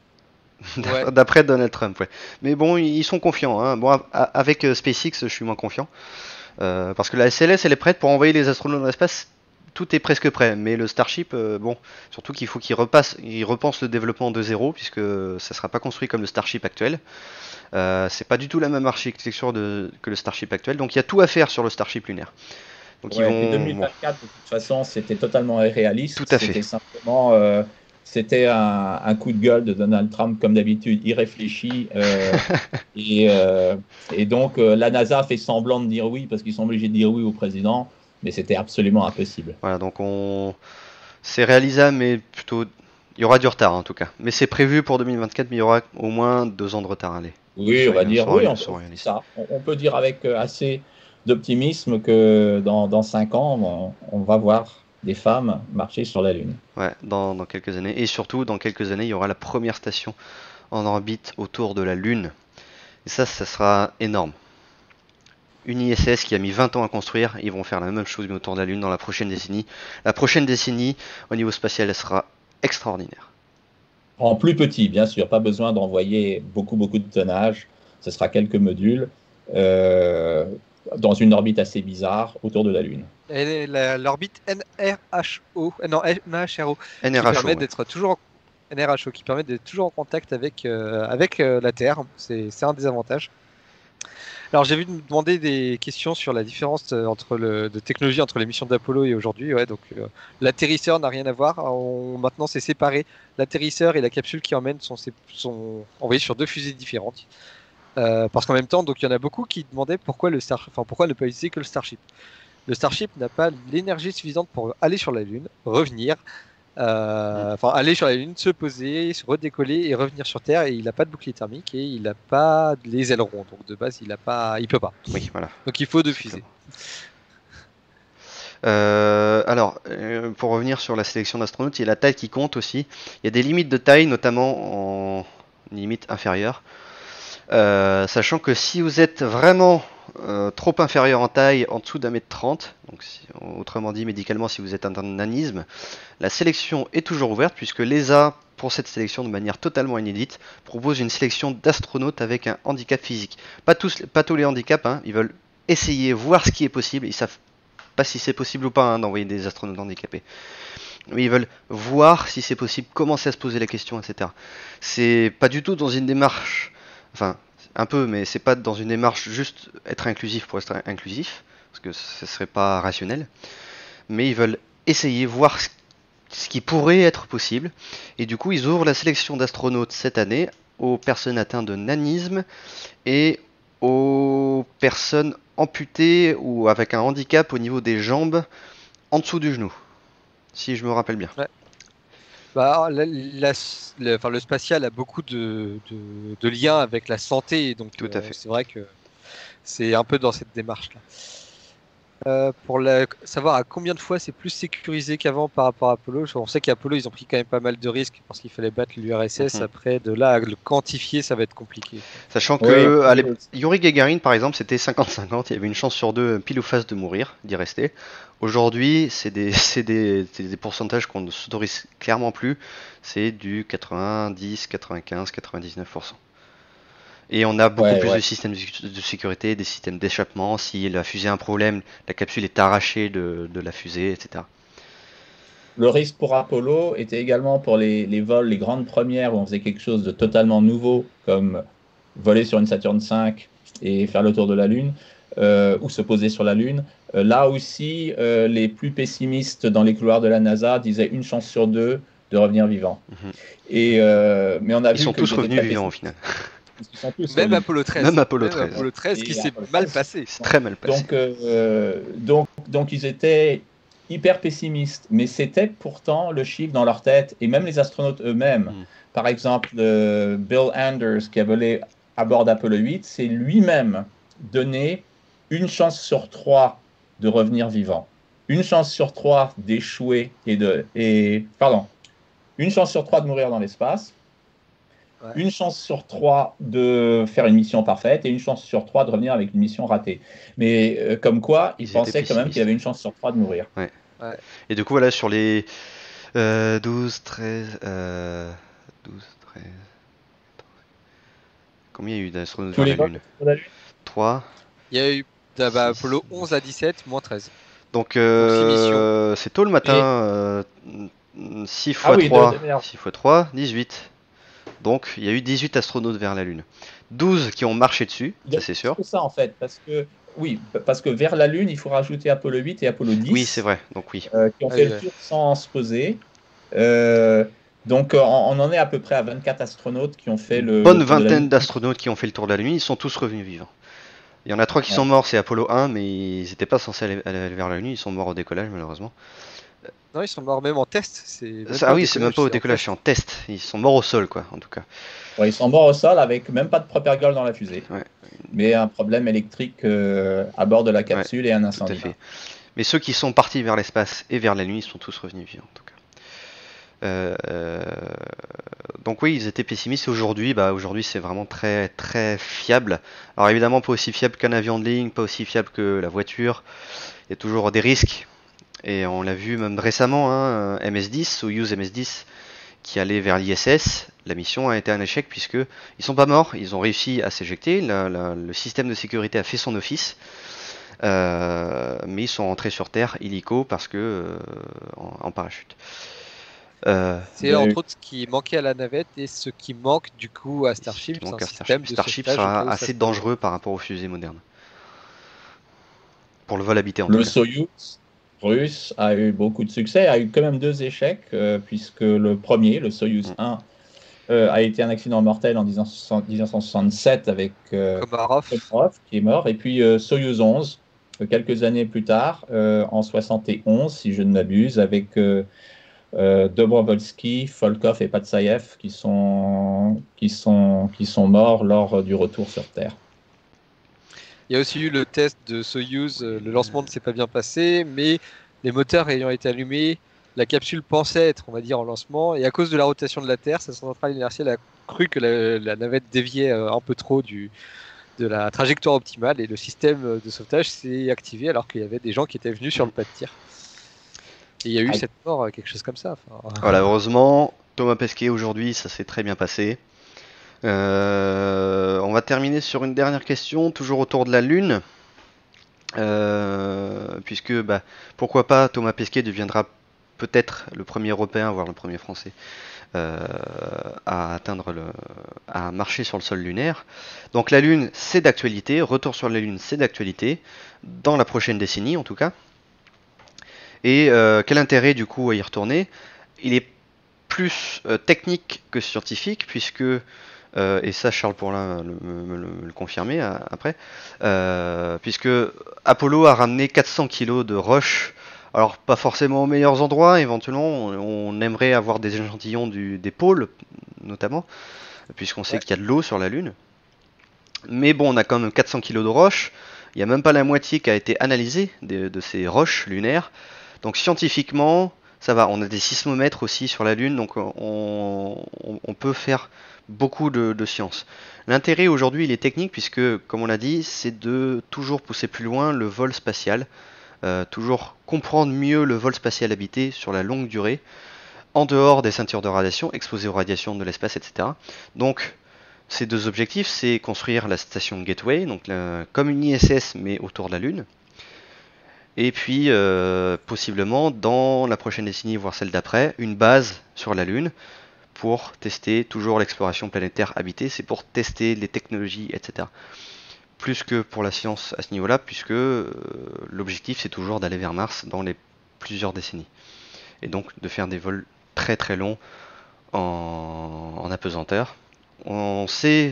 Ouais. D'après Donald Trump, ouais. Mais bon, ils sont confiants. Hein. Bon, a- a- avec euh, SpaceX, je suis moins confiant. Euh, parce que la S L S, elle est prête pour envoyer les astronautes dans l'espace. Tout est presque prêt. Mais le Starship, euh, bon, surtout qu'il faut qu'il repasse, il repense le développement de zéro, puisque ça ne sera pas construit comme le Starship actuel. Euh, c'est pas du tout la même architecture de, que le Starship actuel. Donc il y a tout à faire sur le Starship lunaire. Donc Ouais, ils puis vont. deux mille vingt-quatre, de toute façon, c'était totalement irréaliste. Tout à fait. C'était simplement, euh, c'était un, un coup de gueule de Donald Trump, comme d'habitude, irréfléchi. euh, et, euh, et donc, euh, la NASA fait semblant de dire oui, parce qu'ils sont obligés de dire oui au président, mais c'était absolument impossible. Voilà, donc on. C'est réalisable, mais plutôt. Il y aura du retard en tout cas. Mais c'est prévu pour deux mille vingt-quatre, mais il y aura au moins deux ans de retard. Allez. Oui, on va Soyons- dire soyons- oui, on, soyons réalistes. ça. On, on peut dire avec euh, assez d'optimisme que dans, dans cinq ans, on, on va voir des femmes marcher sur la Lune. Ouais, dans, dans quelques années. Et surtout, dans quelques années, il y aura la première station en orbite autour de la Lune. Et ça, ça sera énorme. Une I S S qui a mis vingt ans à construire, ils vont faire la même chose mais autour de la Lune dans la prochaine décennie. La prochaine décennie, au niveau spatial, elle sera extraordinaire. En plus petit, bien sûr, pas besoin d'envoyer beaucoup, beaucoup de tonnage. Ce sera quelques modules euh, dans une orbite assez bizarre autour de la Lune. Et la- l'orbite N R H O, euh, non, N H R O, qui N R H O, permet ouais. d'être toujours en, N R H O, qui permet d'être toujours en contact avec, euh, avec euh, la Terre. C'est c'est un des avantages. Alors j'ai vu nous demander des questions sur la différence euh, entre le, de technologie entre les missions d'Apollo et aujourd'hui. Ouais, donc euh, l'atterrisseur n'a rien à voir. On- maintenant c'est séparé. L'atterrisseur et la capsule qui emmène sont, sé- sont envoyés sur deux fusées différentes. Euh, parce qu'en même temps, donc il y en a beaucoup qui demandaient pourquoi le Star, enfin pourquoi ne pas utiliser que le Starship. Le Starship n'a pas l'énergie suffisante pour aller sur la Lune, revenir, euh, enfin aller sur la Lune, se poser, se redécoller et revenir sur Terre. Et il n'a pas de bouclier thermique et il n'a pas les ailerons. Donc de base, il a pas, il peut pas. Oui, voilà. Donc il faut deux C'est fusées. Euh, alors, euh, pour revenir sur la sélection d'astronautes, il y a la taille qui compte aussi. Il y a des limites de taille, notamment en limite inférieure. Euh, sachant que si vous êtes vraiment euh, trop inférieur en taille, en dessous d'un mètre trente, donc si- autrement dit médicalement si vous êtes un nanisme, la sélection est toujours ouverte puisque l'E S A, pour cette sélection de manière totalement inédite, propose une sélection d'astronautes avec un handicap physique. Pas tous, pas tous les handicaps, hein, ils veulent essayer, voir ce qui est possible. Ils savent pas si c'est possible ou pas hein, d'envoyer des astronautes handicapés. Mais ils veulent voir si c'est possible, commencer à se poser la question, et cetera. C'est pas du tout dans une démarche, enfin un peu, mais c'est pas dans une démarche juste être inclusif pour être inclusif, parce que ce serait pas rationnel. Mais ils veulent essayer, voir ce, ce qui pourrait être possible. Et du coup, ils ouvrent la sélection d'astronautes cette année aux personnes atteintes de nanisme et aux personnes amputées ou avec un handicap au niveau des jambes en dessous du genou, si je me rappelle bien. Bah, la- la- le, enfin, le spatial a beaucoup de, de, de liens avec la santé, donc Tout à euh, fait. c'est vrai que c'est un peu dans cette démarche-là. Euh, pour la- savoir à combien de fois c'est plus sécurisé qu'avant par rapport à Apollo, on sait qu'Apollo ils ont pris quand même pas mal de risques parce qu'il fallait battre l'U R S S. Mhm. Après, de là à le quantifier, ça va être compliqué. Sachant Oui, que à oui. l'ép- Yuri Gagarin, par exemple, c'était cinquante cinquante, il y avait une chance sur deux, pile ou face, de mourir, d'y rester. Aujourd'hui, c'est des, c'est des, c'est des pourcentages qu'on ne s'autorise clairement plus. C'est du quatre-vingt-dix, quatre-vingt-quinze, quatre-vingt-dix-neuf pour cent. Et on a beaucoup Ouais, plus ouais. de systèmes de sécurité, des systèmes d'échappement. Si la fusée a un problème, la capsule est arrachée de, de la fusée, et cetera. Le risque pour Apollo était également pour les, les vols, les grandes premières où on faisait quelque chose de totalement nouveau, comme voler sur une Saturne cinq et faire le tour de la Lune, euh, ou se poser sur la Lune. Euh, là aussi, euh, les plus pessimistes dans les couloirs de la NASA disaient une chance sur deux de revenir vivant. Mhm. Et, euh, mais on a Ils vu sont que tous ils étaient revenus très vivants au pessimistes. final. Parce qu'ils sont tous Même solides. Apollo treize. Même Apollo treize. Apollo treize Et qui s'est Apollo mal treize. passé. C'est très mal passé. Donc, euh, donc, donc, ils étaient hyper pessimistes, mais c'était pourtant le chiffre dans leur tête, et même les astronautes eux-mêmes. Mm. Par exemple, euh, Bill Anders, qui a volé à bord d'Apollo huit, c'est lui-même donné une chance sur trois de revenir vivant, une chance sur trois d'échouer et de, et, pardon, une chance sur trois de mourir dans l'espace, Ouais. une chance sur trois de faire une mission parfaite et une chance sur trois de revenir avec une mission ratée. Mais euh, comme quoi, il Ils pensait étaient quand même qu'il avait pessimistes. une chance sur trois de mourir. Et du coup, voilà, sur les euh, douze, treize, euh, douze, treize, quatorze. Combien il y a eu d'astronautes Tous vers les la vols Lune? sur la Lune. trois. Il y a eu ah bah, Six. Apollo onze à dix-sept, moins treize. Donc, euh, six c'est tôt le matin. Et- euh, six fois Ah oui, trois, de- de merde. six fois trois, dix-huit. Donc, il y a eu dix-huit astronautes vers la Lune. douze qui ont marché dessus, Il y a ça c'est sûr. plus que ça en fait, parce que oui, parce que vers la Lune, il faut rajouter Apollo huit et Apollo dix. Oui, c'est vrai. Donc, oui. euh, qui ont Ah fait oui, le ouais. tour sans se poser. Euh, donc, euh, on, on en est à peu près à vingt-quatre astronautes qui ont fait le. Bonne le tour de la vingtaine Lune. d'astronautes qui ont fait le tour de la Lune. Ils sont tous revenus vivants. Il y en a trois qui Ouais. sont morts, c'est Apollo un, mais ils n'étaient pas censés aller, aller vers la Lune. Ils sont morts au décollage, malheureusement. Non, ils sont morts même en test. C'est même Ça, pas ah au oui, c'est même pas au décollage, décollage, c'est en test. Ils sont morts au sol, quoi, en tout cas. Ouais, ils sont morts au sol avec même pas de propelgol dans la fusée. Ouais. Mais un problème électrique euh, à bord de la capsule et un Tout à incendie. fait. Mais ceux qui sont partis vers l'espace et vers la Lune, ils sont tous revenus vivants, en tout cas. Euh, euh, donc oui, ils étaient pessimistes. Aujourd'hui, bah, aujourd'hui, c'est vraiment très très fiable. Alors évidemment, pas aussi fiable qu'un avion de ligne, pas aussi fiable que la voiture. Il y a toujours des risques. Et on l'a vu même récemment, hein, M S dix, Soyuz M S dix, qui allait vers l'I S S. La mission a été un échec puisque ils sont pas morts, ils ont réussi à s'éjecter. La- la- le système de sécurité a fait son office. Euh, mais ils sont rentrés sur Terre illico parce que euh, en, en parachute. Euh, C'est Il y a eu- entre autres ce qui manquait à la navette et ce qui manque du coup à Starship. donc C'est un un système Starship, de Starship sauvetage au cas sera où ça assez se- dangereux par rapport aux fusées modernes. Pour le vol habité en Le tout cas. Soyuz russe a eu beaucoup de succès, a eu quand même deux échecs, euh, puisque le premier, le Soyuz Mm. un, euh, a été un accident mortel en dix-neuf cent soixante-sept avec euh, Komarov. Komarov, qui est mort, et puis euh, Soyuz onze, euh, quelques années plus tard, euh, en soixante et onze, si je ne m'abuse, avec euh, euh, Dobrovolsky, Volkov et Patsayev, qui sont, qui, sont, qui sont morts lors du retour sur Terre. Il y a aussi eu le test de Soyuz. euh, Le lancement ne s'est pas bien passé, mais les moteurs ayant été allumés, la capsule pensait être, on va dire, en lancement. Et à cause de la rotation de la Terre, sa centrale inertielle a cru que la, la navette déviait euh, un peu trop du, de la trajectoire optimale. Et le système de sauvetage s'est activé alors qu'il y avait des gens qui étaient venus sur le pas de tir. Et il y a eu Ah. cette mort, euh, quelque chose comme ça. Enfin, Voilà, heureusement, Thomas Pesquet aujourd'hui, ça s'est très bien passé. Euh, on va terminer sur une dernière question, toujours autour de la Lune. Euh, puisque, bah, pourquoi pas, Thomas Pesquet deviendra peut-être le premier Européen, voire le premier Français, euh, à atteindre le, à marcher sur le sol lunaire. Donc la Lune, c'est d'actualité. Retour sur la Lune, c'est d'actualité. Dans la prochaine décennie, en tout cas. Et euh, quel intérêt, du coup, à y retourner? Il est plus euh, technique que scientifique, puisque Euh, et ça Charles Pourlin me, me, me, me le confirmait euh, après, euh, puisque Apollo a ramené quatre cents kilos de roches, alors pas forcément aux meilleurs endroits, éventuellement on, on aimerait avoir des échantillons du, des pôles notamment, puisqu'on sait Ouais. qu'il y a de l'eau sur la Lune, mais bon on a quand même quatre cents kilos de roches, il n'y a même pas la moitié qui a été analysée de, de ces roches lunaires, donc scientifiquement ça va, on a des sismomètres aussi sur la Lune, donc on, on, on peut faire beaucoup de, de science. L'intérêt aujourd'hui il est technique puisque, comme on l'a dit, c'est de toujours pousser plus loin le vol spatial, euh, toujours comprendre mieux le vol spatial habité sur la longue durée, en dehors des ceintures de radiation, exposées aux radiations de l'espace, et cetera. Donc ces deux objectifs, c'est construire la station Gateway, donc la, comme une I S S mais autour de la Lune, et puis euh, possiblement dans la prochaine décennie, voire celle d'après, une base sur la Lune, pour tester toujours l'exploration planétaire habitée, c'est pour tester les technologies, et cetera. Plus que pour la science à ce niveau-là, puisque euh, l'objectif c'est toujours d'aller vers Mars dans les plusieurs décennies. Et donc de faire des vols très très longs en, en apesanteur. On sait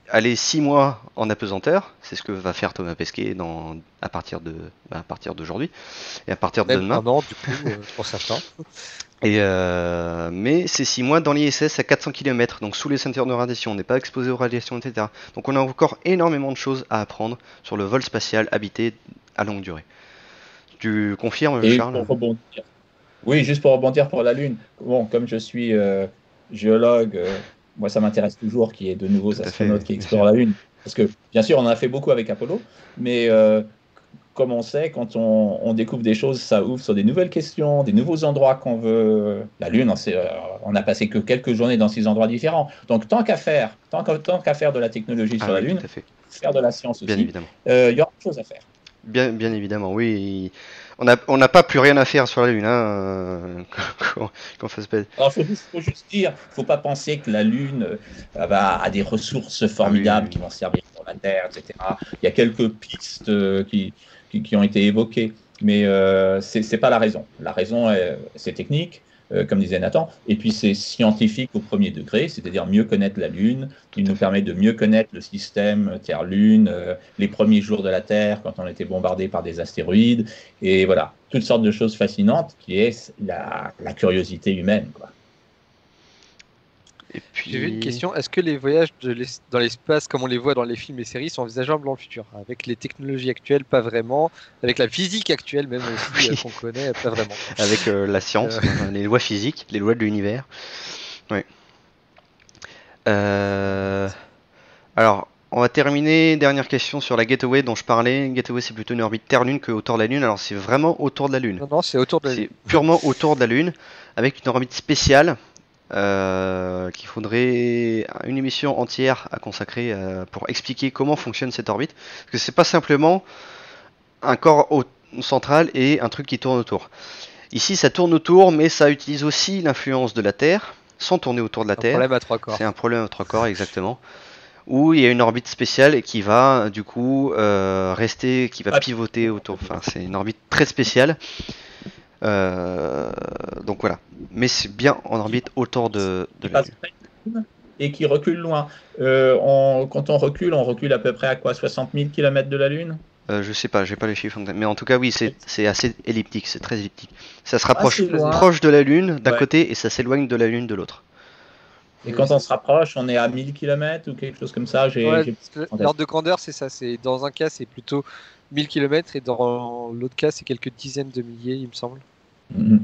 aller six mois en apesanteur. C'est ce que va faire Thomas Pesquet dans, à partir de, bah, à partir d'aujourd'hui et à partir de Même demain. un an, du coup, euh, pour certains. Et euh, mais c'est six mois dans l'I S S à quatre cents kilomètres, donc sous les ceintures de radiation, on n'est pas exposé aux radiations, et cetera. Donc on a encore énormément de choses à apprendre sur le vol spatial habité à longue durée. Tu confirmes, Et Charles? pour rebondir. Oui, juste pour rebondir pour la Lune. Bon, comme je suis euh, géologue, euh, moi ça m'intéresse toujours qu'il y ait de nouveaux Tout à fait, astronautes qui bien explorent la Lune. Parce que, bien sûr, on en a fait beaucoup avec Apollo, mais euh, comme on sait, quand on, on découvre des choses, ça ouvre sur des nouvelles questions, des nouveaux endroits qu'on veut. La Lune, on, sait, euh, on a passé que quelques journées dans six endroits différents. Donc, tant qu'à faire, tant qu'à, tant qu'à faire de la technologie Ah sur la oui, Lune, tout à fait. faire de la science Bien aussi, évidemment. euh, il y aura des choses à faire. Bien, bien évidemment, oui. On n'a on n'a pas plus rien à faire sur la Lune, hein, euh, qu'on qu'on fasse pas. Alors, il faut, juste- faut juste dire, il ne faut pas penser que la Lune euh, va- a des ressources formidables Ah oui. qui vont servir pour la Terre, et cetera. Il y a quelques pistes euh, qui, qui, qui ont été évoquées, mais euh, ce n'est pas la raison. La raison, est- c'est technique, euh, comme disait Nathan, et puis c'est scientifique au premier degré, c'est-à-dire mieux connaître la Lune, qui nous permet de mieux connaître le système Terre-Lune, euh, les premiers jours de la Terre, quand on était bombardé par des astéroïdes, et voilà, toutes sortes de choses fascinantes qui est la, la curiosité humaine, quoi. Et puis. J'ai vu une question, est-ce que les voyages de l'es- dans l'espace, comme on les voit dans les films et séries, sont envisageables dans le futur? Avec les technologies actuelles, pas vraiment. Avec la physique actuelle, même aussi, Oui. euh, qu'on connaît, pas vraiment. Avec euh, la science, Euh. hein, les lois physiques, les lois de l'univers. Oui. Euh, Alors, on va terminer. Dernière question sur la Gateway dont je parlais. Gateway, c'est plutôt une orbite Terre-Lune que autour de la Lune. Alors, c'est vraiment autour de la Lune. Non, non, c'est autour de la C'est purement autour de la Lune, avec une orbite spéciale euh, qu'il faudrait une émission entière à consacrer euh, pour expliquer comment fonctionne cette orbite. Parce que c'est pas simplement un corps au- central et un truc qui tourne autour. Ici, ça tourne autour, mais ça utilise aussi l'influence de la Terre, sans tourner autour de la un Terre. problème à trois corps. C'est un problème à trois corps, exactement. Où il y a une orbite spéciale et qui va, du coup, euh, rester, qui va Ah. pivoter autour. Enfin, c'est une orbite très spéciale. Euh, donc voilà. Mais c'est bien en orbite autour de, de Qui la passe Lune. près de la Lune et qui recule loin. Euh, on- quand on recule, on recule à peu près à quoi, soixante mille kilomètres de la Lune? Euh, je sais pas, j'ai pas les chiffres. Mais en tout cas, oui, c'est c'est assez elliptique, c'est très elliptique. Ça se rapproche Assez loin. proche de la Lune d'un Ouais. côté et ça s'éloigne de la Lune de l'autre. Et quand on se rapproche, on est à mille kilomètres ou quelque chose comme ça. J'ai, Ouais, j'ai- parce que l'ordre de grandeur, c'est ça. C'est dans un cas, c'est plutôt mille kilomètres et dans l'autre cas, c'est quelques dizaines de milliers, il me semble. Mhm.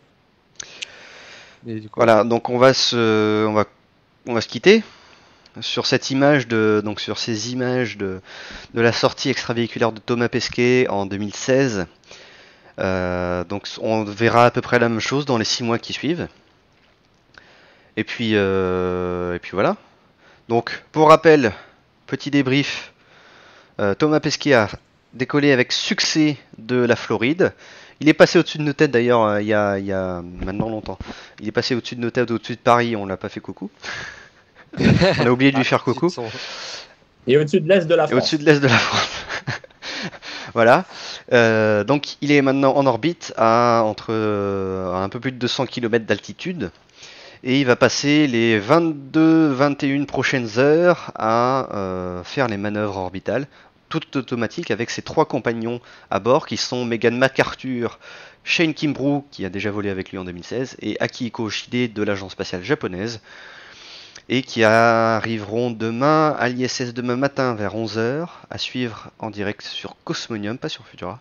Mais du coup, Voilà, donc on va se, on va, on va se quitter sur cette image de, donc sur ces images de, de la sortie extravéhiculaire de Thomas Pesquet en deux mille seize. Euh, donc on verra à peu près la même chose dans les six mois qui suivent. Et puis, euh, et puis voilà. Donc pour rappel, petit débrief. euh, Thomas Pesquet a décollé avec succès de la Floride. Il est passé au-dessus de nos têtes d'ailleurs euh, il, y a, il y a maintenant longtemps. Il est passé au-dessus de nos têtes, au-dessus de Paris, on l'a pas fait coucou. On a oublié de lui faire coucou. Son- Et au-dessus de l'Est de la Et France. au-dessus de l'Est de la France. Voilà. Euh, donc il est maintenant en orbite à entre euh, à un peu plus de deux cents kilomètres d'altitude. Et il va passer les vingt-deux vingt et une prochaines heures à euh, faire les manœuvres orbitales, toutes automatiques, avec ses trois compagnons à bord, qui sont Megan McArthur, Shane Kimbrough, qui a déjà volé avec lui en deux mille seize, et Akihiko Shide de l'agence spatiale japonaise, et qui arriveront demain à l'I S S demain matin vers onze heures, à suivre en direct sur Cosmonium, pas sur Futura.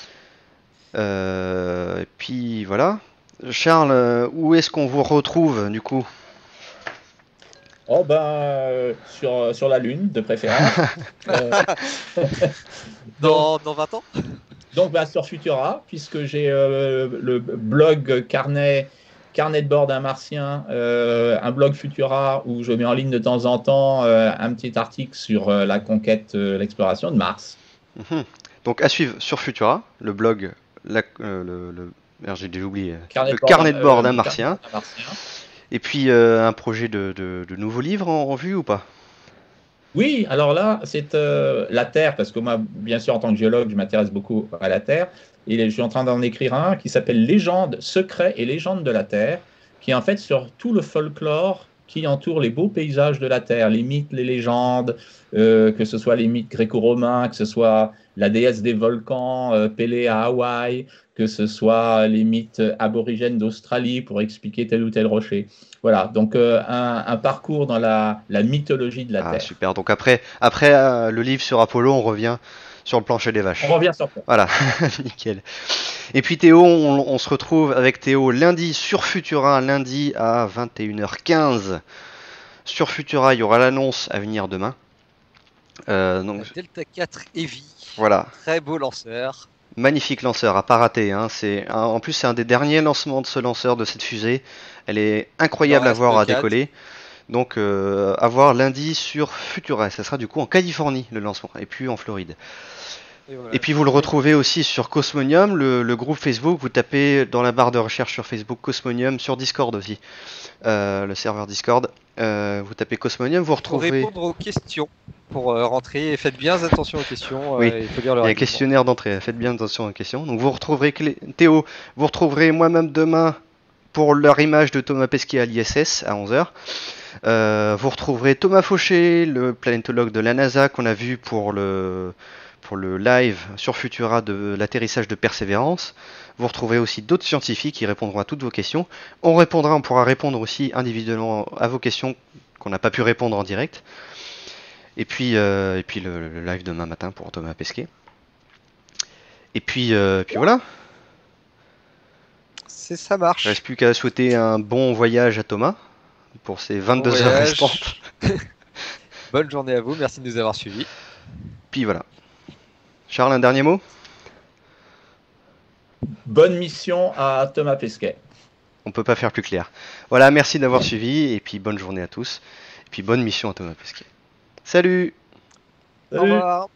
Euh, et puis voilà. Charles, euh, où est-ce qu'on vous retrouve du coup? Oh ben, euh, sur, sur la Lune, de préférence. Euh, Dans, dans vingt ans? donc, bah, sur Futura, puisque j'ai euh, le blog carnet, carnet de bord d'un martien, euh, un blog Futura où je mets en ligne de temps en temps euh, un petit article sur euh, la conquête, euh, l'exploration de Mars. Mhm. Donc à suivre sur Futura, le blog, la- euh, le, le- merde, j'ai déjà oublié, Carnet le de bord carnet d'un- de bord euh, d'un le martien. carnet d'un martien. Et puis euh, un projet de, de, de nouveaux livres en, en vue ou pas? Oui, alors là, c'est euh, la Terre, parce que moi, bien sûr, en tant que géologue, je m'intéresse beaucoup à la Terre. Et je suis en train d'en écrire un qui s'appelle Légendes, secrets et légendes de la Terre, qui est en fait sur tout le folklore qui entourent les beaux paysages de la Terre, les mythes, les légendes, euh, que ce soit les mythes gréco-romains, que ce soit la déesse des volcans, euh, Pélée à Hawaï, que ce soit les mythes aborigènes d'Australie pour expliquer tel ou tel rocher. Voilà, donc euh, un, un parcours dans la, la mythologie de la Ah, Terre. super. Donc après, après euh, le livre sur Apollo, on revient sur le plancher des vaches. On revient sur ça. Voilà, nickel. Et puis Théo, on, on se retrouve avec Théo lundi sur Futura, lundi à vingt et une heures quinze. Sur Futura, il y aura l'annonce à venir demain. Euh, donc La Delta quatre Heavy, voilà, très beau lanceur. magnifique lanceur, à pas rater. Hein. C'est un- en plus c'est un des derniers lancements de ce lanceur, de cette fusée. Elle est incroyable Il en à voir à reste quatre. décoller. Donc euh, à voir lundi sur Futura. Ça sera du coup en Californie le lancement, et puis en Floride. Et, voilà. Et puis vous le retrouvez aussi sur Cosmonium, le, le groupe Facebook. Vous tapez dans la barre de recherche sur Facebook Cosmonium, sur Discord aussi, euh, le serveur Discord. Euh, vous tapez Cosmonium, vous Pour retrouvez. répondre aux questions, pour euh, rentrer, et faites bien attention aux questions. euh, Oui, il faut dire le Il y a un règlement. questionnaire d'entrée. Faites bien attention aux questions. Donc vous retrouverez Clé- Théo, vous retrouverez moi-même demain pour leur image de Thomas Pesquet à l'I S S à onze heures. Euh, vous retrouverez Thomas Fauché, le planétologue de la NASA qu'on a vu pour le, pour le live sur Futura de l'atterrissage de Persévérance. Vous retrouverez aussi d'autres scientifiques qui répondront à toutes vos questions. On répondra, on pourra répondre aussi individuellement à vos questions qu'on n'a pas pu répondre en direct. Et puis, euh, et puis le, le live demain matin pour Thomas Pesquet. Et puis, euh, puis voilà. C'est ça marche. Il ne reste plus qu'à souhaiter un bon voyage à Thomas pour ses vingt-deux Bon heures voyage. restantes. Bonne journée à vous, merci de nous avoir suivis. Puis voilà. Charles, un dernier mot? Bonne mission à Thomas Pesquet. On peut pas faire plus clair. Voilà, merci d'avoir suivi et puis bonne journée à tous. Et puis bonne mission à Thomas Pesquet. Salut! Au revoir.